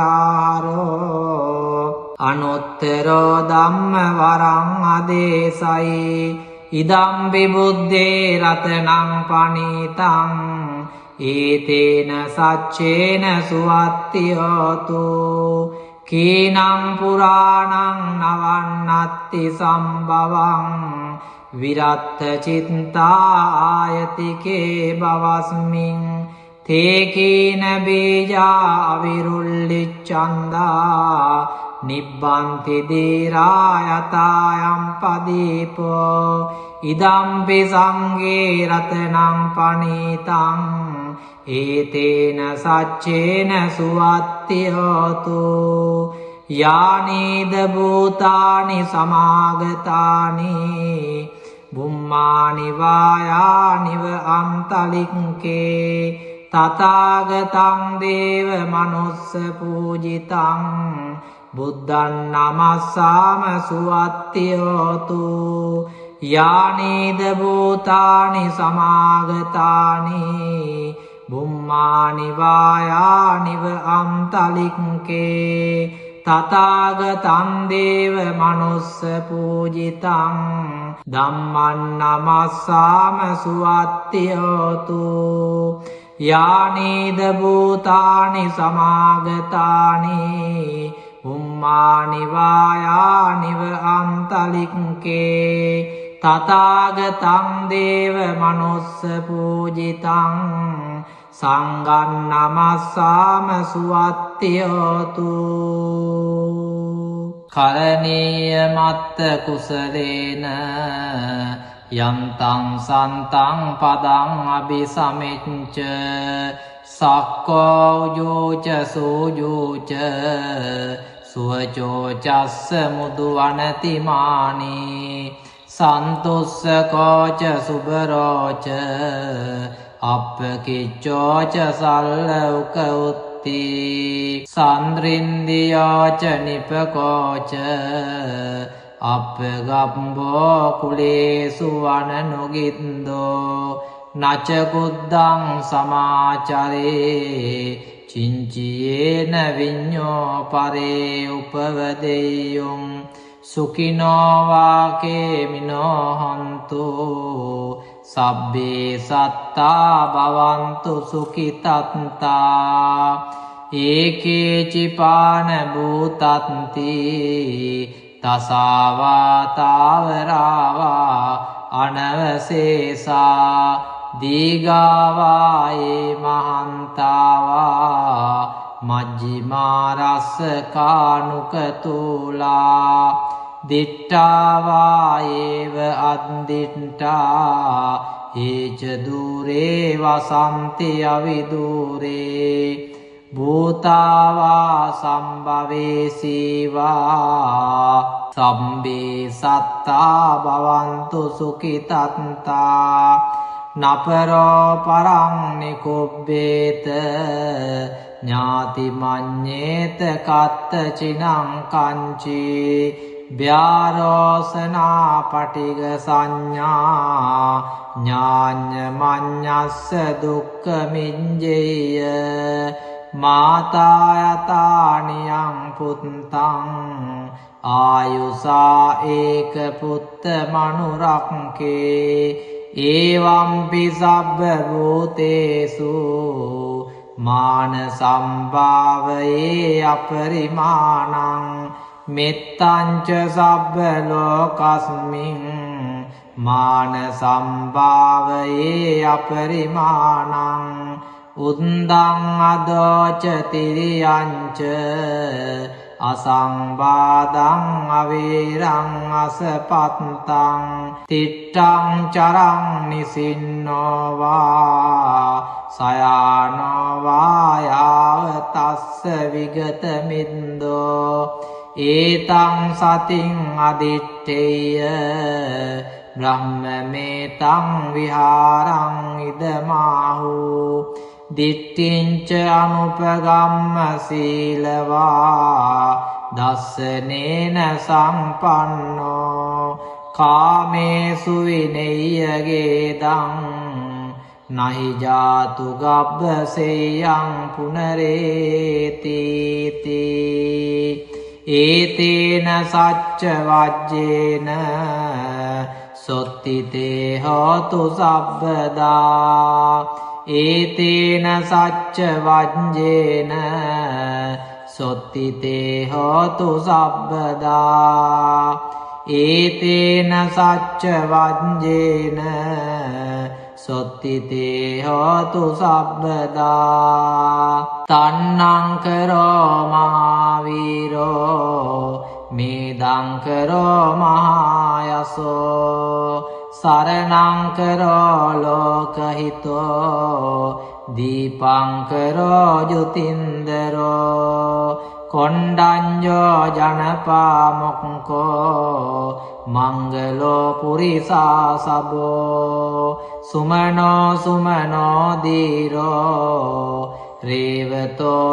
වරාරෝ අනුත්තරෝ ධම්ම වරං අදේසයි ඉදම්පි බුද්දේ රතනං පනීතං ඒතේන සච්චේන සුවත්තියෝතු කීනං පුරාණං නවන්නත්ති සම්භවං විරත්ත චිත්තා ආයතිකේ බවස්මින් තේකීන බීජා අවිරුල්ලිච්ඡන්දා නිබ්බන්ති දීරා යතායම් පදීපෝ ඉදම්පි සංඝේ රතනං පනීතං ඒතේන සච්චේන සුවත්තියෝතු යානීද භූතානි සමාගතානි බුම්මානි වායානිව අන්තලික්කේ තථාගතං දේව මනුස්ස පූජිතං බුද්ධං නමස්සාම සුවත්තියෝතු යානීද භූතානි සමාගතානි බුම්මානි වායානිව අන්තලික්කේ තථාගතං දේව මනුස්ස පූජිතං ධම්මං නමස්සාම සුවත්තියෝතු යානීද භූතානි සමාගතානි බුම්මානි වායානිව අන්තලික්කේ තථාගතං දේව මනුස්ස පූජිතං සංඝං නමස්සාම සුවත්තියෝතු කරණීය මත්ත කුසලේන යන්තං සන්තං පදං අபிසමෙච්ච සක්කෝ උජෝච සූජෝච සුවචෝ චස්ස මුදු වනතිමානි සන්තුස්සකෝච සුබරෝච අප්පකිච්චෝච සල්ලෞක උත්ති සන්ද්‍රින්දියෝච නිපකෝච අප්පගම්බෝ කුලේසු වනනුගින්දෝ නච කුද්දං සමාචරේ චිංචියේන විඤ්ඤෝ පරේ උපවදෙය්‍යොං සුඛිනෝ වාකේ මිනෝ හන්තු සබ්බේ සත්තා භවන්තු සුඛිතත්තා ඒකේ චිපාන භූතත්ති තසාවා තාවරාවා අනවසේසා දීගාවායේ මහන්තාවා මජ්ජිමා රස්ස කානුකතුලා දිට්ඨාවා ඒව අද්දිට්ඨා ඒච දූරේ වසන්ති අවිදූරේ භූතාවා සම්භවේසීවා සම්බේ සත්තා භවන්තු සුඛිතත්තා නපරෝ පරං නිකුබ්බේත ඥාති මඤ්ඤේත කත්ත චිනං කංචි ව්‍යාරෝසනා පටිග සංඥා ඥාඤ්ඤ මඤ්ඤස්ස දුක්ඛ මිඤ්ඤේය මාතා යතානියං පුත්තං ආයුසා ඒක පුත්ත මනුරක්ඛේ ඒවම්පි සබ්බ භූතේසු මාන සම්භාවයේ අපරිමාණං මෙත්තංච සබ්බ ලෝකස්මින් මාන සම්භාවයේ අපරිමාණං උද්දං අදෝච තිරියංච අසංබාදං අවීරං අසපත්තං තිට්ඨං චරං නිසින්නෝවා සයානෝවා යාව තස්ස විගත මින්දෝ ඒතං සතින් අදිත්තේය බ්‍රහ්මමේතං විහාරං ඉදමාහු දිට්ඨිංච අනුපගම්ම සීලවා දස්සනේන සම්පන්නෝ කාමේසු විනෙය්‍යගේදං නහි ජාතු ගබ්බසේයං පුනරේතිති ඒතේන සච්ච වජ්ජේන සොත්තිතේ හෝතු සබ්බදා ඒතේන සච්ච වජ්ජේන සොත්තිතේ හෝතු සබ්බදා ඒතේන සච්ච වජ්ජේන සොත්තිතේ හෝතු සබ්බදා තන්නං කරෝ මහාවීරෝ මේදං කරෝ මහායසෝ සරණං කරෝ ලෝකහිතෝ දීපං කරෝ ජුතින්දරෝ කොණ්ඩඤ්ඤෝ ජනපාමොක්ඛෝ මංගලෝ පුරිසා සබෝ සුමනෝ සුමනෝ දීරෝ රේවතෝ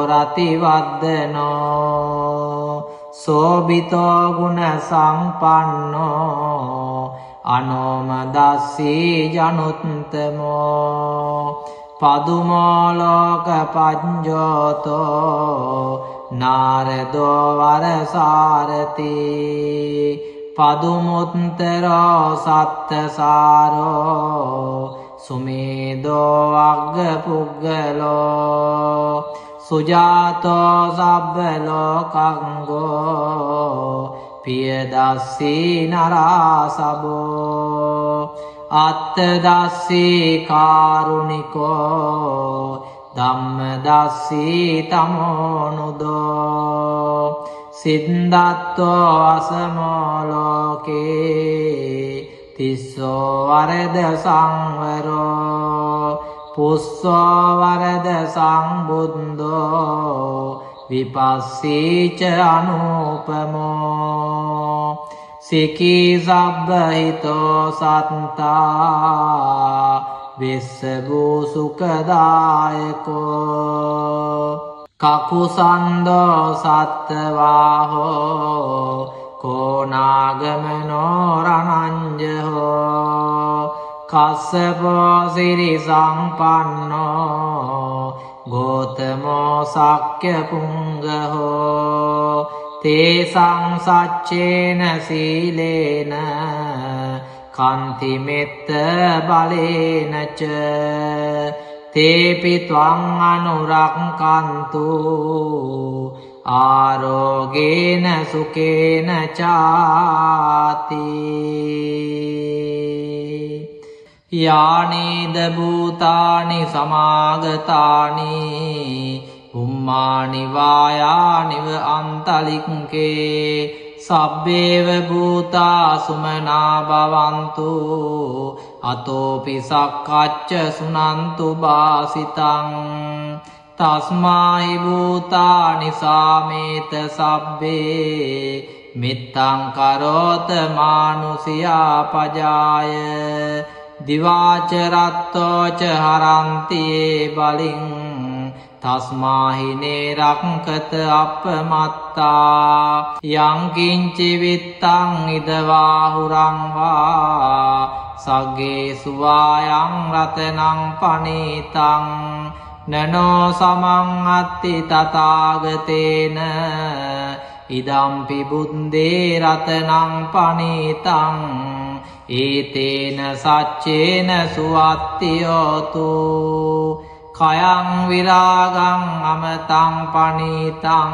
රතිවද්දනෝ සෝබිතෝ ගුණ සම්පන්නෝ අනෝමදස්සී ජනුත්තමෝ පදුමෝ ලෝක පඤ්ඤෝතෝ නාරදෝ වරසාරති පදුමුත්තරෝ සත්තසාරෝ සුමේදෝ අග්ග පුග්ගලෝ සුජාතෝ සබ්බ ලෝකංගෝ පියදස්සී නරාසබෝ අත්තදස්සී කාරුණිකෝ ධම්මදස්සී තමෝනුදෝ සිද්ධාත්තෝ අසමෝ ලෝකේ තිස්සෝ වරද සංවරෝ පුස්සෝ වරද සංබුද්ධෝ විපස්සීච අනුපමෝ සිකී සබ්බහිතෝ සත්තා විස්සභූ සුඛදායකෝ කකුසන්දෝ සත්තවාහෝ කෝනාගමනෝ රණංජහෝ කස්සපෝ සිරි සම්පන්නෝ ගෝතමෝ සක්්‍ය පුංගහෝ තේසං සච්චේන සීලේන කන්තිමෙත්ත බලේනච තේපි ත්වං අනුරක්ඛන්තු ආරෝගේන සුකේන චාති යානේද භූතානි සමාගතානි උම්මානි වායානිව අන්තලික්කේ සබ්බේව භූතා සුමනා භවන්තු අතෝපි සක්කච්ච සුනන්තු බාසිතං තස්මාහි භූතානි සාමේත සබ්බේ මිත්තං කරෝත මානුසියා පජාය දිවාච රත්තෝච හරන්තියේ බලින් තස්මාහි නේරක්කත අපමත්තා යං කිංචි විත්තං ඉදවාහුරං වා සග්ගේ සුවායං රතනං පනීතං නනෝ සමං අත්ති තථාගතේන ඉදම්පි බුද්දේ රතනං පනීතං ඒතේන සච්චේන සුවත්තියෝතු කයං විරාගං අමතං පනීතං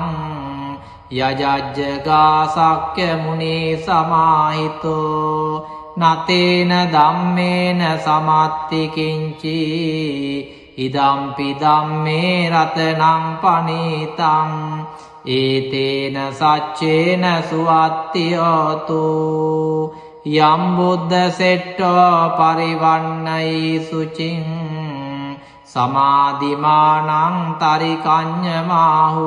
යජජ්ජගා සක්්‍ය මුනි සමාහිතෝ නතේන ධම්මේන සමත්ති කිංචි ඉදම්පි ධම්මේ රතනං පනීතං ඒතේන සච්චේන සුවත්තියෝතු යම් බුද්ධ සෙට්ටෝ පරිවන්නයි සුචින් සමාධිමානං තරිකඤ්ඤමාහු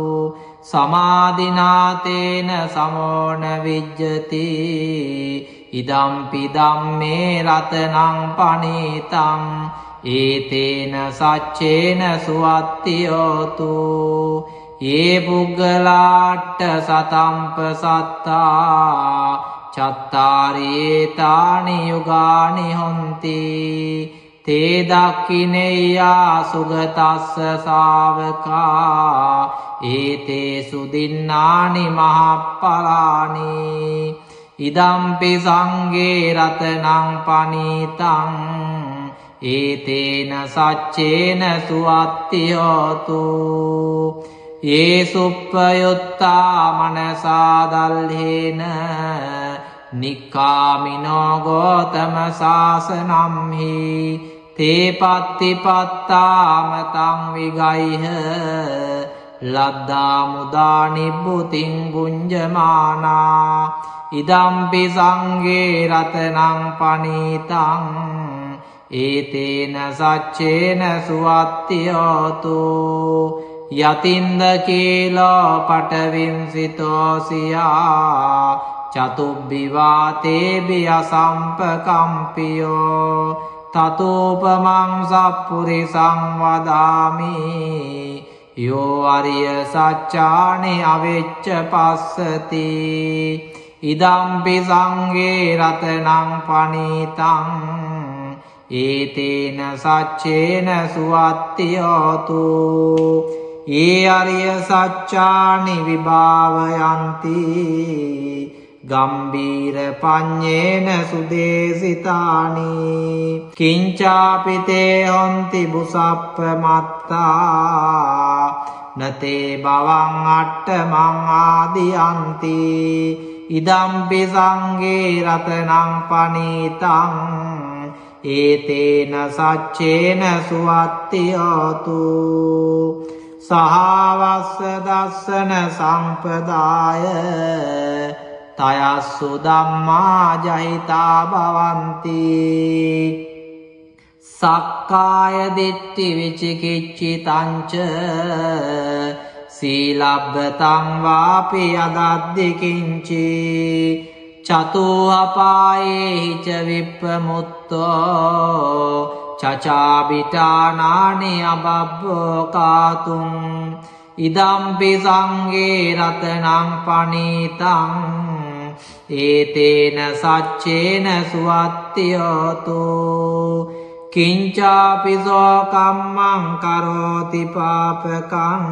සමාධිනාතේන සමෝන විජ්ජති ඉදම්පි ධම්මේ රතනං පනීතං ඒතේන සච්චේන සුවත්තියෝතු යේ පුග්ගලාට්ඨ සතම්ප සත්තා චත්තාරේතානි යුගානි හොන්ති තේ දක්ඛිනේයා සුගතස්ස ශාවකා ඒතේ සුදින්නානි මහප්පලානි ඉදම්පි සංඝේ රතනං පනීතං ඒතේන සච්චේන සුවත්තියෝතු යේ සුප්පයුත්තා මනසා දල්හේන නික්කාමිනෝ ගෝතම සාසනම්හි තේ පත්තිපත්තාමතං විගයිහ ලද්දා මුදා නිබ්බුතින් ගුඤ්ජමානා ඉදම්පි සංඝේ රතනං පනීතං ඒතේන සච්චේන සුවත්තියෝතු යතින්ද කීලෝ පටවින්සිතෝසියා චතුබ්බිවාතේබි අසම්පකම්පියෝ තතෝපමං සප්පුරිසං වදාමි යෝ අරිය සච්චානි අවෙච්ච පස්සති ඉදම්පි සංඝේ රතනං පනීතං ඒතේන සච්චේන සුවත්තියෝතු ඒ අරිය සච්චානි විභාවයන්ති ගම්බීර පඤ්ඤේන සුදේසිතානි කිංචාපිතේ හොන්ති බුසප්පමත්තා නතේ බවං අට්ඨමං ආදියන්ති ඉදම්පි සංඝේ රතනං පනීතං ඒතේන සච්චේන සුවත්තියෝතු සහවස්ස දස්සන සම්පදාය තයස්සු ධම්මා ජහිතා භවಂತಿ සක්කාය දිට්ඨි විචිකිච්ඡිතංච සීලබ්බතං වාපි අදද්දි කිංචි චතුඅපායේ ච විප්පමුත්තෝ චචාබිටානානි අබබ්බෝ කාතුං ඉදම්පි සංඝේ රතනං පනීතං ඒතේන සච්චේන සුවත්තියෝතු කිංචාපිසෝ කම්මං කරෝති පාපකං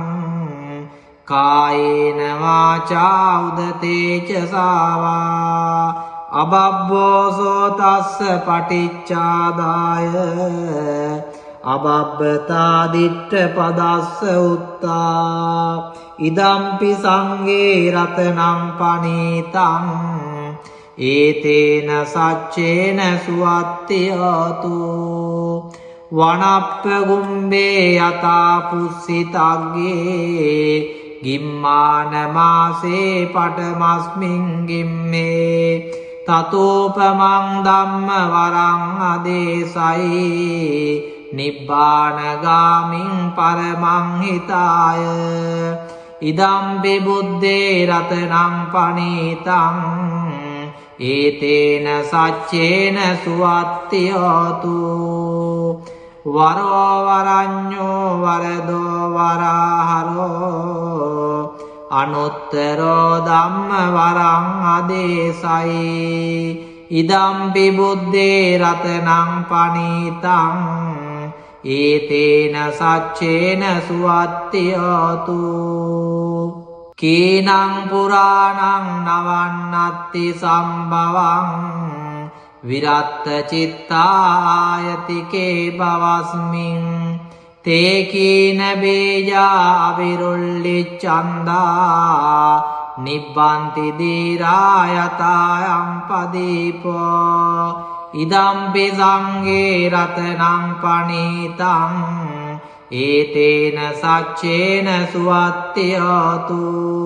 කායේන වාචා උදතේ ච සාවා අබබ්බෝසෝ තස්ස පටිච්චාදාය අබබ්බතා දිට්ඨ පදස්ස උත්තා ඉදම්පි සංඝේ රතනං පනීතං ඒතේන සච්චේන සුවත්තියෝතු වනප්ප ගුම්බේ යතා පුස්සිතග්ගේ ගිම්මානමාසේ පටමස්මින් ගිම්මේ තතෝපමං ධම්ම වරං අදේසයි නිබ්බානගාමින් පරමං හිතාය ඉදම්පි බුද්දේ රතනං පනීතං ඒතේන සච්චේන සුවත්තියෝතු වරෝ වරඤ්ඤෝ වරදෝ වරහරෝ අනුත්තරෝ ධම්ම වරං අදේසයි ඉදම්පි බුද්දේ රතනං පනීතං ඒතේන සච්චේන සුවත්තියෝතු කීනං පුරාණං නවන්නත්ති සම්භවං විරත්ත චිත්තායතිකේ බවස්මින් තේ කීන බීජා අවිරුල්ලිච්ඡන්දා නිබ්බන්ති දීරායතායං පදීපෝ ඉදම්පි සංඝේ රතනං පනීතං ඒතේන සච්චේන සුවත්තියෝතු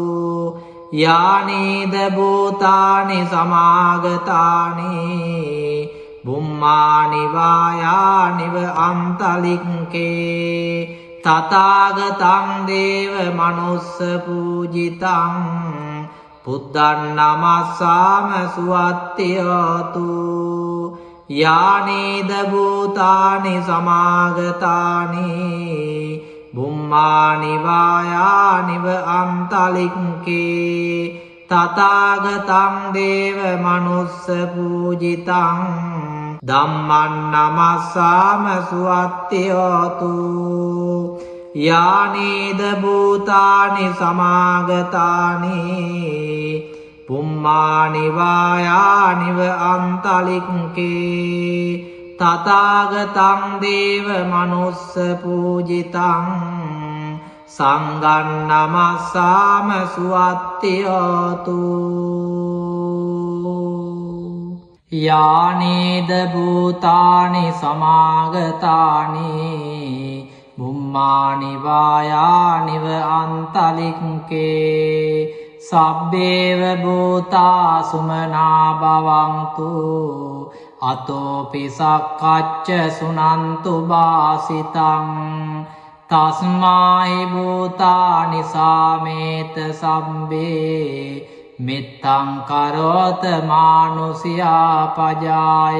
යානීද භූතානි සමාගතානි බුම්මානි වායානිව අන්තලික්කේ තථාගතං දේව මනුස්ස පූජිතං බුද්ධං නමස්සාම සුවත්තියෝතු යානීද භූතානි සමාගතානි බුම්මානි වායානිව අන්තලික්කේ තථාගතං දේව මනුස්ස පූජිතං ධම්මං නමස්සාම සුවත්තියෝතු යානීද භූතානි සමාගතානි බුම්මානි වායානිව අන්තලික්කේ තථාගතං දේව මනුස්ස පූජිතං සංඝං නමස්සාම සුවත්තියෝතු යානීද භූතානි සමාගතානි බුම්මානි වායානිව අන්තලික්කේ සබ්බේව භූතා සුමනා භවන්තු අතෝපි සක්කච්ච සුනන්තු බාසිතං තස්මාහි භූතානි සාමේත සම්බේ මිත්තං කරෝත මානුසියා පජාය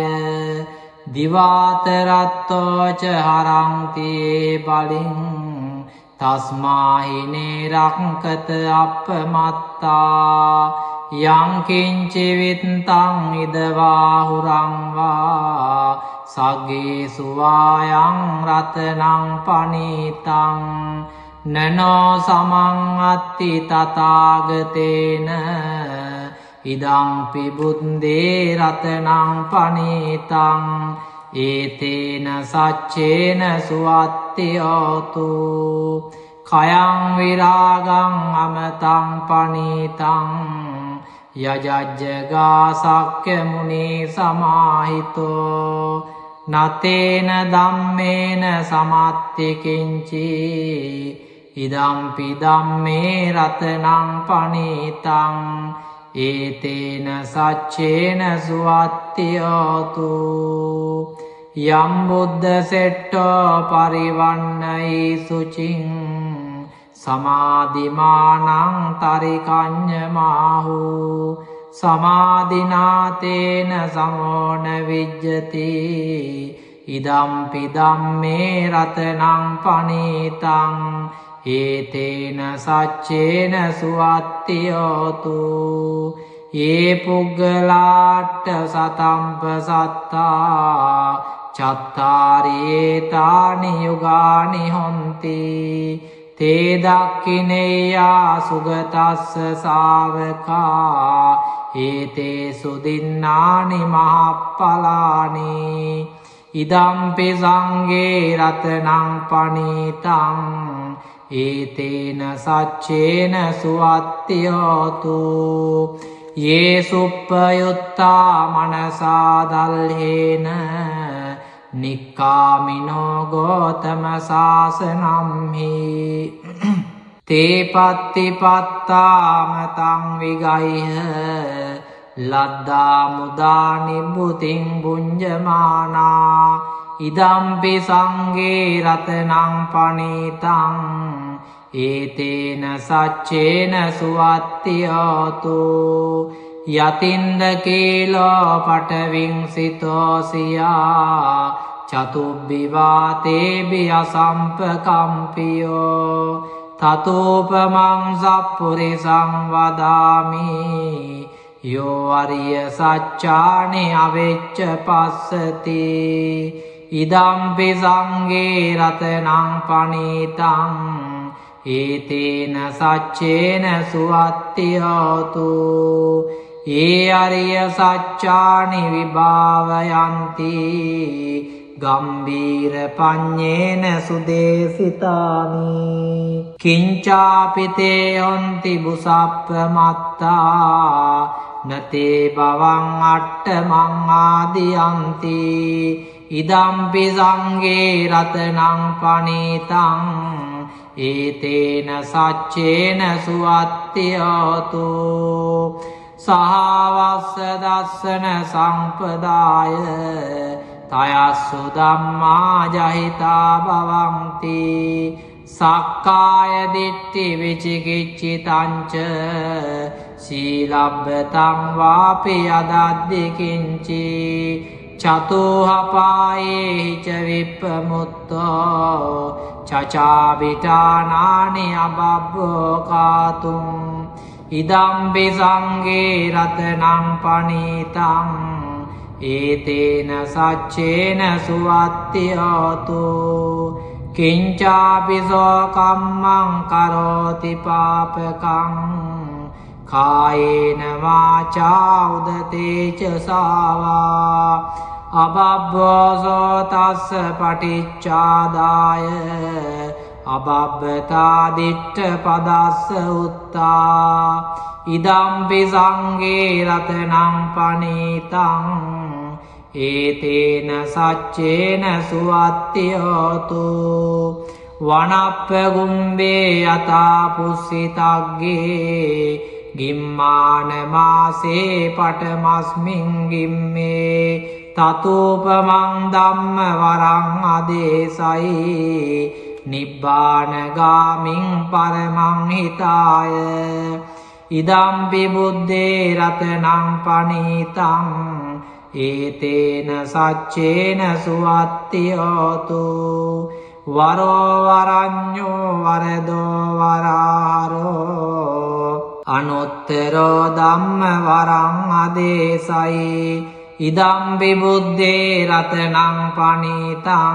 දිවාතරත්තෝච හරන්ති බලින් තස්මාහි නේරක්කත අප්පමත්තා යං කිංචි විත්තං ඉදවාහුරං වා සග්ගේසු වායං රතනං පනීතං නනෝ සමං අත්ති තථාගතේන ඉදංපි බුද්දේ රතනං පනීතං ඒතේන සච්චේන සුවත්තියෝතු කයං විරාගං අමතං පනීතං යජජ්ජගා සක්්‍ය මුනි සමාහිතෝ නතේන ධම්මේන සමත්ති කිංචි ඉදම්පි ධම්මේ රතනං පනීතං ඒතේන සච්චේන සුවත්තියෝතු යම් බුද්ධ සෙට්ටෝ පරිවන්නයි සුචින් සමාධිමානං තරිකඤ්ඤමාහු සමාධිනාතේන සමෝන විජ්ජති ඉදම්පි ධම්මේ රතනං පනීතං ඒතේන සච්චේන සුවත්තියෝතු ඒ පුග්ගලාට්ඨ සතම්ප සත්තා චත්තාරේතානි යුගානි හොන්ති තේ දක්ඛිනේයා සුගතස්ස ශාවකා ඒතේ සුදින්නානි මහප්පලානි ඉදම්පි සංඝේ රතනං පනීතං ඒතේන සච්චේන සුවත්තියෝතු යේ සුප්පයුත්තා මනසා දල්හේන නික්කාමිනෝ ගෝතම සාසනම්හි තේපත්ති පත්තාමතං විගයිහ ලද්දා මුදා නිබ්බුතින් බුඤ්ජමානා ඉදම්පි සංගේ රතනං පනීතං ඒතේන සච්චේන සුවත්තියෝතු යතින්ද කීලෝ පටවිංසිතෝසියා චතුබ්බිවාතේබි අසම්පකම්පියෝ තතෝපමං සප්පුරිසං වදාමි යෝ අරිය සච්චානි අවෙච්ච පස්සති ඉදම්පි සංගේ රතනං පනීතං ඒතේන සච්චේන සුවත්තියෝතු ඒ අරිය සච්චානි විභාවයන්ති ගම්බීර පඤ්ඤේන සුදේසිතානි කිංචාපිතේ යොන්ති බුසප්පමත්තා නතේ බවං අට්ඨමං ආදියන්ති ඉදම්පි සංගේ රතනං පනීතං ඒතේන සච්චේන සුවත්තියෝතු සහවස්ස දස්සන සම්පදාය තයස්සු ධම්මා ජහිතා භවಂತಿ සක්කාය දිට්ඨි විචිකිච්ඡිතංච සීලබ්බතං වාපි යදද්දි කිංචි චතුහපායේ ච විප්පමුත්තෝ චචාවිතානානි අබබ්බෝ කාතුං ඉදම්පි සංගේ රතනං පනීතං ඒතේන සච්චේන සුවත්තියෝතු කිංචාපිසෝ කම්මං කරෝති පාපකං කායේන වාචා උදතේ ච සාවා අබබ්බෝසෝ තස්ස පටිච්චාදාය අබබ්බතා දිට්ඨ පදස්ස උත්තා ඉදම්පි සංගේ රතනං පනීතං ඒතේන සච්චේන සුවත්තියෝතු වනප්ප ගුම්බේ යතා පුස්සිතග්ගේ ගිම්මාන මාසේ පටමස්මින් ගිම්මේ තතෝපමං ධම්ම වරං අදේසයි නිබ්බානගාමින් පරමං හිතාය ඉදම්පි බුද්දේ රතනං පනීතං ඒතේන සච්චේන සුවත්තියෝතු වරෝ වරඤ්ඤෝ වරදෝ වරාරෝ අනුත්තරෝ ධම්ම වරං අදේසයි ඉදම්පි බුද්දේ රතනං පනීතං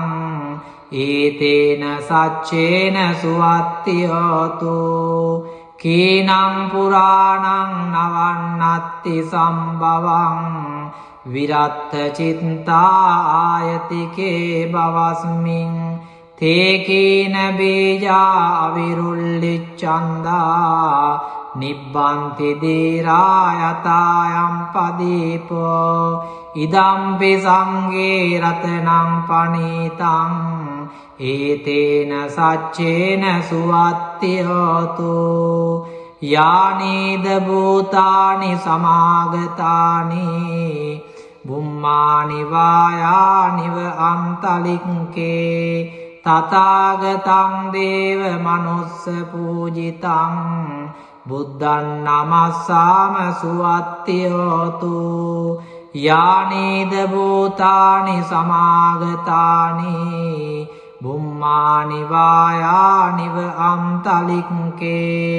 ඒතේන සච්චේන සුවත්තියෝතු කීනං පුරාණං නවන්නත්ති සම්භවං විරත්ත චිත්තා ආයතිකේ බවස්මින් තේකීන බීජා අවිරුල්ලිච්ඡන්දා නිබ්බන්ති දීරා යතායම් පදීපෝ ඉදම්පි සංගේ රතනං පනීතං ඒතේන සච්චේන සුවත්තියෝතු යානීද භූතානි සමාගතානි බුම්මානි වායානිව අන්තලික්කේ තථාගතං දේව මනුස්ස පූජිතං බුද්ධං නමස්සාම සුවත්තියෝතු යානීද භූතානි සමාගතානි බුම්මානි වායානිව අන්තලික්කේ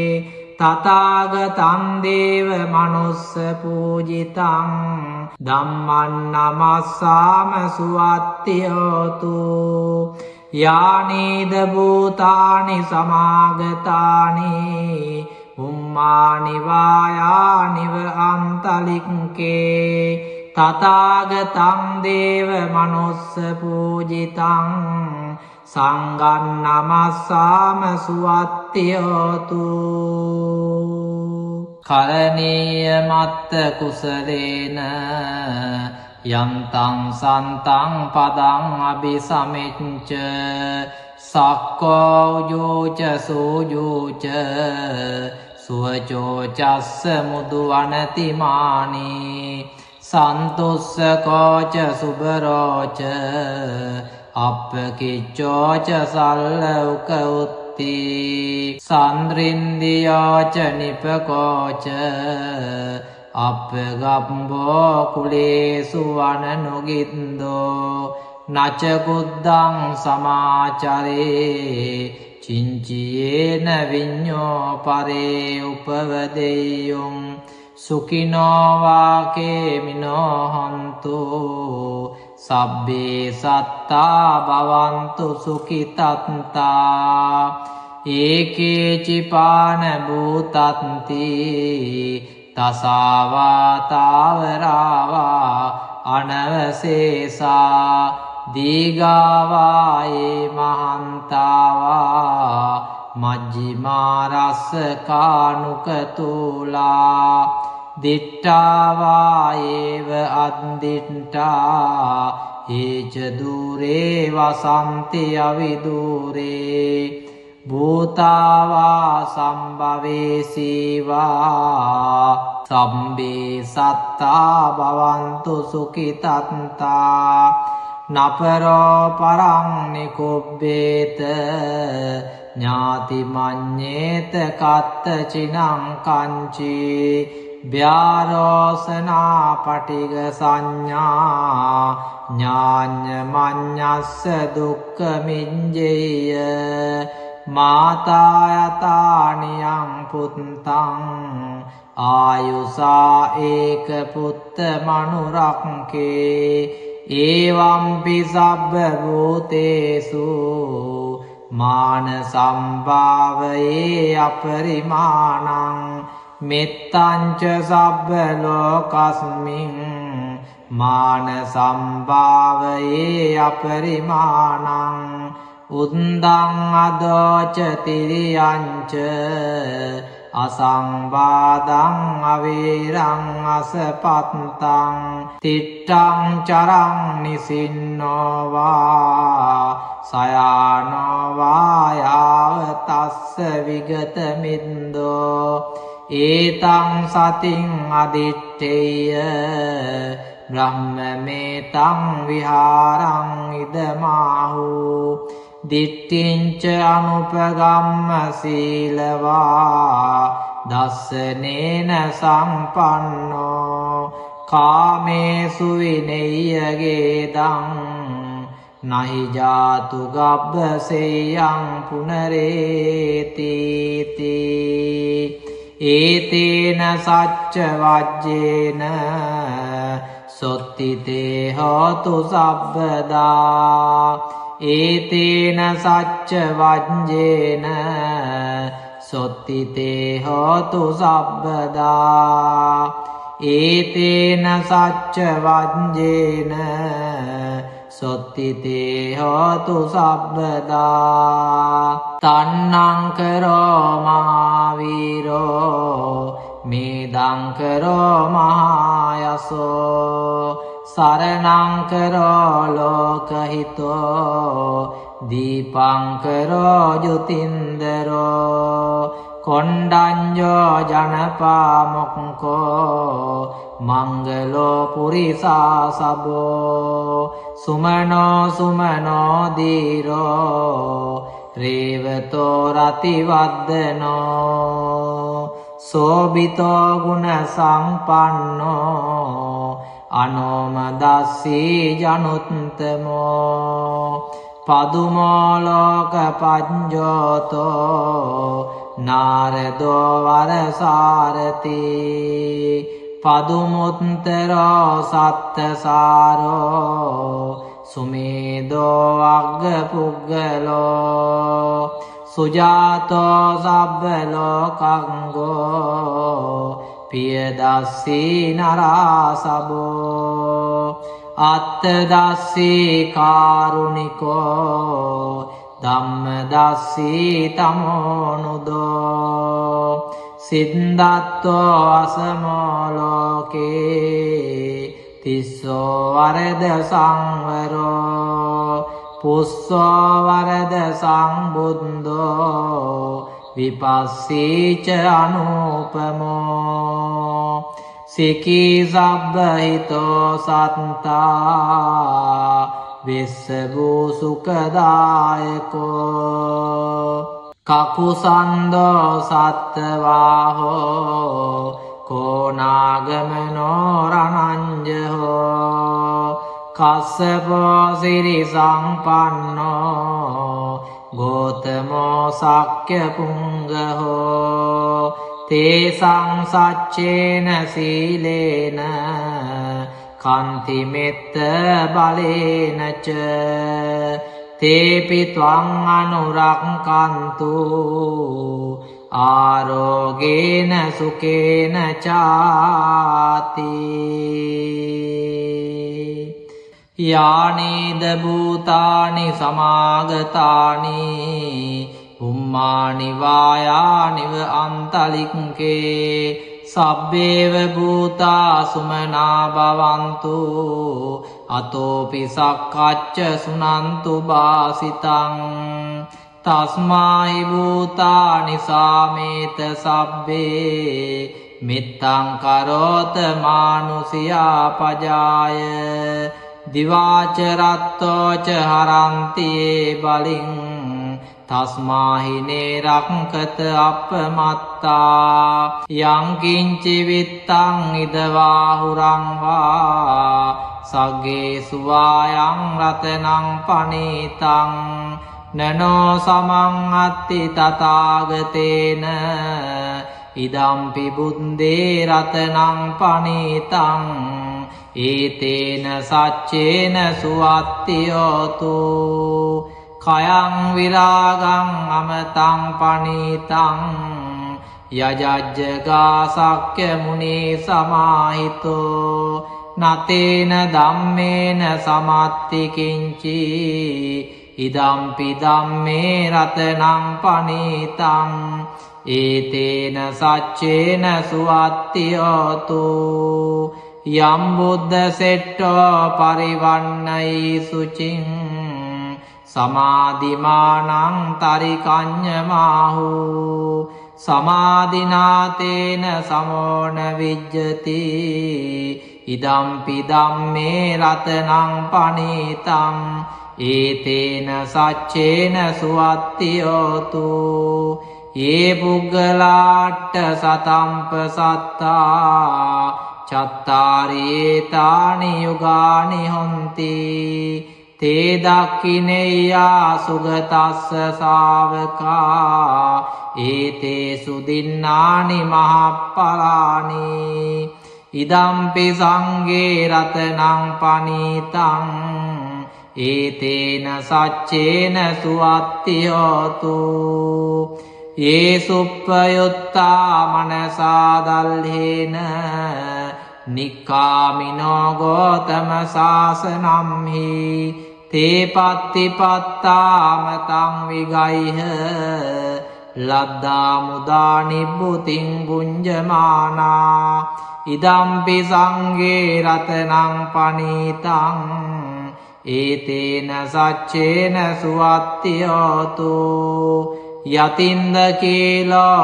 තථාගතං දේව මනුස්ස පූජිතං ධම්මං නමස්සාම සුවත්තියෝතු යානීද භූතානි සමාගතානි බුම්මානි වායානිව අන්තලික්කේ තථාගතං දේව මනුස්ස පූජිතං සංඝං නමස්සාම සුවත්තියෝතු කරණීය මත්ත කුසලේන යන්තං සන්තං පදං අபிසමෙච්ච සක්කෝජෝච සෝජෝච සුවචෝචස්ස මුදු අනතිමානී සන්තුස්සකෝච සුබරෝච අප්පකිච්චෝච සල්ලවක උත්ති සන්ද්‍රින්දියෝච නිපකෝච අප්පගම්බෝ කුලේසු වනනුගින්දෝ නචකුද්දං සමාචරේ චිංචියේන විඤ්ඤෝ පරේ උපවදෙය්‍යොං සුඛිනෝ වාකේමිනෝ හන්තු සබ්බේ සත්තා භවන්තු සුඛිතත්තා ඒකේචිපාන භූතත්ති තසාවා තාවරාවා අනවසේසා දීගාවායේ මහන්තාවා මජ්ජිමාරස්ස කානුකතුලා දිට්ඨාවායේව අද්දිට්ඨා ඒච දූරේ වසන්ති අවිදූරේ භූතාවා සම්භවේසීවා සම්බේ සත්තා භවන්තු සුඛිතත්තා නපරෝ පරං නිකුබ්බේත ඥාති මඤ්ඤේත කත්ත චිනං කංචි ව්‍යාරෝසනා පටිග සංඥා ඥාඤ්ඤ මඤ්ඤස්ස දුක්ඛ මිඤ්ජේය මාතා යතානියං පුත්තං ආයුසා ඒක පුත්ත මනුරක්කේ ඒවම්පි සබ්බ භූතේසු මාන සම්භාවයේ අපරිමාණං මෙත්තංච සබ්බ ලෝකස්මින් මාන සම්භාවයේ අපරිමාණං උද්දං අදෝච තිරියංච අසංවාදං අවේරං අසපත්තං තිට්ඨං චරං නිසින්නෝවා සයානෝවා යාවතස්ස විගත මින්දෝ ඒතං සතින් අදිත්තේය බ්‍රහ්මමේතං විහාරං ඉදමාහු දිට්ඨිංච අනුපගම්ම සීලවා දස්සනේන සම්පන්නෝ කාමේසු විනෙය්‍යගේදං නහි ජාතු ගබ්බසේයං පුනරේති ඒතේන සච්ච වජ්ජේන සොත්තිතේ හෝතු සබ්බදා ඒතේන සච්ච වජ්ජේන සොත්තිතේ හෝතු සබ්බදා ඒතේන සච්ච වජ්ජේන සොත්තිතේ හෝතු සබ්බදා තන්නං කරෝ මහාවීරෝ මේදං කරෝ මහායසෝ සරණං කරෝ ලෝකහිතෝ දීපං කරෝ ජුතින්දරෝ කොණ්ඩඤ්ඤෝ ජනපාමොක්ඛෝ මංගලෝ පුරිසා සබෝ සුමනෝ සුමනෝ දීරෝ රේවතෝ රතිවද්දනෝ සෝබිතෝ ගුණ සම්පන්නෝ අනෝමදස්සී ජනුත්තමෝ පදුමෝ ලෝක පඤ්ඤෝතෝ නාරදෝ වරසාරති පදුමුත්තරෝ සත්තසාරෝ සුමේදෝ අග්ග පුග්ගලෝ සුජාතෝ සබ්බ ලෝකංගෝ පියදස්සී නරාසබෝ අත්තදස්සී කාරුණිකෝ ධම්මදස්සී තමෝනුදෝ සිද්ධාත්තෝ අසමෝ ලෝකේ තිස්සෝ වරද සංවරෝ පුස්සෝ වරද සංබුද්ධෝ විපස්සීච අනුපමෝ සිකී සබ්බහිතෝ සත්තා විස්සභූ සුඛදායකෝ කකුසන්දෝ සත්තවාහෝ කෝනාගමනෝ රණංජහෝ කස්සපෝ සිරි සංපන්නෝ ගෝතමෝ සක්්‍ය පුංගහෝ තේසං සච්චේන සීලේන කන්තිමෙත්ත බලේනච තේපි ත්වං අනුරක්කන්තු ආරෝගේන සුකේන චාති යානීද භූතානි සමාගතානි උම්මානි වායානිව අන්තලික්කේ සබ්බේව භූතා සුමනා භවන්තු අතෝපි සක්කච්ච සුනන්තු බාසිතං තස්මාහි භූතානි සාමේත සබ්බේ මිත්තං කරෝත මානුසියා පජාය දිවාච රත්තෝච හරන්තියේ බලින් තස්මාහිනේ රක්කත අපමත්තා යංකින්චි විත්තං ඉදවාහුරං වා සග්ගේ සුවායං රතනං පනීතං නනෝ සමං අත්ති තථාගතේන ඉදම්පි බුද්දේ රතනං පනීතං ඒතේන සච්චේන සුවත්තියෝතු කයං විරාගං අමතං පනීතං යජජ්ජගා සක්්‍ය මුනි සමාහිතෝ නතේන ධම්මේන සමත්ති කිංචි ඉදම්පි ධම්මේ රතනං පනීතං ඒතේන සච්චේන සුවත්තියෝතු යම් බුද්ධ සෙට්ටෝ පරිවන්නයි සුචින් සමාධිමානං තරිකඤ්ඤමාහු සමාධිනාතේන සමෝන විජ්ජති ඉදම්පි ධම්මේ රතනං පනීතං ඒතේන සච්චේන සුවත්තියෝතු යේ පුග්ගලාට්ඨ සතම්ප සත්තා චත්තාරේතානි යුගානි හොන්ති තේ දක්ඛිනෙය්‍යා සුගතස්ස ශාවකා ඒතේ සුදින්නානි මහප්පලානි ඉදම්පි සංඝේ රතනං පනීතං ඒතේන සච්චේන සුවත්තියෝතු යේ සුප්පයුත්තා මනසා දල්හේන නික්කාමිනෝ ගෝතම සාසනම්හි තේ පත්තිපත්තාමතං විගයිහ ලද්දා මුදා නිබ්බුතින් බුඤ්ජමානා ඉදම්පි සංඝේ රතනං පනීතං ඒතේන සච්චේන සුවත්තියෝතු යතින්ද කීලෝ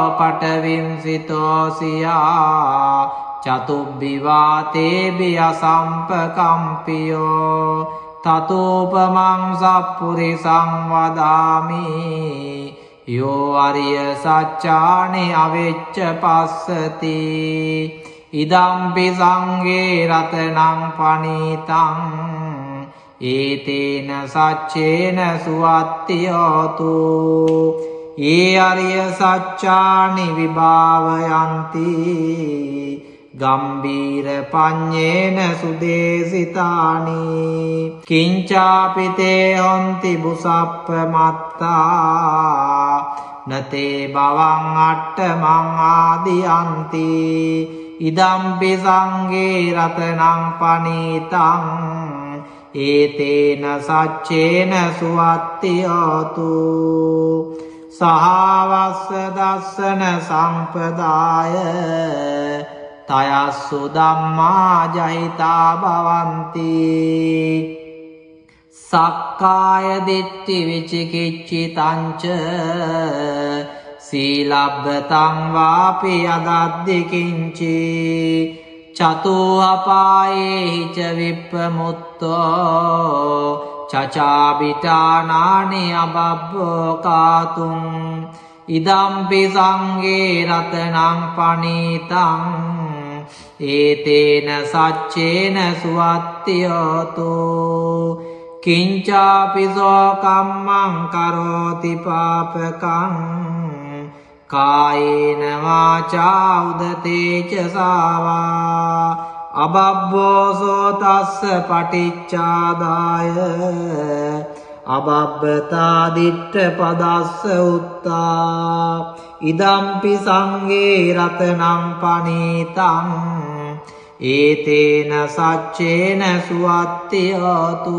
පටවිම්සිතෝසියා චතුබ්බිවාතේබි අසම්පකම්පියෝ තතෝපමං සප්පුරිසං වදාමි යෝ අරිය සච්චානි අවෙච්ච පස්සති ඉදම්පි සංඝේ රතනං පනීතං ඒතේන සච්චේන සුවත්තියෝතු ඒ අරිය සච්චානි විභාවයන්ති ගම්බීර පඤ්ඤේන සුදේසිතානි කිංචාපිතේ හොන්ති බුසප්පමත්තා නතේ බවං අට්ඨමං ආදියන්ති ඉදම්පි සංඝේ රතනං පනීතං ඒතේන සච්චේන සුවත්තියෝතු සහවස්ස දස්සන සම්පදාය තයස්සු ධම්මා ජහිතා භවಂತಿ සක්කාය දිට්ඨි විචිකිච්ඡිතංච සීලබ්බතං වාපි අදද්දි කිංචි චතෝ අපායේ ච විප්පමුත්තෝ චචාබිටානානි අබබ්බෝ කාතුං ඉදම්පි සංඝේ රතනං පනීතං ඒතේන සච්චේන සුවත්තියෝතු කිංචාපිසෝ කම්මං කරෝති පාපකං කායේන වාචා උදතේච සාවා අබබ්බෝසෝ තස්ස පටිච්චාදාය අබබ්බතා දිට්ඨ පදස්ස උත්තා ඉදම්පි සංඝේ රතනං පනීතං ඒතේන සච්චේන සුවත්තියෝතු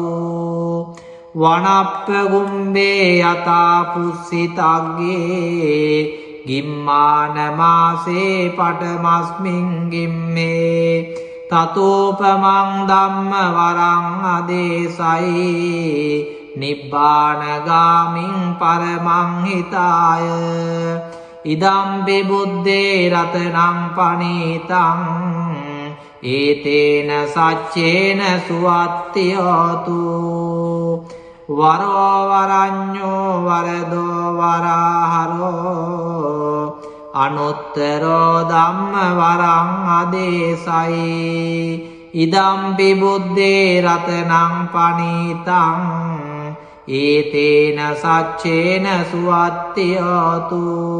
වනප්ප ගුම්බේ යතා පුස්සිතග්ගේ ගිම්මාන මාසේ පටමස්මින් ගිම්මේ තතෝපමං ධම්ම වරං අදේසයි නිබ්බානගාමින් පරමං හිතාය ඉදම්පි බුද්දේ රතනං පනීතං ඒතේන සච්චේන සුවත්තියෝතු වරෝ වරඤ්ඤෝ වරදෝ වරහරෝ අනුත්තරෝ ධම්ම වරං අදේසයි ඉදම්පි බුද්දේ රතනං පනීතං ඒතේන සච්චේන සුවත්තියෝතු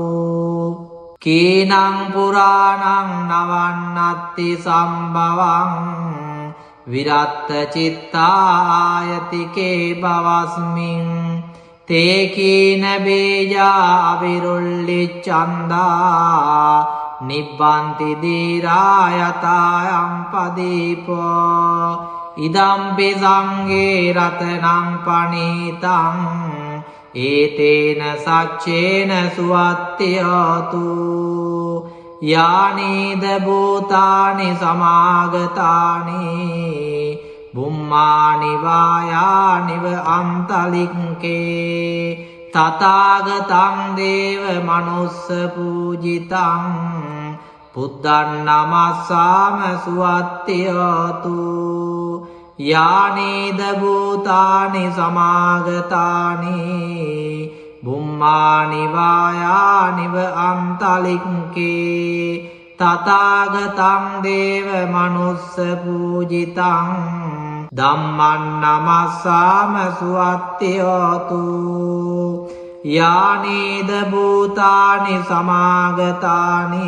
කීනං පුරාණං නවන්නත්ති සම්භවං විරත්ත චිත්තායතිකේ බවස්මින් තේ කීන බේජා අවිරුල්ලිච්ඡන්දා නිබ්බන්ති දීරායතායම් පදීපෝ ඉදම්පි සංඝේ රතනං පනීතං ඒතේන සච්චේන සුවත්තියෝතු යානීද භූතානි සමාගතානි බුම්මානි වායානිව අන්තලික්කේ තථාගතං දේව මනුස්ස පූජිතං බුද්ධං නමස්සාම සුවත්තියෝතු යානීද භූතානි සමාගතානි බුම්මානි වායානිව අන්තලික්කේ තථාගතං දේව මනුස්ස පූජිතං ධම්මං නමස්සාම සුවත්තියෝතු යානීද භූතානි සමාගතානි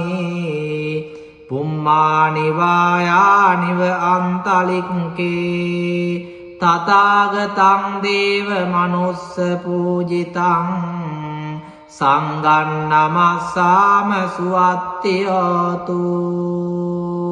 පුම්මානි වායානිව අන්තලික්කේ තථාගතං දේව මනුස්ස පූජිතං සංඝං නමස්සාම සුවත්තියෝතු